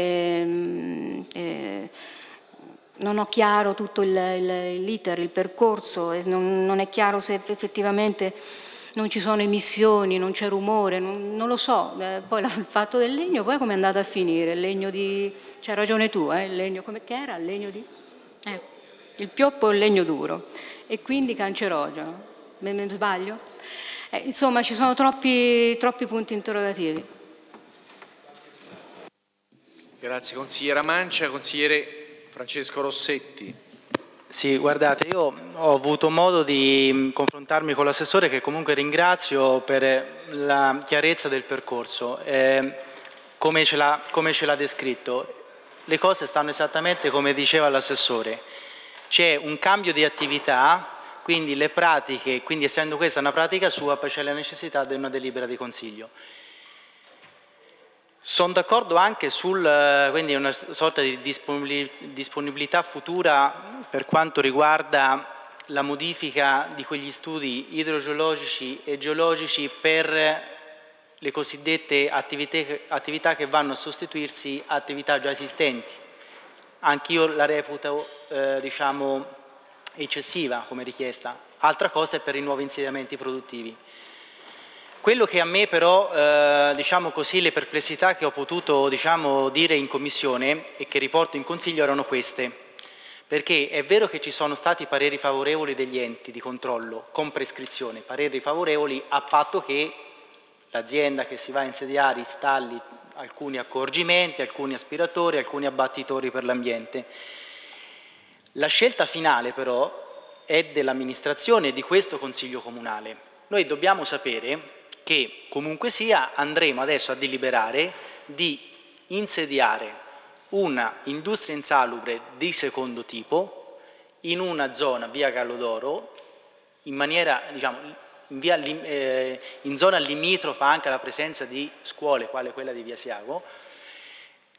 eh, eh, non ho chiaro tutto l'iter, il, il percorso, e non, non è chiaro se effettivamente non ci sono emissioni, non c'è rumore, non, non lo so. Eh, poi la, il fatto del legno, poi come è andato a finire? Il legno di... c'hai ragione tu, eh? Il legno come che era? Il legno di... Eh, il pioppo è il legno duro e quindi cancerogeno. Me, me sbaglio? Eh, insomma, ci sono troppi, troppi punti interrogativi. Grazie consigliera Mancia. Consigliere Francesco Rossetti. Sì, guardate, io ho avuto modo di confrontarmi con l'assessore, che comunque ringrazio per la chiarezza del percorso, eh, come ce l'ha come ce l'ha descritto. Le cose stanno esattamente come diceva l'assessore. C'è un cambio di attività, quindi le pratiche, quindi essendo questa una pratica sua, poi c'è la necessità di una delibera di consiglio. Sono d'accordo anche sul, quindi una sorta di disponibilità futura per quanto riguarda la modifica di quegli studi idrogeologici e geologici per le cosiddette attività, attività che vanno a sostituirsi a attività già esistenti. Anch'io la reputo, eh, diciamo, eccessiva come richiesta. Altra cosa è per i nuovi insediamenti produttivi. Quello che a me però, eh, diciamo così, le perplessità che ho potuto, diciamo, dire in commissione e che riporto in consiglio erano queste, perché è vero che ci sono stati pareri favorevoli degli enti di controllo con prescrizione, pareri favorevoli a patto che l'azienda che si va a insediare installi alcuni accorgimenti, alcuni aspiratori, alcuni abbattitori per l'ambiente. La scelta finale però è dell'amministrazione e di questo Consiglio Comunale. Noi dobbiamo sapere che comunque sia andremo adesso a deliberare di insediare una industria insalubre di secondo tipo in una zona via Gallodoro, in maniera, diciamo, in, via, eh, in zona limitrofa anche alla presenza di scuole quale quella di via Siago,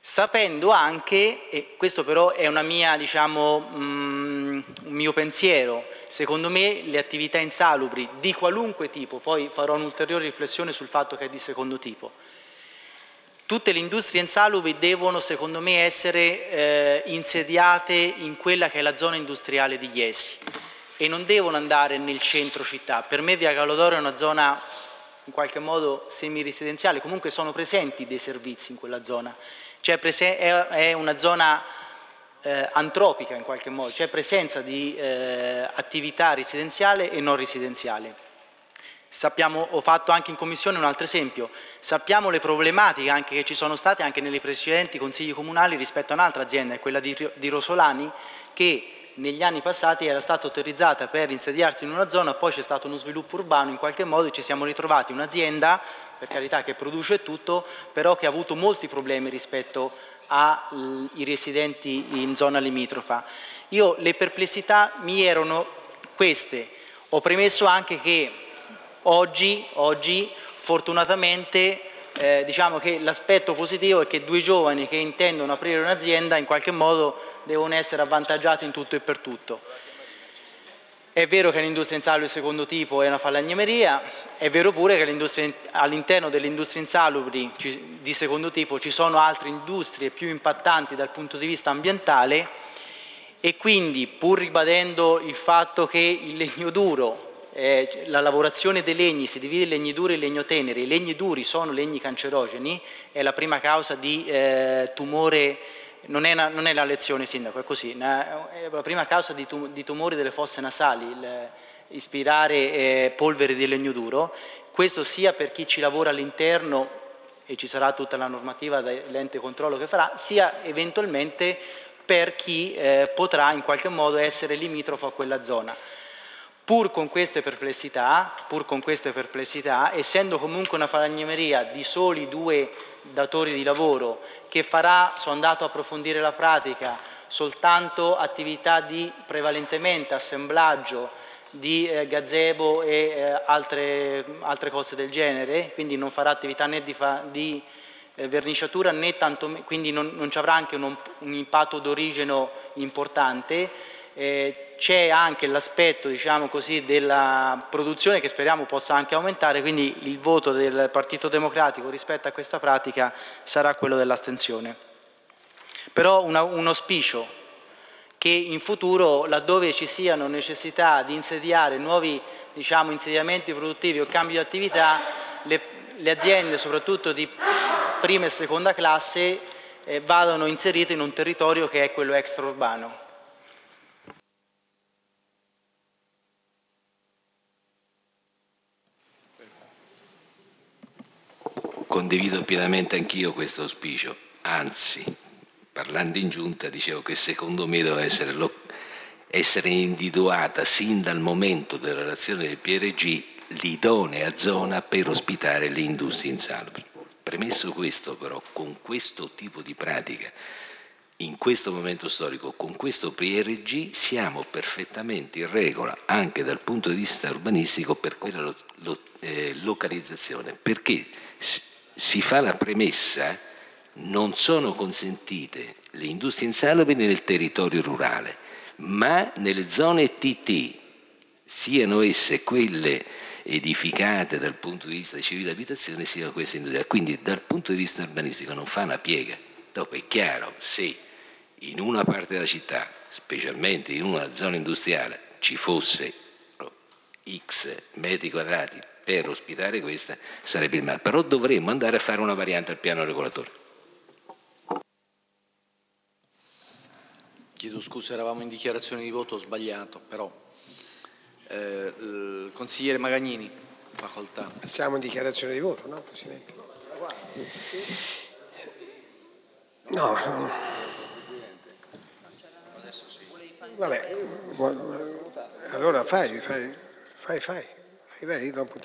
sapendo anche, e questo però è una mia, diciamo, mh, un mio pensiero, secondo me le attività insalubri di qualunque tipo, poi farò un'ulteriore riflessione sul fatto che è di secondo tipo, tutte le industrie insalubri devono, secondo me, essere eh, insediate in quella che è la zona industriale di Iesi e non devono andare nel centro città. Per me Via Gallodoro è una zona in qualche modo semi-residenziale, comunque sono presenti dei servizi in quella zona, cioè è una zona eh, antropica in qualche modo, c'è presenza di eh, attività residenziale e non residenziale. Sappiamo, ho fatto anche in commissione un altro esempio, sappiamo le problematiche anche che ci sono state anche nei precedenti consigli comunali rispetto a un'altra azienda, quella di, di Rosolani, che negli anni passati era stata autorizzata per insediarsi in una zona, poi c'è stato uno sviluppo urbano, in qualche modo ci siamo ritrovati un'azienda, per carità, che produce tutto, però che ha avuto molti problemi rispetto ai residenti in zona limitrofa. Io, le perplessità mi erano queste, ho premesso anche che oggi, oggi fortunatamente, Eh, diciamo che l'aspetto positivo è che due giovani che intendono aprire un'azienda in qualche modo devono essere avvantaggiati in tutto e per tutto. È vero che l'industria insalubri di secondo tipo è una falagnemeria, è vero pure che all'interno delle industrie insalubri di secondo tipo ci sono altre industrie più impattanti dal punto di vista ambientale e quindi, pur ribadendo il fatto che il legno duro, Eh, la lavorazione dei legni si divide in legni duri e legno teneri, i legni duri sono legni cancerogeni, è la prima causa di eh, tumore, non è, una, non è la lezione sindaco, è così, è la prima causa di, tum di tumori delle fosse nasali, il, ispirare eh, polvere di legno duro, questo sia per chi ci lavora all'interno e ci sarà tutta la normativa dell'ente controllo che farà, sia eventualmente per chi eh, potrà in qualche modo essere limitrofo a quella zona. Pur con queste perplessità, pur con queste perplessità, essendo comunque una falagnemeria di soli due datori di lavoro che farà, sono andato a approfondire la pratica, soltanto attività di prevalentemente assemblaggio di eh, gazebo e eh, altre, altre cose del genere, quindi non farà attività né di, fa, di eh, verniciatura né tanto, quindi non, non ci avrà anche un, un impatto d'origine importante. Eh, c'è anche l'aspetto, diciamo così, della produzione che speriamo possa anche aumentare, quindi il voto del Partito Democratico rispetto a questa pratica sarà quello dell'astensione. Però una, un auspicio che in futuro, laddove ci siano necessità di insediare nuovi, diciamo, insediamenti produttivi o cambi di attività, le, le aziende, soprattutto di prima e seconda classe, eh, vadano inserite in un territorio che è quello extraurbano. Condivido pienamente anch'io questo auspicio, anzi, parlando in giunta dicevo che secondo me deve essere, lo, essere individuata sin dal momento della relazione del P R G l'idonea zona per ospitare le industrie insalubri. Premesso questo però, con questo tipo di pratica, in questo momento storico, con questo P R G siamo perfettamente in regola anche dal punto di vista urbanistico per quella lo, lo, eh, localizzazione, perché si fa la premessa, non sono consentite le industrie insalubri nel territorio rurale, ma nelle zone T T, siano esse quelle edificate dal punto di vista di civile abitazione, siano queste industriali. Quindi dal punto di vista urbanistico non fa una piega. Dopo è chiaro, se in una parte della città, specialmente in una zona industriale, ci fosse X metri quadrati per ospitare questa, sarebbe il male. Però dovremmo andare a fare una variante al piano regolatore. Chiedo scusa, eravamo in dichiarazione di voto, ho sbagliato, però eh, il consigliere Magagnini, facoltà. Siamo in dichiarazione di voto, no, Presidente? No, no. Vabbè, allora fai, fai, fai, fai, vai, dopo.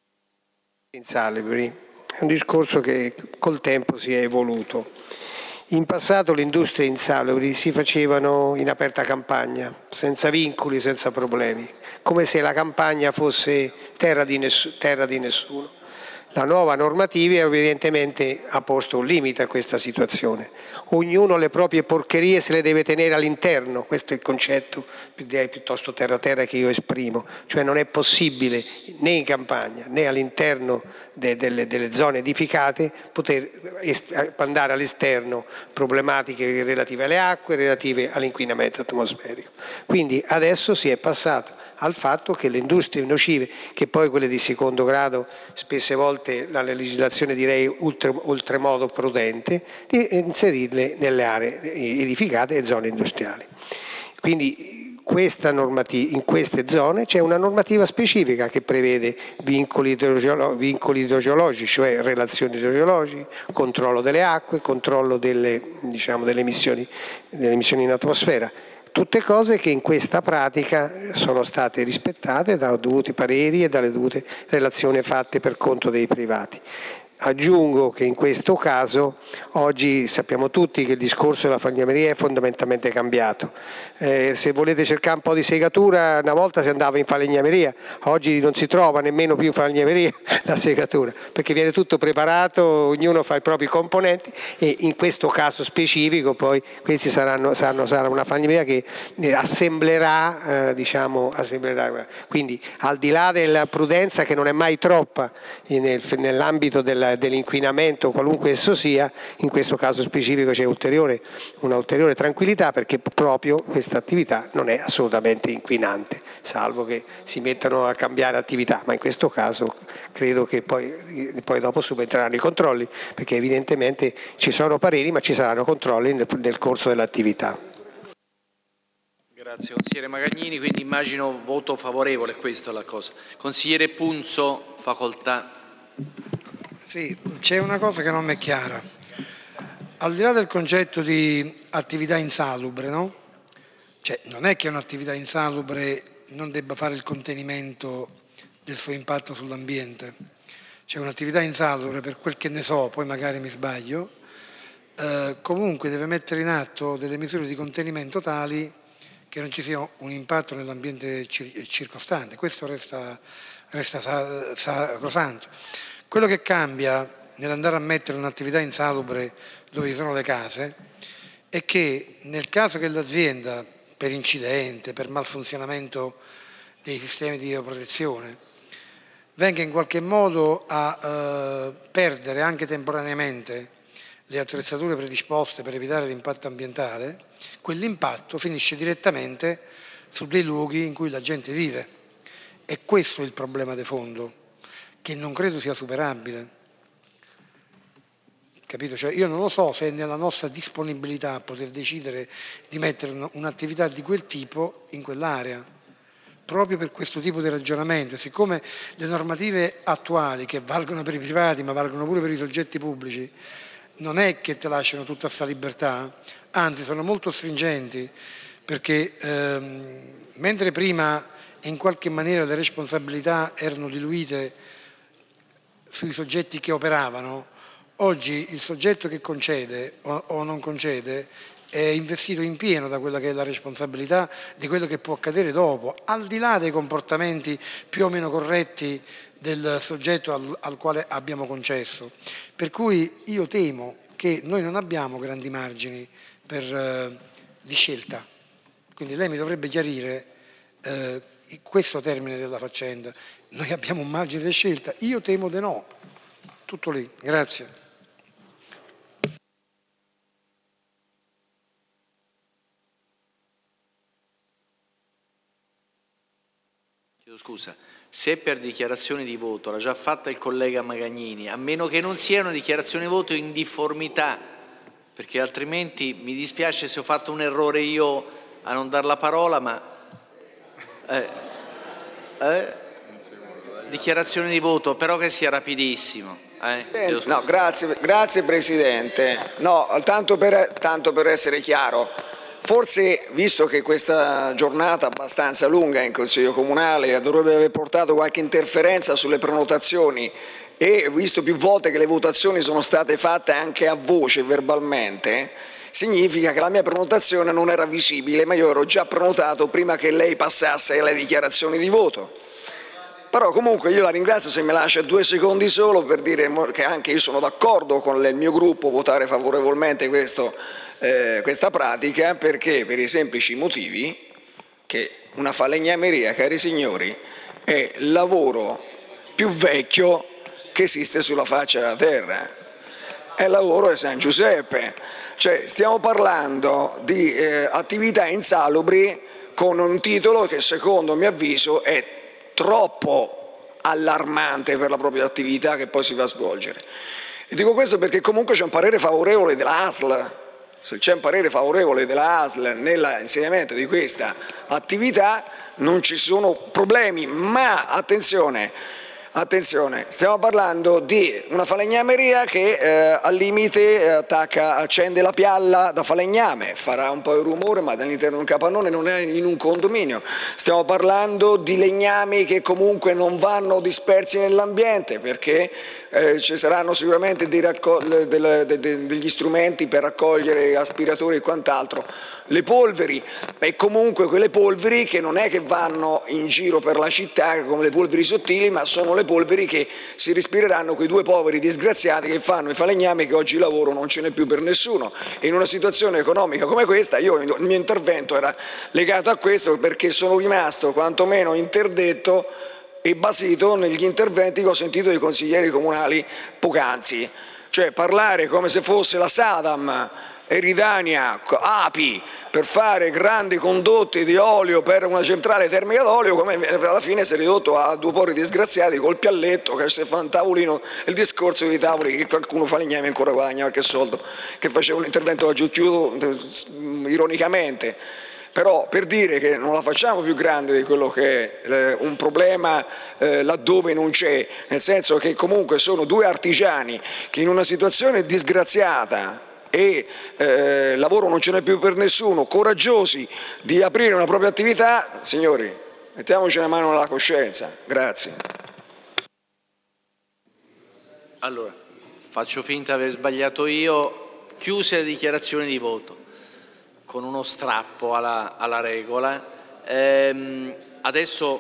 Insalubri è un discorso che col tempo si è evoluto. In passato le industrie insalubri si facevano in aperta campagna, senza vincoli, senza problemi, come se la campagna fosse terra di, ness- terra di nessuno. La nuova normativa evidentemente ha posto un limite a questa situazione. Ognuno le proprie porcherie se le deve tenere all'interno, questo è il concetto direi piuttosto terra-terra che io esprimo, cioè non è possibile né in campagna né all'interno de- delle, delle zone edificate poter est- andare all'esterno problematiche relative alle acque, relative all'inquinamento atmosferico. Quindi adesso si è passato al fatto che le industrie nocive, che poi quelle di secondo grado spesse volte la legislazione direi oltre, oltremodo prudente, di inserirle nelle aree edificate e zone industriali. Quindi questa normativa, in queste zone c'è una normativa specifica che prevede vincoli, idrogeolo, vincoli idrogeologici, cioè relazioni idrogeologiche, controllo delle acque, controllo delle, diciamo, delle, emissioni, delle emissioni in atmosfera. Tutte cose che in questa pratica sono state rispettate dai dovuti pareri e dalle dovute relazioni fatte per conto dei privati. Aggiungo che in questo caso oggi sappiamo tutti che il discorso della falegnameria è fondamentalmente cambiato. Eh, se volete cercare un po' di segatura, una volta si andava in falegnameria, oggi non si trova nemmeno più in falegnameria la segatura, perché viene tutto preparato, ognuno fa i propri componenti e in questo caso specifico poi questi saranno, saranno sarà una falegnameria che assemblerà, eh, diciamo, assemblerà. Quindi al di là della prudenza che non è mai troppa nel, nell'ambito della dell'inquinamento, qualunque esso sia, in questo caso specifico c'è ulteriore, una ulteriore tranquillità perché proprio questa attività non è assolutamente inquinante, salvo che si mettano a cambiare attività, ma in questo caso credo che poi, poi dopo subentreranno i controlli, perché evidentemente ci sono pareri ma ci saranno controlli nel, nel corso dell'attività. Grazie consigliere Magagnini, quindi immagino voto favorevole, questa è la cosa. Consigliere Punzo, facoltà. Sì, c'è una cosa che non mi è chiara. Al di là del concetto di attività insalubre, no? Cioè, non è che un'attività insalubre non debba fare il contenimento del suo impatto sull'ambiente. C'è un'attività insalubre, per quel che ne so, poi magari mi sbaglio, eh, comunque deve mettere in atto delle misure di contenimento tali che non ci sia un impatto nell'ambiente cir- circostante. Questo resta, resta sa- sacrosanto. Quello che cambia nell'andare a mettere un'attività insalubre dove ci sono le case è che nel caso che l'azienda, per incidente, per malfunzionamento dei sistemi di protezione, venga in qualche modo a eh, perdere anche temporaneamente le attrezzature predisposte per evitare l'impatto ambientale, quell'impatto finisce direttamente su dei luoghi in cui la gente vive. E questo è il problema di fondo, che non credo sia superabile. Capito? Cioè io non lo so se è nella nostra disponibilità poter decidere di mettere un'attività di quel tipo in quell'area, proprio per questo tipo di ragionamento. Siccome le normative attuali, che valgono per i privati ma valgono pure per i soggetti pubblici, non è che te lasciano tutta questa libertà, anzi sono molto stringenti, perché ehm, mentre prima in qualche maniera le responsabilità erano diluite sui soggetti che operavano, oggi il soggetto che concede o, o non concede è investito in pieno da quella che è la responsabilità di quello che può accadere dopo, al di là dei comportamenti più o meno corretti del soggetto al, al quale abbiamo concesso. Per cui io temo che noi non abbiamo grandi margini per, eh, di scelta. Quindi lei mi dovrebbe chiarire eh, questo termine della faccenda. Noi abbiamo un margine di scelta? Io temo di no. Tutto lì. Grazie. Chiedo scusa, se per dichiarazione di voto l'ha già fatta il collega Magagnini, a meno che non sia una dichiarazione di voto in difformità, perché altrimenti mi dispiace se ho fatto un errore io a non dar la parola, ma eh, eh, dichiarazione di voto, però che sia rapidissimo. Eh, no, grazie, grazie Presidente. No, tanto per, tanto per essere chiaro, forse visto che questa giornata abbastanza lunga in Consiglio Comunale dovrebbe aver portato qualche interferenza sulle prenotazioni e visto più volte che le votazioni sono state fatte anche a voce verbalmente, significa che la mia prenotazione non era visibile, ma io ero già prenotato prima che lei passasse alle dichiarazioni di voto. Però comunque io la ringrazio se mi lascia due secondi solo per dire che anche io sono d'accordo con il mio gruppo votare favorevolmente questo, eh, questa pratica, perché per i semplici motivi che una falegnameria, cari signori, è il lavoro più vecchio che esiste sulla faccia della terra. È il lavoro di San Giuseppe. Cioè, stiamo parlando di eh, attività insalubri con un titolo che secondo mio avviso è troppo allarmante per la propria attività che poi si va a svolgere. E dico questo perché comunque c'è un parere favorevole della A S L. Se c'è un parere favorevole della A S L nell'insediamento di questa attività non ci sono problemi, ma attenzione, attenzione, stiamo parlando di una falegnameria che eh, al limite eh, attacca, accende la pialla da falegname, farà un po' di rumore ma all'interno di un capannone, non è in un condominio. Stiamo parlando di legnami che comunque non vanno dispersi nell'ambiente perché eh, ci saranno sicuramente dei raccol- del, de, de, degli strumenti per raccogliere aspiratori e quant'altro. Le polveri, e comunque quelle polveri che non è che vanno in giro per la città come le polveri sottili, ma sono le polveri che si respireranno quei due poveri disgraziati che fanno i falegnami, che oggi lavoro non ce n'è più per nessuno. E in una situazione economica come questa, io, il mio intervento era legato a questo perché sono rimasto quantomeno interdetto e basito negli interventi che ho sentito dei consiglieri comunali poc'anzi. Cioè parlare come se fosse la Saddam, Eridania, A P I per fare grandi condotti di olio per una centrale termica d'olio, come alla fine si è ridotto a due poveri disgraziati col pialletto che si fa un tavolino, il discorso dei tavoli che qualcuno falegname ancora guadagna qualche soldo, che faceva l'intervento da giù, chiudo ironicamente. Però per dire che non la facciamo più grande di quello che è eh, un problema eh, laddove non c'è, nel senso che comunque sono due artigiani che in una situazione disgraziata e eh, lavoro non ce n'è più per nessuno, coraggiosi di aprire una propria attività, signori, mettiamoci la mano nella coscienza. Grazie. Allora, faccio finta di aver sbagliato io, chiuse le dichiarazioni di voto con uno strappo alla, alla regola. Ehm, adesso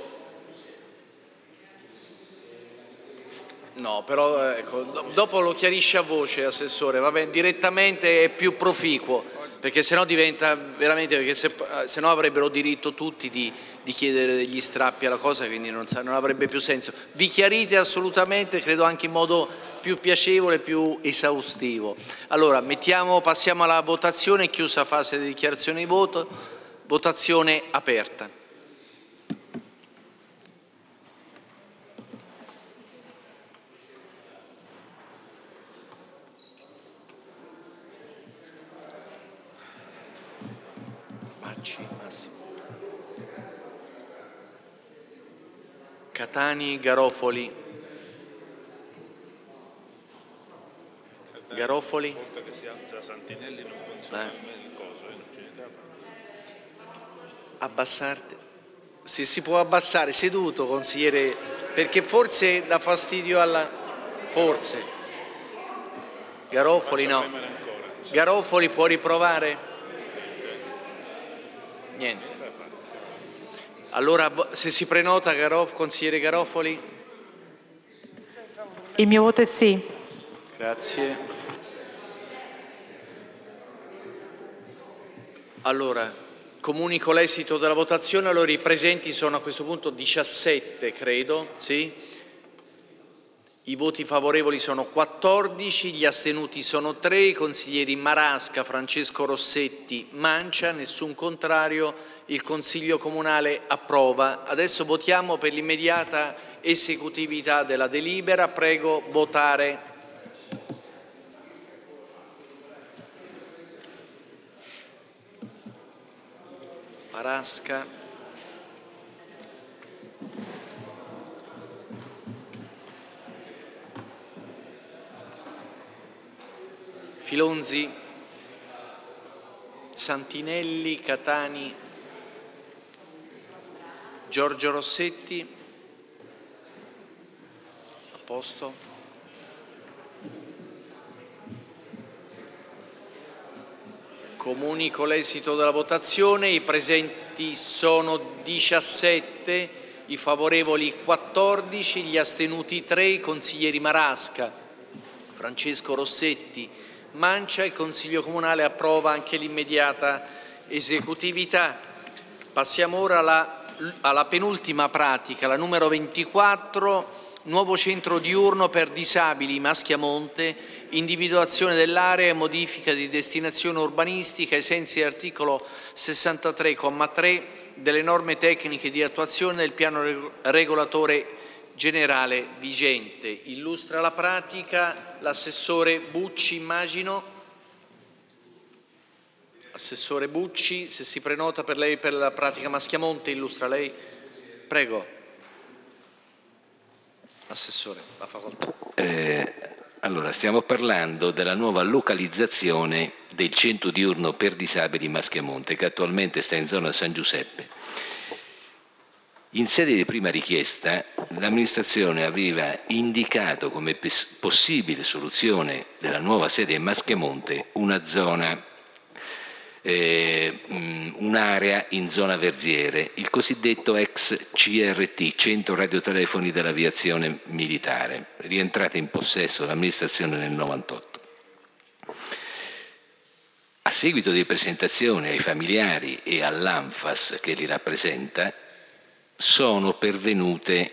no, però ecco, dopo lo chiarisce a voce, Assessore, va bene, direttamente è più proficuo, perché sennò diventa veramente, perché se, se no avrebbero diritto tutti di, di chiedere degli strappi alla cosa, quindi non, non avrebbe più senso. Vi chiarite assolutamente, credo anche in modo più piacevole, più esaustivo. Allora, mettiamo, passiamo alla votazione, chiusa fase di dichiarazione di voto, votazione aperta. Catani, Garofoli. Garofoli. Una volta che si alza Santinelli non funziona il coso, non c'è niente da fare. Abbassarti. Se si può abbassare seduto, consigliere, perché forse dà fastidio alla... forse. Garofoli no. Garofoli può riprovare? Niente. Allora se si prenota Garof, consigliere Garofoli? Il mio voto è sì. Grazie. Allora, comunico l'esito della votazione. Allora, i presenti sono a questo punto diciassette, credo, sì? I voti favorevoli sono quattordici, gli astenuti sono tre, i consiglieri Marasca, Francesco Rossetti, Mancia, nessun contrario, il Consiglio Comunale approva. Adesso votiamo per l'immediata esecutività della delibera. Prego votare. Marasca. Filonzi. Santinelli, Catani. Giorgio Rossetti. A posto. Comunico l'esito della votazione. I presenti sono diciassette, i favorevoli quattordici, gli astenuti tre, i consiglieri Marasca, Francesco Rossetti, Mancia. Il Consiglio Comunale approva anche l'immediata esecutività. Passiamo ora alla, alla penultima pratica, la numero ventiquattro, nuovo centro diurno per disabili Maschiamonte, individuazione dell'area e modifica di destinazione urbanistica ai sensi dell'articolo sessantatré comma tre delle norme tecniche di attuazione del piano regolatore generale vigente. Illustra la pratica l'assessore Bucci, immagino. Assessore Bucci, se si prenota per lei per la pratica Maschiamonte, illustra lei. Prego. Assessore, la facoltà. Eh, allora, stiamo parlando della nuova localizzazione del centro diurno per disabili Maschiamonte, che attualmente sta in zona San Giuseppe. In sede di prima richiesta, l'amministrazione aveva indicato come possibile soluzione della nuova sede in Maschiamonte una zona Eh, un'area in zona Verziere, il cosiddetto ex C R T, Centro Radiotelefoni dell'Aviazione Militare, rientrata in possesso dell'amministrazione nel novantotto. A seguito di presentazione ai familiari e all'ANFAS che li rappresenta, sono pervenute,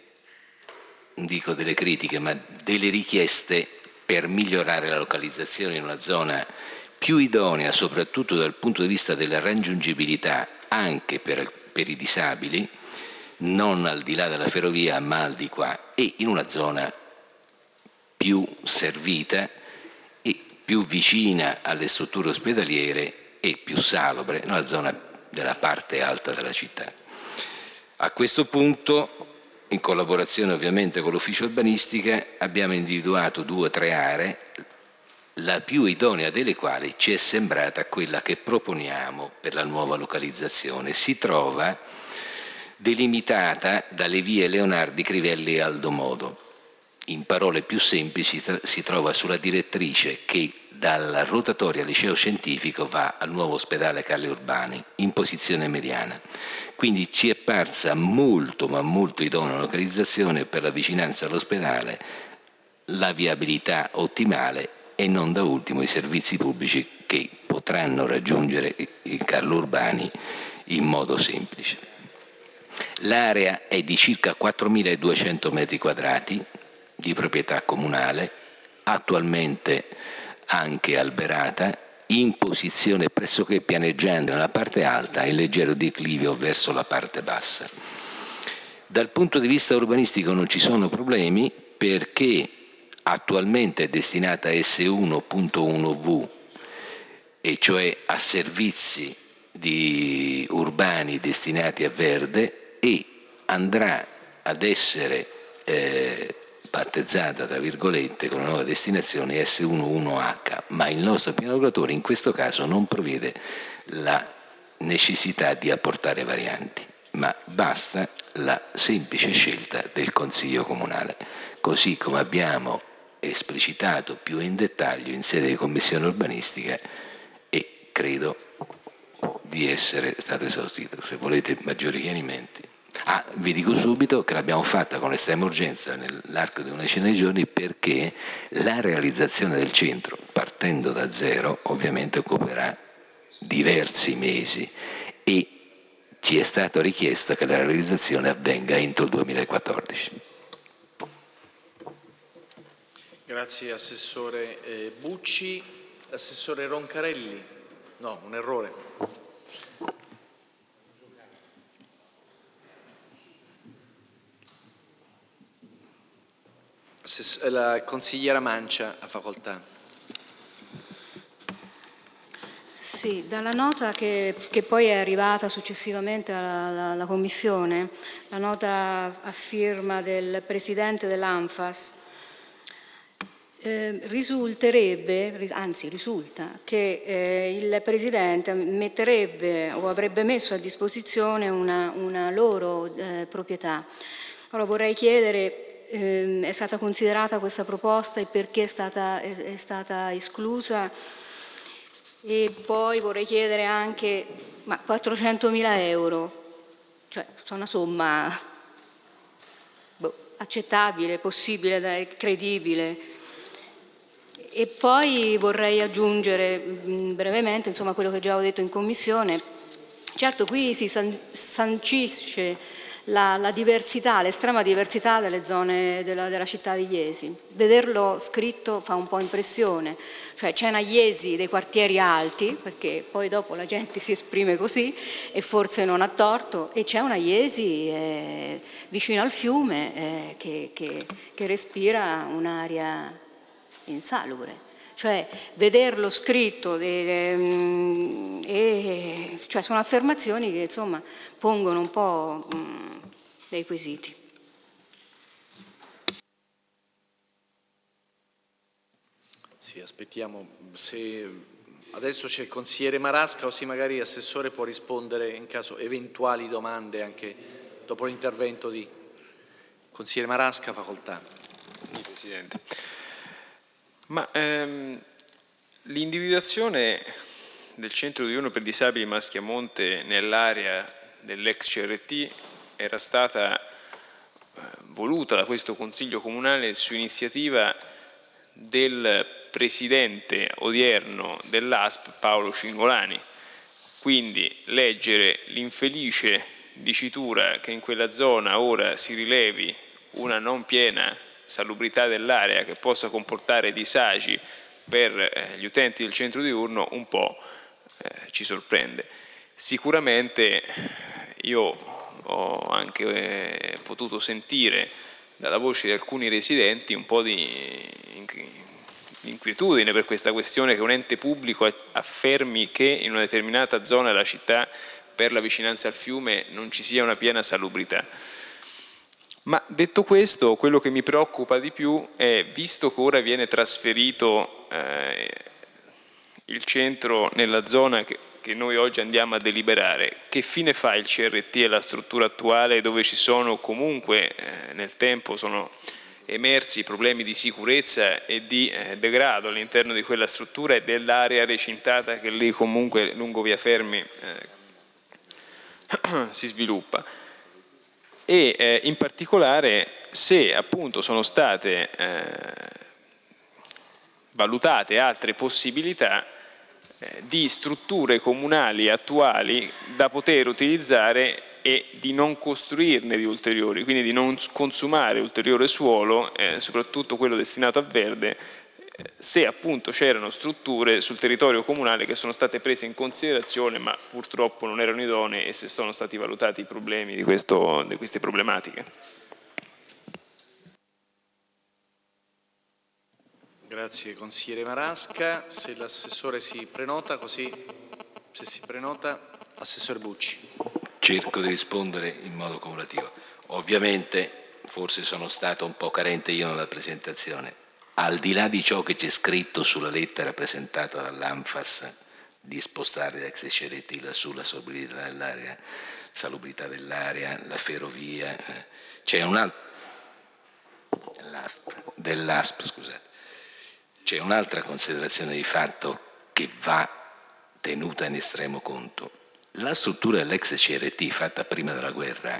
non dico delle critiche, ma delle richieste per migliorare la localizzazione in una zona più idonea soprattutto dal punto di vista della raggiungibilità anche per, per i disabili, non al di là della ferrovia ma al di qua, e in una zona più servita e più vicina alle strutture ospedaliere e più salobre, nella zona della parte alta della città. A questo punto, in collaborazione ovviamente con l'ufficio urbanistica, abbiamo individuato due o tre aree, la più idonea delle quali ci è sembrata quella che proponiamo per la nuova localizzazione. Si trova delimitata dalle vie Leonardi, Crivelli e Aldomodo. In parole più semplici, si trova sulla direttrice che dalla rotatoria liceo scientifico va al nuovo ospedale Carli Urbani, in posizione mediana. Quindi ci è parsa molto, ma molto idonea localizzazione per la vicinanza all'ospedale, la viabilità ottimale e non da ultimo i servizi pubblici che potranno raggiungere i Carlo Urbani in modo semplice. L'area è di circa quattromiladuecento metri quadrati di proprietà comunale, attualmente anche alberata, in posizione pressoché pianeggiante nella parte alta e in leggero declivio verso la parte bassa. Dal punto di vista urbanistico non ci sono problemi perché attualmente è destinata a S uno punto uno V, e cioè a servizi di urbani destinati a verde, e andrà ad essere eh, battezzata, tra virgolette, con una nuova destinazione S undici H, ma il nostro piano regolatore in questo caso non prevede la necessità di apportare varianti, ma basta la semplice scelta del Consiglio Comunale, così come abbiamo esplicitato più in dettaglio in sede di commissione urbanistica, e credo di essere stato esaustito. Se volete maggiori chiarimenti. Ah, vi dico subito che l'abbiamo fatta con estrema urgenza nell'arco di una decina di giorni, perché la realizzazione del centro, partendo da zero, ovviamente occuperà diversi mesi e ci è stato richiesto che la realizzazione avvenga entro il duemilaquattordici. Grazie Assessore eh, Bucci. Assessore Roncarelli. No, un errore. Assess- la consigliera Mancia a facoltà. Sì, dalla nota che, che poi è arrivata successivamente alla, alla, alla Commissione, la nota a firma del Presidente dell'ANFAS, Eh, risulterebbe, anzi risulta, che eh, il Presidente metterebbe o avrebbe messo a disposizione una, una loro eh, proprietà. Allora vorrei chiedere, eh, è stata considerata questa proposta e perché è stata, è, è stata esclusa? E poi vorrei chiedere anche, ma quattrocentomila euro, cioè sono una somma boh, accettabile, possibile, credibile. E poi vorrei aggiungere mh, brevemente, insomma, quello che già ho detto in Commissione. Certo, qui si san sancisce la, la diversità, l'estrema diversità delle zone della, della città di Iesi. Vederlo scritto fa un po' impressione, cioè c'è una Iesi dei quartieri alti, perché poi dopo la gente si esprime così e forse non ha torto, e c'è una Iesi eh, vicino al fiume eh, che, che, che respira un'aria insalubre. Cioè, vederlo scritto, e, e, cioè, sono affermazioni che insomma pongono un po' mh, dei quesiti. Sì, aspettiamo. Se adesso c'è il consigliere Marasca, così magari l'assessore può rispondere in caso eventuali domande anche dopo l'intervento di consigliere Marasca, facoltà. Sì, Presidente. Ma ehm, l'individuazione del centro diurno per disabili Maschiamonte nell'area dell'ex C R T era stata eh, voluta da questo Consiglio Comunale su iniziativa del Presidente odierno dell'A S P Paolo Cingolani. Quindi leggere l'infelice dicitura che in quella zona ora si rilevi una non piena salubrità dell'area che possa comportare disagi per eh, gli utenti del centro diurno un po' eh, ci sorprende. Sicuramente io ho anche eh, potuto sentire dalla voce di alcuni residenti un po' di inquietudine per questa questione che un ente pubblico affermi che in una determinata zona della città per la vicinanza al fiume non ci sia una piena salubrità. Ma detto questo, quello che mi preoccupa di più è, visto che ora viene trasferito eh, il centro nella zona che, che noi oggi andiamo a deliberare, che fine fa il C R T e la struttura attuale dove ci sono comunque eh, nel tempo sono emersi problemi di sicurezza e di eh, degrado all'interno di quella struttura e dell'area recintata che lì comunque lungo via Fermi eh, si sviluppa. E eh, in particolare se appunto sono state eh, valutate altre possibilità eh, di strutture comunali attuali da poter utilizzare e di non costruirne di ulteriori, quindi di non consumare ulteriore suolo, eh, soprattutto quello destinato a verde, eh, se appunto c'erano strutture sul territorio comunale che sono state prese in considerazione ma purtroppo non erano idonee e se sono stati valutati i problemi di, questo, di queste problematiche. Grazie consigliere Marasca. Se l'assessore si prenota, così se si prenota, assessore Bucci. Cerco di rispondere in modo cumulativo. Ovviamente forse sono stato un po' carente io nella presentazione. Al di là di ciò che c'è scritto sulla lettera presentata dall'Anfas di spostare da ex C R T lassù la salubrità dell'area, salubrità dell'area, la ferrovia, eh, c'è un altro dell'A S P, scusate. C'è un'altra considerazione di fatto che va tenuta in estremo conto. La struttura dell'ex C R T fatta prima della guerra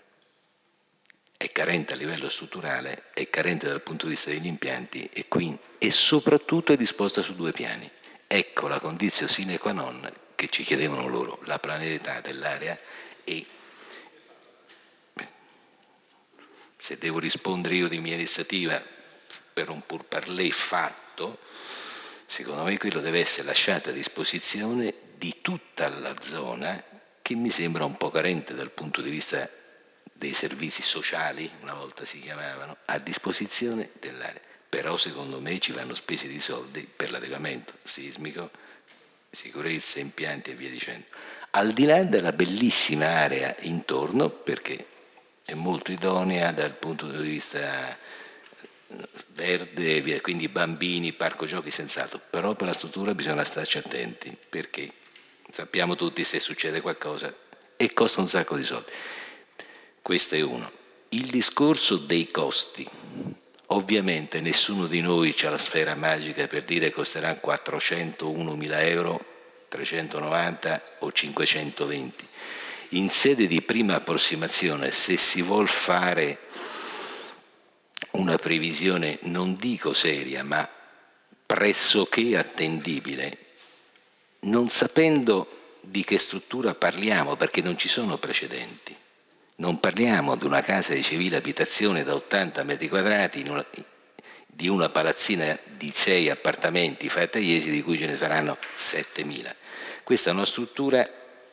è carente a livello strutturale, è carente dal punto di vista degli impianti e, quindi, e soprattutto è disposta su due piani. Ecco la condizione sine qua non che ci chiedevano loro, la planetà dell'area e beh, se devo rispondere io di mia iniziativa per un pur parler fatto, secondo me quello deve essere lasciato a disposizione di tutta la zona che mi sembra un po' carente dal punto di vista dei servizi sociali, una volta si chiamavano, a disposizione dell'area. Però secondo me ci vanno spesi di soldi per l'adeguamento sismico, sicurezza, impianti e via dicendo. Al di là della bellissima area intorno, perché è molto idonea dal punto di vista verde, quindi bambini, parco giochi senz'altro, però per la struttura bisogna starci attenti, perché sappiamo tutti se succede qualcosa e costa un sacco di soldi. Questo è uno. Il discorso dei costi. Ovviamente nessuno di noi ha la sfera magica per dire che costeranno quattrocentounomila euro, trecentonovanta o cinquecentoventi. In sede di prima approssimazione, se si vuol fare una previsione, non dico seria, ma pressoché attendibile, non sapendo di che struttura parliamo, perché non ci sono precedenti. Non parliamo di una casa di civile abitazione da ottanta metri quadrati, in una, di una palazzina di sei appartamenti fatta a Iesi, di cui ce ne saranno settemila. Questa è una struttura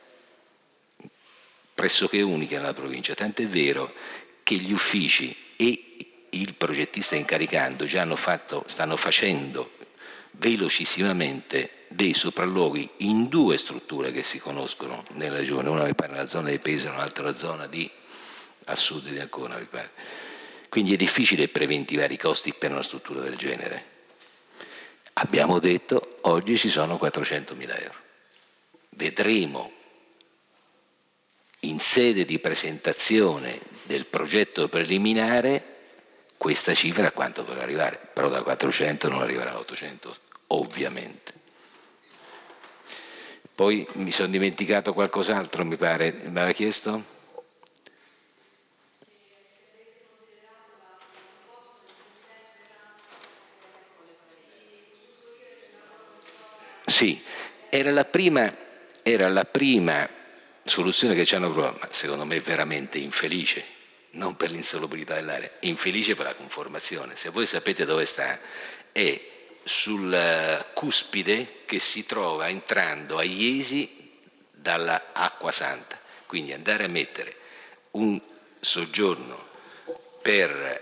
pressoché unica nella provincia, tant'è vero che gli uffici e il progettista incaricando già hanno fatto, stanno facendo velocissimamente dei sopralluoghi in due strutture che si conoscono nella regione, una mi pare nella zona di Pesaro, un'altra nella zona di a sud di Ancona, mi pare. Quindi è difficile preventivare i costi per una struttura del genere. Abbiamo detto oggi ci sono quattrocentomila euro. Vedremo in sede di presentazione del progetto preliminare questa cifra a quanto potrà arrivare, però da quattrocento non arriverà a ottocento, ovviamente. Poi mi sono dimenticato qualcos'altro, mi pare, mi aveva chiesto? Sì, era la prima, era la prima soluzione che ci hanno provato, ma secondo me veramente infelice, non per l'insalubrità dell'area, infelice per la conformazione. Se voi sapete dove sta, è sul cuspide che si trova entrando a Iesi dalla Acqua Santa, quindi andare a mettere un soggiorno per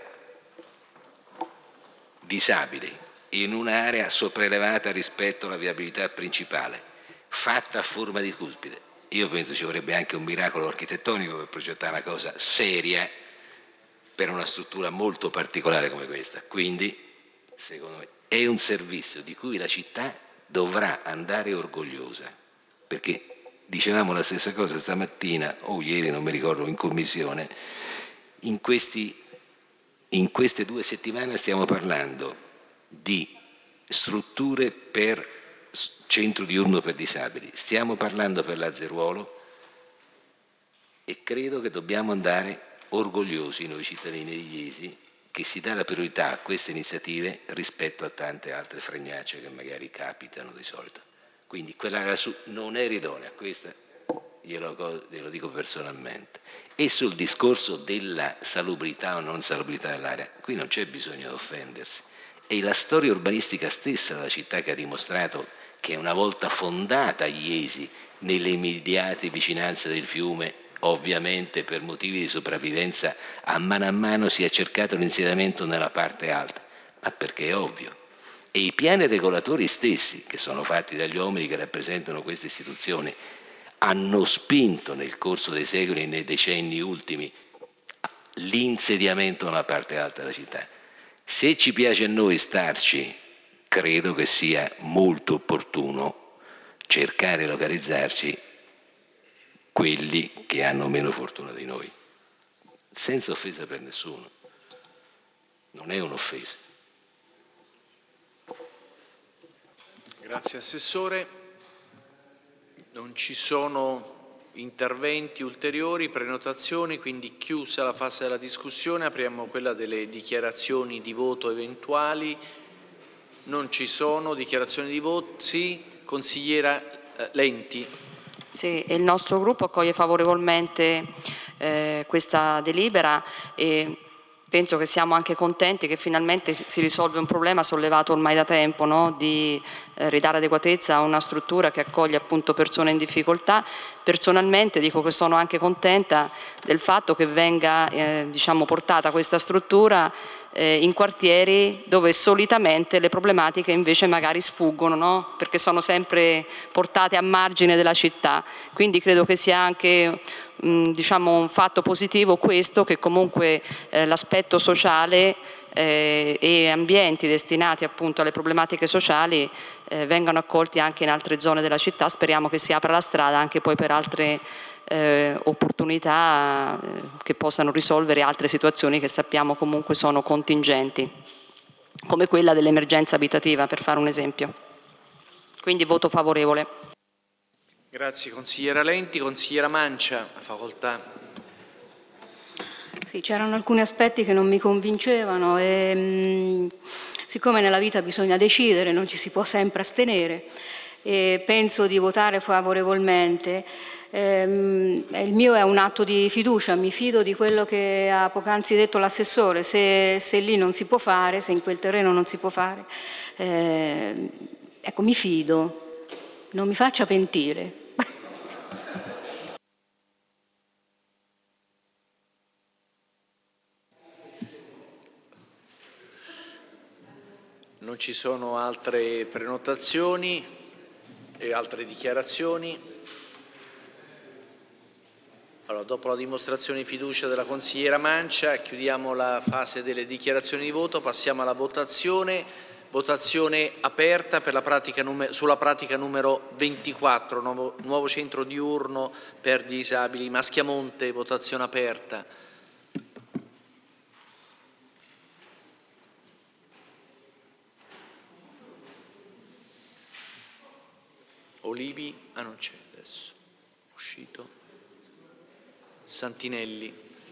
disabili in un'area sopraelevata rispetto alla viabilità principale, fatta a forma di cuspide. Io penso ci vorrebbe anche un miracolo architettonico per progettare una cosa seria per una struttura molto particolare come questa. Quindi, secondo me, è un servizio di cui la città dovrà andare orgogliosa, perché dicevamo la stessa cosa stamattina, o ieri, non mi ricordo, in commissione, in, questi, in queste due settimane stiamo parlando di strutture per centro diurno per disabili, stiamo parlando per Lazzeruolo e credo che dobbiamo andare orgogliosi noi cittadini di Iesi che si dà la priorità a queste iniziative rispetto a tante altre fregnacce che magari capitano di solito. Quindi quella lassù non è idonea, questa glielo, glielo dico personalmente. E sul discorso della salubrità o non salubrità dell'area, qui non c'è bisogno di offendersi. È la storia urbanistica stessa della città che ha dimostrato che una volta fondata Iesi nelle immediate vicinanze del fiume, ovviamente per motivi di sopravvivenza, a mano a mano si è cercato l'insediamento nella parte alta, ma perché è ovvio. E i piani regolatori stessi, che sono fatti dagli uomini che rappresentano queste istituzioni, hanno spinto nel corso dei secoli e nei decenni ultimi l'insediamento nella parte alta della città. Se ci piace a noi starci, credo che sia molto opportuno cercare di localizzarci quelli che hanno meno fortuna di noi, senza offesa per nessuno. Non è un'offesa. Grazie Assessore. Non ci sono interventi ulteriori, prenotazioni, quindi chiusa la fase della discussione, apriamo quella delle dichiarazioni di voto eventuali. Non ci sono dichiarazioni di voto. Sì, consigliera eh, Lenti. Sì, il nostro gruppo accoglie favorevolmente eh, questa delibera e penso che siamo anche contenti che finalmente si risolve un problema sollevato ormai da tempo, no? Di eh, ridare adeguatezza a una struttura che accoglie appunto persone in difficoltà. Personalmente dico che sono anche contenta del fatto che venga eh, diciamo, portata questa struttura eh, in quartieri dove solitamente le problematiche invece magari sfuggono, no? Perché sono sempre portate a margine della città. Quindi credo che sia anche mh, diciamo, un fatto positivo questo, che comunque eh, l'aspetto sociale eh, e ambienti destinati appunto alle problematiche sociali eh, vengano accolti anche in altre zone della città. Speriamo che si apra la strada anche poi per altre eh, opportunità eh, che possano risolvere altre situazioni che sappiamo comunque sono contingenti, come quella dell'emergenza abitativa, per fare un esempio. Quindi voto favorevole. Grazie consigliera Lenti. Consigliera Mancia, a facoltà. Sì, c'erano alcuni aspetti che non mi convincevano e mh, siccome nella vita bisogna decidere, non ci si può sempre astenere, e penso di votare favorevolmente. Ehm, il mio è un atto di fiducia, mi fido di quello che ha poc'anzi detto l'assessore, se, se lì non si può fare, se in quel terreno non si può fare, eh, ecco, mi fido, non mi faccia pentire. Non ci sono altre prenotazioni e altre dichiarazioni. Allora, dopo la dimostrazione di fiducia della consigliera Mancia, chiudiamo la fase delle dichiarazioni di voto, passiamo alla votazione. Votazione aperta per la pratica sulla pratica numero ventiquattro, nuovo, nuovo centro diurno per disabili Maschiamonte, votazione aperta. Olivi, ah non c'è adesso, uscito. Santinelli.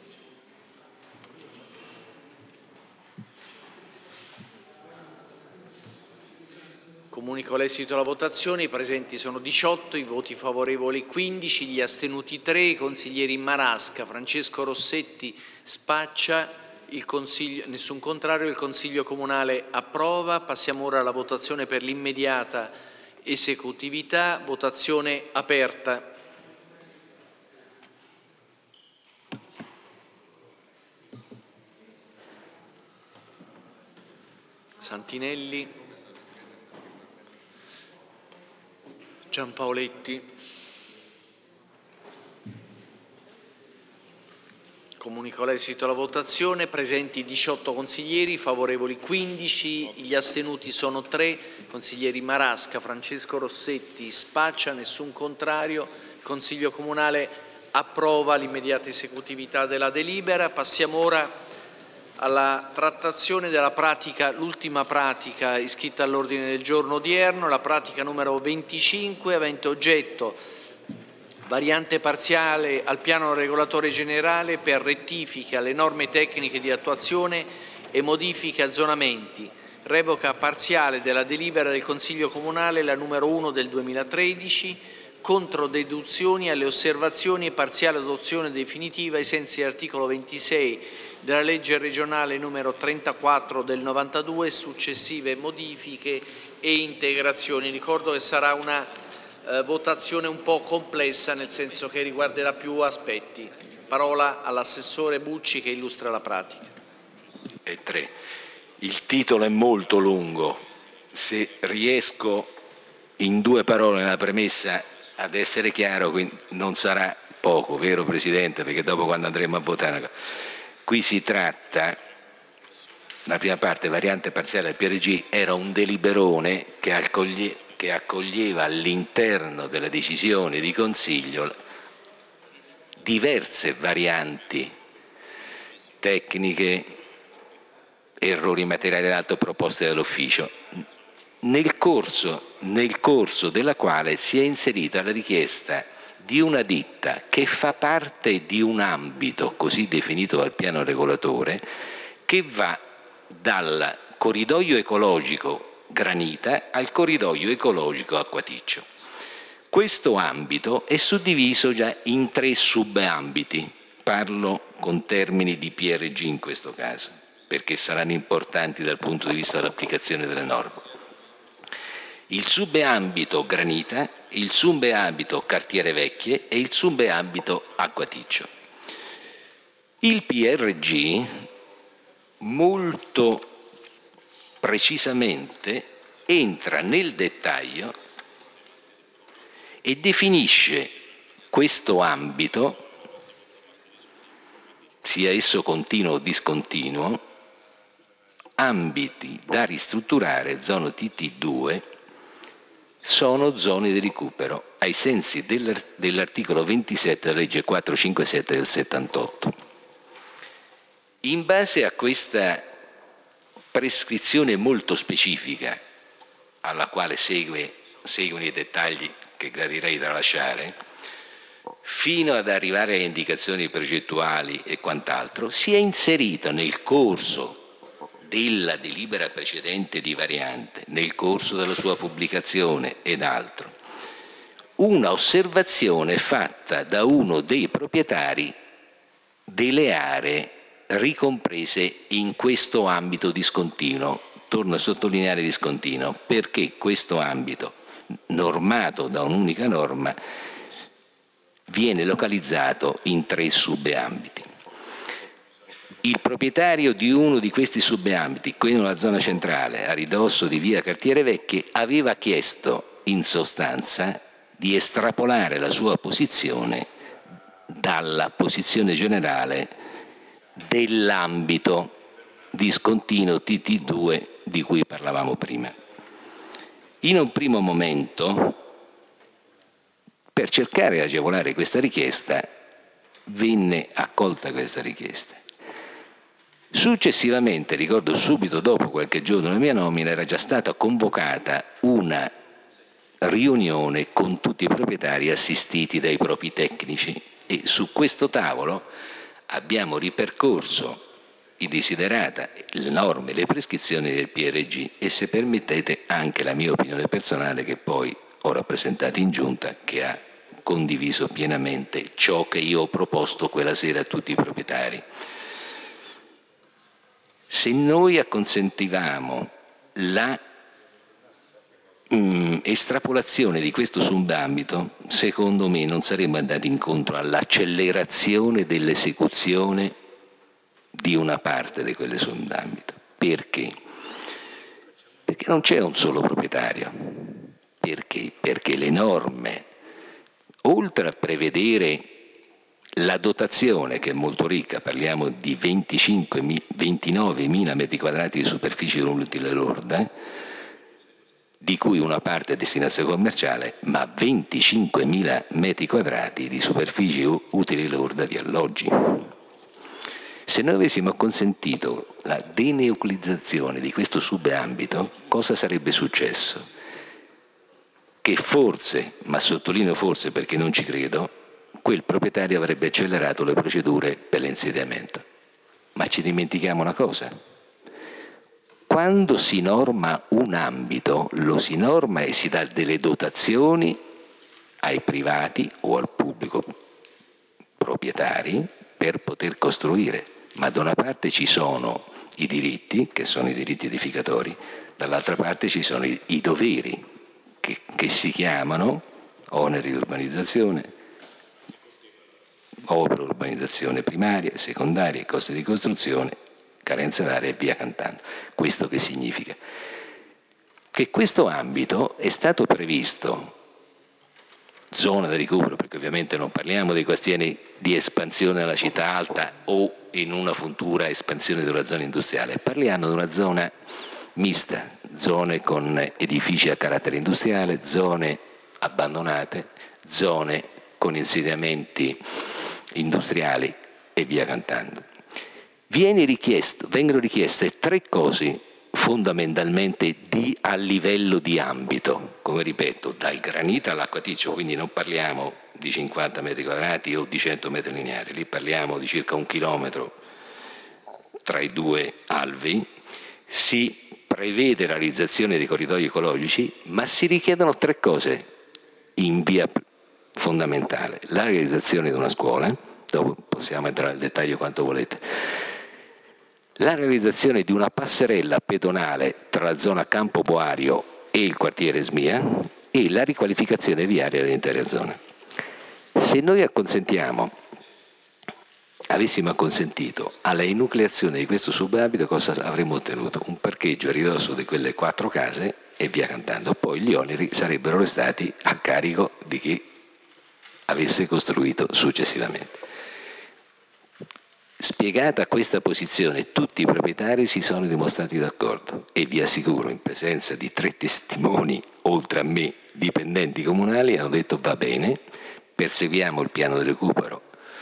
Comunico l'esito della votazione, i presenti sono diciotto, i voti favorevoli quindici, gli astenuti tre, i consiglieri Marasca, Francesco Rossetti, Spaccia, il consiglio, nessun contrario, il Consiglio Comunale approva. Passiamo ora alla votazione per l'immediata esecutività, votazione aperta. Santinelli, Giampaoletti. Comunico l'esito della votazione, presenti diciotto consiglieri, favorevoli quindici, gli astenuti sono tre, consiglieri Marasca, Francesco Rossetti, Spaccia, nessun contrario, il Consiglio Comunale approva l'immediata esecutività della delibera. Passiamo ora alla trattazione della pratica, l'ultima pratica iscritta all'ordine del giorno odierno, la pratica numero venticinque, avente oggetto variante parziale al piano regolatore generale per rettifiche alle norme tecniche di attuazione e modifiche a zonamenti, revoca parziale della delibera del Consiglio Comunale la numero uno del duemilatredici, contro deduzioni alle osservazioni e parziale adozione definitiva ai sensi dell'articolo ventisei della legge regionale numero trentaquattro del novantadue, successive modifiche e integrazioni. Ricordo che sarà una Eh, votazione un po' complessa, nel senso che riguarderà più aspetti. Parola all'assessore Bucci che illustra la pratica. E tre. Il titolo è molto lungo, se riesco in due parole nella premessa ad essere chiaro, quindi non sarà poco, vero Presidente? Perché dopo quando andremo a votare, qui si tratta, la prima parte, variante parziale del P R G, era un deliberone che accoglie che accoglieva all'interno della decisione di Consiglio diverse varianti tecniche, errori materiali d'alto proposte dall'ufficio, nel corso, nel corso della quale si è inserita la richiesta di una ditta che fa parte di un ambito così definito dal piano regolatore che va dal corridoio ecologico Granita al corridoio ecologico Acquaticcio. Questo ambito è suddiviso già in tre subambiti, parlo con termini di P R G in questo caso, perché saranno importanti dal punto di vista dell'applicazione delle norme. Il subambito Granita, il subambito Cartiere Vecchie e il subambito Acquaticcio. Il P R G molto precisamente entra nel dettaglio e definisce questo ambito, sia esso continuo o discontinuo, ambiti da ristrutturare, zona T T due, sono zone di recupero ai sensi dell'articolo ventisette della legge quattrocentocinquantasette del settantotto. In base a questa prescrizione molto specifica, alla quale segue, seguono i dettagli che gradirei tralasciare, fino ad arrivare alle indicazioni progettuali e quant'altro, si è inserita nel corso della delibera precedente di variante, nel corso della sua pubblicazione ed altro, una osservazione fatta da uno dei proprietari delle aree ricomprese in questo ambito discontinuo. Torno a sottolineare discontinuo perché questo ambito, normato da un'unica norma, viene localizzato in tre subambiti. Il proprietario di uno di questi subambiti, quello nella zona centrale, a ridosso di via Cartiere Vecchie, aveva chiesto in sostanza di estrapolare la sua posizione dalla posizione generale dell'ambito discontinuo T T due di cui parlavamo prima. In un primo momento, per cercare di agevolare questa richiesta, venne accolta questa richiesta. Successivamente, ricordo subito dopo, qualche giorno della mia nomina, era già stata convocata una riunione con tutti i proprietari assistiti dai propri tecnici e su questo tavolo abbiamo ripercorso i desiderata, le norme, le prescrizioni del P R G e, se permettete, anche la mia opinione personale, che poi ho rappresentato in giunta, che ha condiviso pienamente ciò che io ho proposto quella sera a tutti i proprietari. Se noi acconsentivamo la mh, estrapolazione di questo subambito, secondo me non saremmo andati incontro all'accelerazione dell'esecuzione di una parte di quelle subambito. Perché? Perché non c'è un solo proprietario. Perché? Perché le norme, oltre a prevedere la dotazione, che è molto ricca, parliamo di ventinovemila metri quadrati di superficie utile lorda, di cui una parte è destinazione commerciale, ma venticinquemila metri quadrati di superficie utile lorda di alloggi. Se noi avessimo consentito la denuclearizzazione di questo subambito, cosa sarebbe successo? Che forse, ma sottolineo forse perché non ci credo, quel proprietario avrebbe accelerato le procedure per l'insediamento. Ma ci dimentichiamo una cosa: quando si norma un ambito, lo si norma e si dà delle dotazioni ai privati o al pubblico proprietari per poter costruire, ma da una parte ci sono i diritti, che sono i diritti edificatori, dall'altra parte ci sono i, i doveri, che, che si chiamano oneri di urbanizzazione, opere di urbanizzazione primaria, secondaria, costi di costruzione, carenza d'area e via cantando. Questo che significa? Che questo ambito è stato previsto, zona di recupero, perché ovviamente non parliamo dei quartieri di espansione della città alta o in una futura espansione di una zona industriale, parliamo di una zona mista, zone con edifici a carattere industriale, zone abbandonate, zone con insediamenti industriali e via cantando. Viene richiesto, vengono richieste tre cose fondamentalmente di, a livello di ambito, come ripeto, dal granito all'acquaticcio, quindi non parliamo di cinquanta metri quadrati o di cento metri lineari, lì parliamo di circa un chilometro tra i due alvei. Si prevede la realizzazione di corridoi ecologici, ma si richiedono tre cose in via fondamentale: la realizzazione di una scuola, dopo possiamo entrare nel dettaglio quanto volete, la realizzazione di una passerella pedonale tra la zona Campo Boario e il quartiere Smia e la riqualificazione viaria dell'intera zona. Se noi acconsentiamo, avessimo acconsentito alla enucleazione di questo subambito, cosa avremmo ottenuto? Un parcheggio a ridosso di quelle quattro case e via cantando. Poi gli oneri sarebbero restati a carico di chi avesse costruito successivamente. Spiegata questa posizione, tutti i proprietari si sono dimostrati d'accordo e vi assicuro, in presenza di tre testimoni, oltre a me, dipendenti comunali hanno detto va bene, perseguiamo il piano di recupero,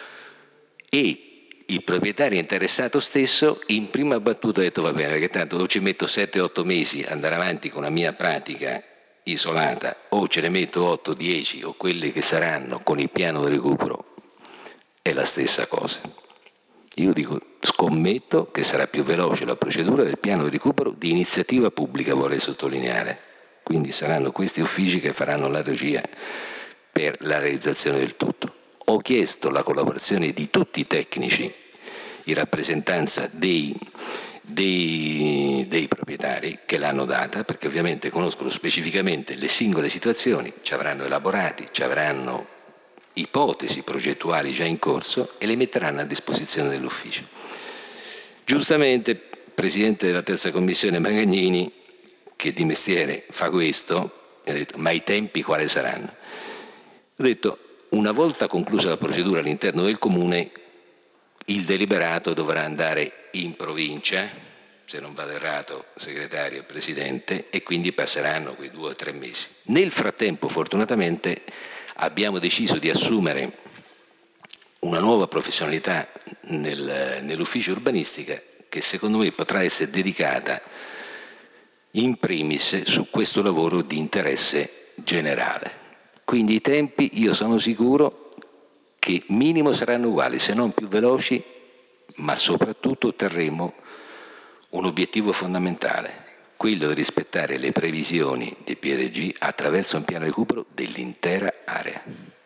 e il proprietario interessato stesso in prima battuta ha detto va bene, perché tanto o ci metto sette otto mesi ad andare avanti con la mia pratica isolata, o ce ne metto otto dieci o quelli che saranno con il piano di recupero, è la stessa cosa. Io dico, scommetto che sarà più veloce la procedura del piano di recupero di iniziativa pubblica, vorrei sottolineare. Quindi saranno questi uffici che faranno la regia per la realizzazione del tutto. Ho chiesto la collaborazione di tutti i tecnici in rappresentanza dei, dei, dei proprietari che l'hanno data, perché ovviamente conoscono specificamente le singole situazioni, ci avranno elaborati, ci avranno ipotesi progettuali già in corso e le metteranno a disposizione dell'ufficio. Giustamente il Presidente della Terza Commissione Magagnini, che di mestiere fa questo, mi ha detto ma i tempi quali saranno? Ho detto una volta conclusa la procedura all'interno del Comune il deliberato dovrà andare in provincia, se non vado errato segretario e Presidente, e quindi passeranno quei due o tre mesi. Nel frattempo fortunatamente abbiamo deciso di assumere una nuova professionalità nel, nell'ufficio urbanistica che secondo me potrà essere dedicata in primis su questo lavoro di interesse generale. Quindi i tempi io sono sicuro che minimo saranno uguali, se non più veloci, ma soprattutto otterremo un obiettivo fondamentale, quello di rispettare le previsioni dei P R G attraverso un piano di recupero dell'intera area.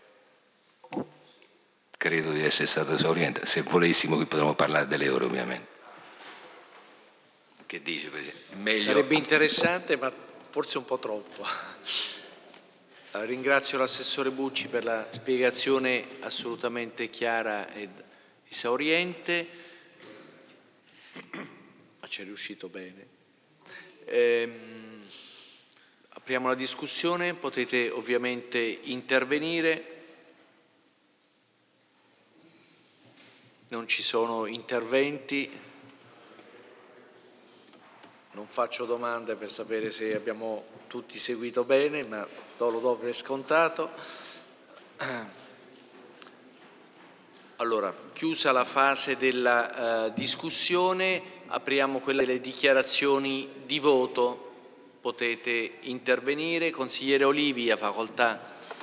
Credo di essere stato esauriente, se volessimo qui potremmo parlare delle ore ovviamente. Che dice Presidente? Meglio... Sarebbe interessante, ma forse un po' troppo. Ringrazio l'assessore Bucci per la spiegazione assolutamente chiara ed esauriente, ma ci è riuscito bene. Ehm, apriamo la discussione, potete ovviamente intervenire. Non ci sono interventi. Non faccio domande per sapere se abbiamo tutti seguito bene, ma lo do per scontato. Allora, chiusa la fase della uh, discussione, apriamo quella delle dichiarazioni di voto. Potete intervenire. Consigliere Olivi, a facoltà.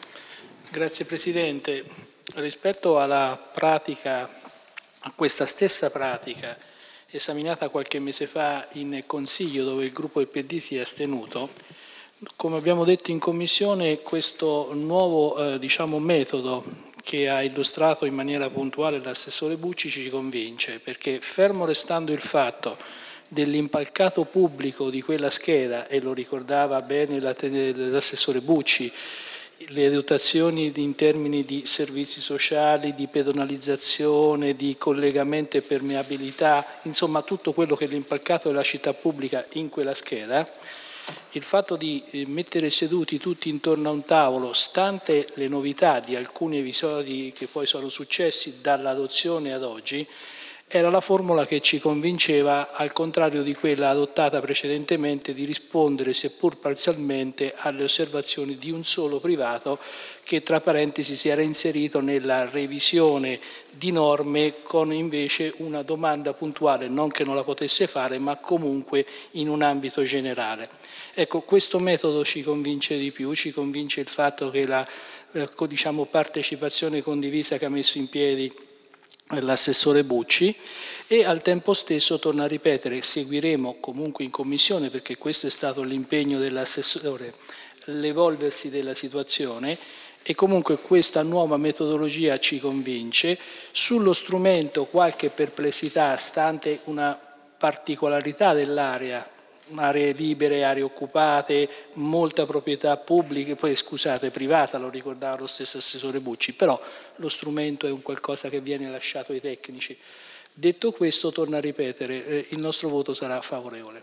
Grazie Presidente. Rispetto alla pratica, a questa stessa pratica, esaminata qualche mese fa in Consiglio dove il gruppo del P D si è astenuto, come abbiamo detto in Commissione questo nuovo eh, diciamo, metodo che ha illustrato in maniera puntuale l'assessore Bucci ci convince, perché fermo restando il fatto dell'impalcato pubblico di quella scheda, e lo ricordava bene l'assessore Bucci, le dotazioni in termini di servizi sociali, di pedonalizzazione, di collegamento e permeabilità, insomma tutto quello che è l'impalcato della città pubblica in quella scheda, il fatto di mettere seduti tutti intorno a un tavolo, stante le novità di alcuni episodi che poi sono successi dall'adozione ad oggi, era la formula che ci convinceva, al contrario di quella adottata precedentemente, di rispondere, seppur parzialmente, alle osservazioni di un solo privato che, tra parentesi, si era inserito nella revisione di norme con invece una domanda puntuale, non che non la potesse fare, ma comunque in un ambito generale. Ecco, questo metodo ci convince di più, ci convince il fatto che la eh, diciamo, partecipazione condivisa che ha messo in piedi l'assessore Bucci, e al tempo stesso, torno a ripetere, seguiremo comunque in Commissione, perché questo è stato l'impegno dell'assessore, l'evolversi della situazione, e comunque questa nuova metodologia ci convince. Sullo strumento qualche perplessità, stante una particolarità dell'area, aree libere, aree occupate, molta proprietà pubblica, poi scusate, privata, lo ricordava lo stesso assessore Bucci, però lo strumento è un qualcosa che viene lasciato ai tecnici. Detto questo, torno a ripetere, eh, il nostro voto sarà favorevole.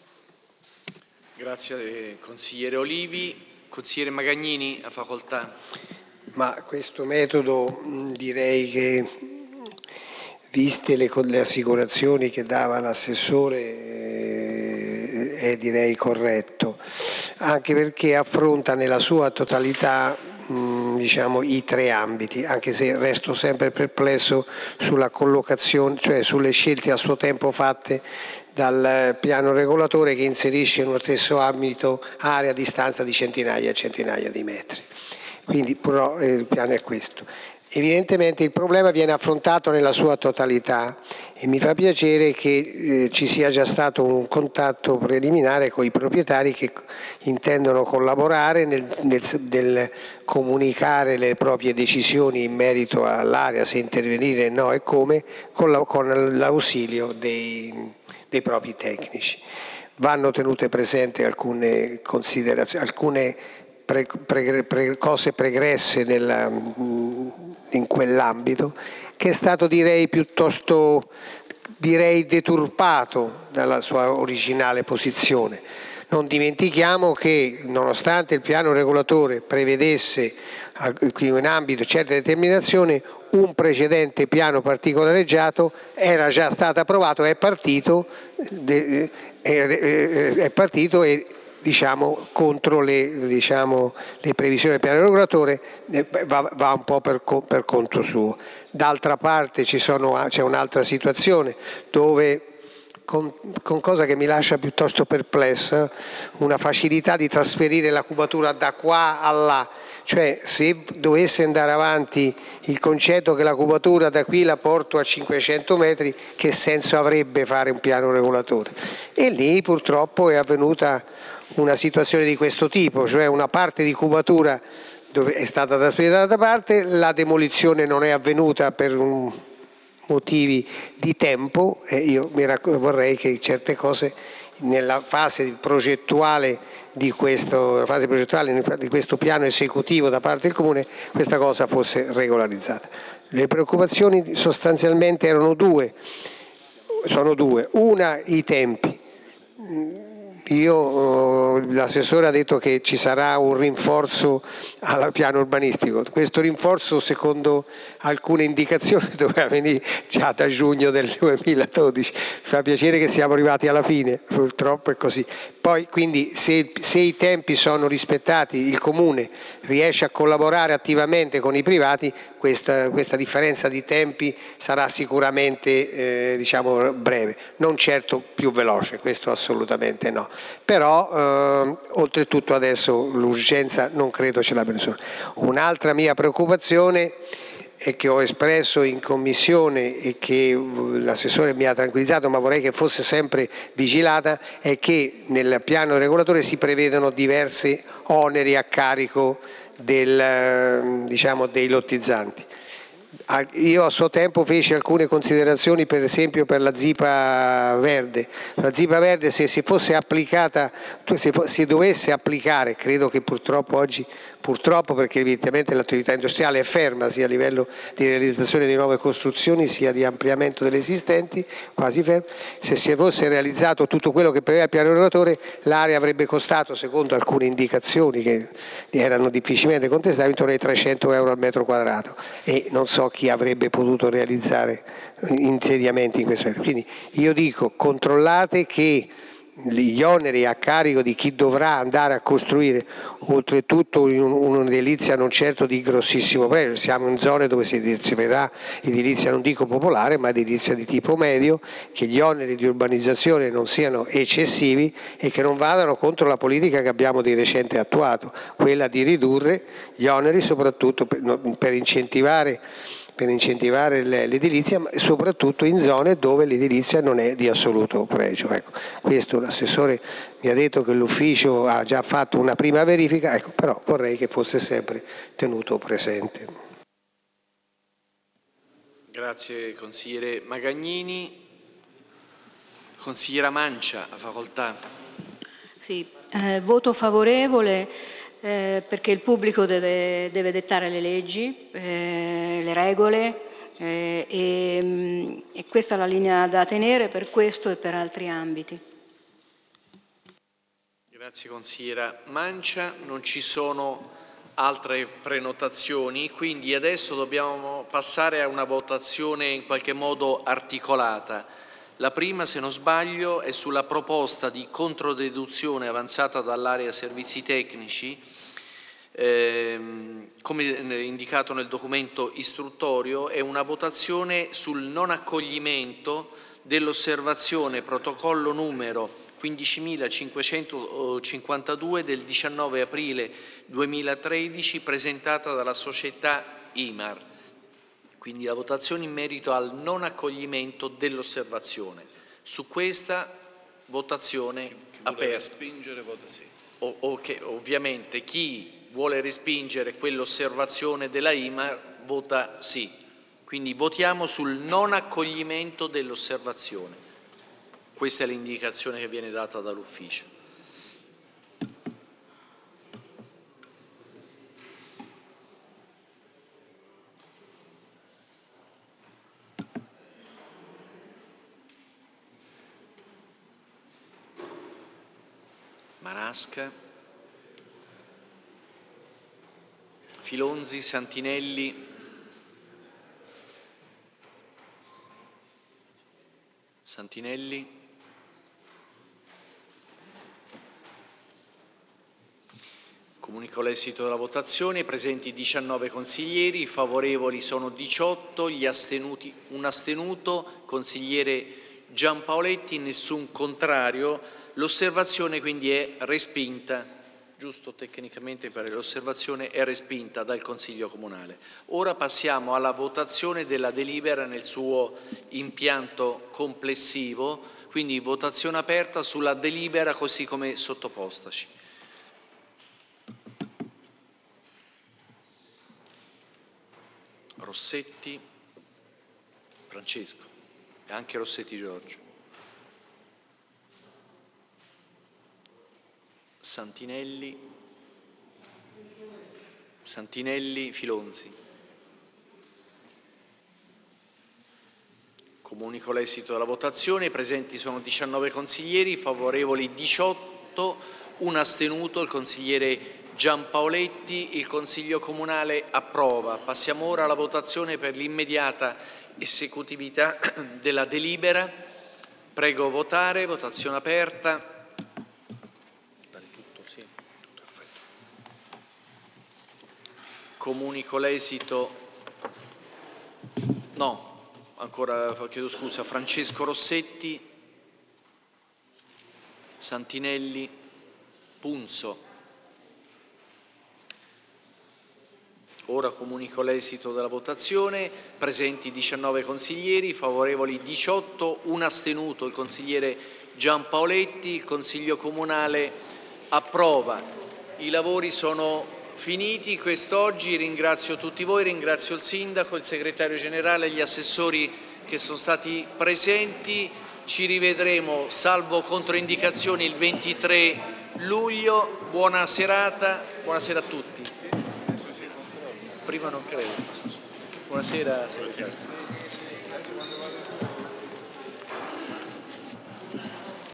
Grazie consigliere Olivi. Consigliere Magagnini, a facoltà. Ma questo metodo direi che, viste le, le assicurazioni che dava l'assessore, è direi corretto. anche perché affronta nella sua totalità mh, diciamo, i tre ambiti, anche se resto sempre perplesso sulla collocazione, cioè sulle scelte a suo tempo fatte dal piano regolatore che inserisce in uno stesso ambito area a distanza di centinaia e centinaia di metri. Quindi però eh, il piano è questo. Evidentemente il problema viene affrontato nella sua totalità e mi fa piacere che eh, ci sia già stato un contatto preliminare con i proprietari che intendono collaborare nel, nel, nel comunicare le proprie decisioni in merito all'area, se intervenire no e come, con, la, con l'ausilio dei, dei propri tecnici. Vanno tenute presenti alcune considerazioni, alcune pre, pre, pre, cose pregresse nella, in quell'ambito, che è stato direi piuttosto direi deturpato dalla sua originale posizione. Non dimentichiamo che nonostante il piano regolatore prevedesse in ambito certa determinazione, un precedente piano particolareggiato era già stato approvato, è partito, è, è partito e diciamo, contro le, diciamo, le previsioni del piano regolatore va, va un po' per, per conto suo. D'altra parte c'è un'altra situazione dove, con, con cosa che mi lascia piuttosto perplessa, una facilità di trasferire la cubatura da qua a là, cioè se dovesse andare avanti il concetto che la cubatura da qui la porto a cinquecento metri, che senso avrebbe fare un piano regolatore? E lì purtroppo è avvenuta una situazione di questo tipo, cioè una parte di cubatura è stata trasferita da parte, la demolizione non è avvenuta per un motivi di tempo e io mi vorrei che certe cose nella fase progettuale di questo, fase progettuale di questo piano esecutivo da parte del Comune questa cosa fosse regolarizzata. Le preoccupazioni sostanzialmente erano due, sono due, una i tempi. Io, l'assessore ha detto che ci sarà un rinforzo al piano urbanistico, questo rinforzo secondo alcune indicazioni doveva venire già da giugno del duemiladodici, mi fa piacere che siamo arrivati alla fine, purtroppo è così. Poi quindi se, se i tempi sono rispettati, il Comune riesce a collaborare attivamente con i privati, questa, questa differenza di tempi sarà sicuramente eh, diciamo breve, non certo più veloce, questo assolutamente no. Però eh, oltretutto adesso l'urgenza non credo ce l'abbia nessuno. Un'altra mia preoccupazione e che ho espresso in commissione e che l'assessore mi ha tranquillizzato, ma vorrei che fosse sempre vigilata, è che nel piano regolatore si prevedono diversi oneri a carico del, diciamo, dei lottizzanti. Io a suo tempo feci alcune considerazioni per esempio per la zipa verde. La zipa verde se si fosse applicata, se si dovesse applicare, credo che purtroppo oggi, purtroppo perché evidentemente l'attività industriale è ferma sia a livello di realizzazione di nuove costruzioni sia di ampliamento delle esistenti, quasi ferma, se si fosse realizzato tutto quello che prevede il piano regolatore l'area avrebbe costato, secondo alcune indicazioni che erano difficilmente contestabili, intorno ai trecento euro al metro quadrato e non so chi avrebbe potuto realizzare insediamenti in questo periodo. Quindi io dico controllate che gli oneri a carico di chi dovrà andare a costruire, oltretutto in un'edilizia non certo di grossissimo prezzo, siamo in zone dove si edilizierà edilizia non dico popolare ma edilizia di tipo medio, che gli oneri di urbanizzazione non siano eccessivi e che non vadano contro la politica che abbiamo di recente attuato, quella di ridurre gli oneri soprattutto per, per incentivare per incentivare l'edilizia, ma soprattutto in zone dove l'edilizia non è di assoluto pregio. Ecco, questo l'assessore mi ha detto che l'ufficio ha già fatto una prima verifica, ecco, però vorrei che fosse sempre tenuto presente. Grazie consigliere Magagnini. Consigliera Mancia, la facoltà. Sì, eh, voto favorevole. Eh, perché il pubblico deve, deve dettare le leggi, eh, le regole eh, e, e questa è la linea da tenere per questo e per altri ambiti. Grazie consigliera Mancia, non ci sono altre prenotazioni, quindi adesso dobbiamo passare a una votazione in qualche modo articolata. La prima, se non sbaglio, è sulla proposta di controdeduzione avanzata dall'area servizi tecnici, ehm, come indicato nel documento istruttorio, è una votazione sul non accoglimento dell'osservazione protocollo numero quindicimilacinquecentocinquantadue del diciannove aprile duemilatredici presentata dalla società I M A R. Quindi la votazione in merito al non accoglimento dell'osservazione. Su questa votazione Chi vuole aperta. respingere vota sì. O, o che, ovviamente chi vuole respingere quell'osservazione della I M A R vota sì. Quindi votiamo sul non accoglimento dell'osservazione. Questa è l'indicazione che viene data dall'ufficio. Marasca, Filonzi, Santinelli, Santinelli, comunico l'esito della votazione, presenti diciannove consiglieri, i favorevoli sono diciotto, gli astenuti un astenuto, consigliere Giampaoletti, nessun contrario. L'osservazione quindi è respinta, giusto tecnicamente per l'osservazione è respinta dal Consiglio Comunale. Ora passiamo alla votazione della delibera nel suo impianto complessivo, quindi votazione aperta sulla delibera così come sottopostaci. Rossetti, Francesco e anche Rossetti Giorgio. Santinelli, Santinelli, Filonzi. Comunico l'esito della votazione, presenti sono diciannove consiglieri, favorevoli diciotto, un astenuto, il consigliere Giampaoletti, il Consiglio Comunale approva. Passiamo ora alla votazione per l'immediata esecutività della delibera. Prego votare, votazione aperta. Comunico l'esito, no, ancora chiedo scusa, Francesco Rossetti, Santinelli, Punzo. Ora comunico l'esito della votazione, presenti diciannove consiglieri, favorevoli diciotto, un astenuto, il consigliere Giampaoletti, il Consiglio Comunale approva. I lavori sono finiti quest'oggi, ringrazio tutti voi, ringrazio il Sindaco, il Segretario Generale e gli assessori che sono stati presenti. Ci rivedremo, salvo controindicazioni, il ventitré luglio. Buona serata, buonasera a tutti. Prima non credo. Buonasera, Segretario.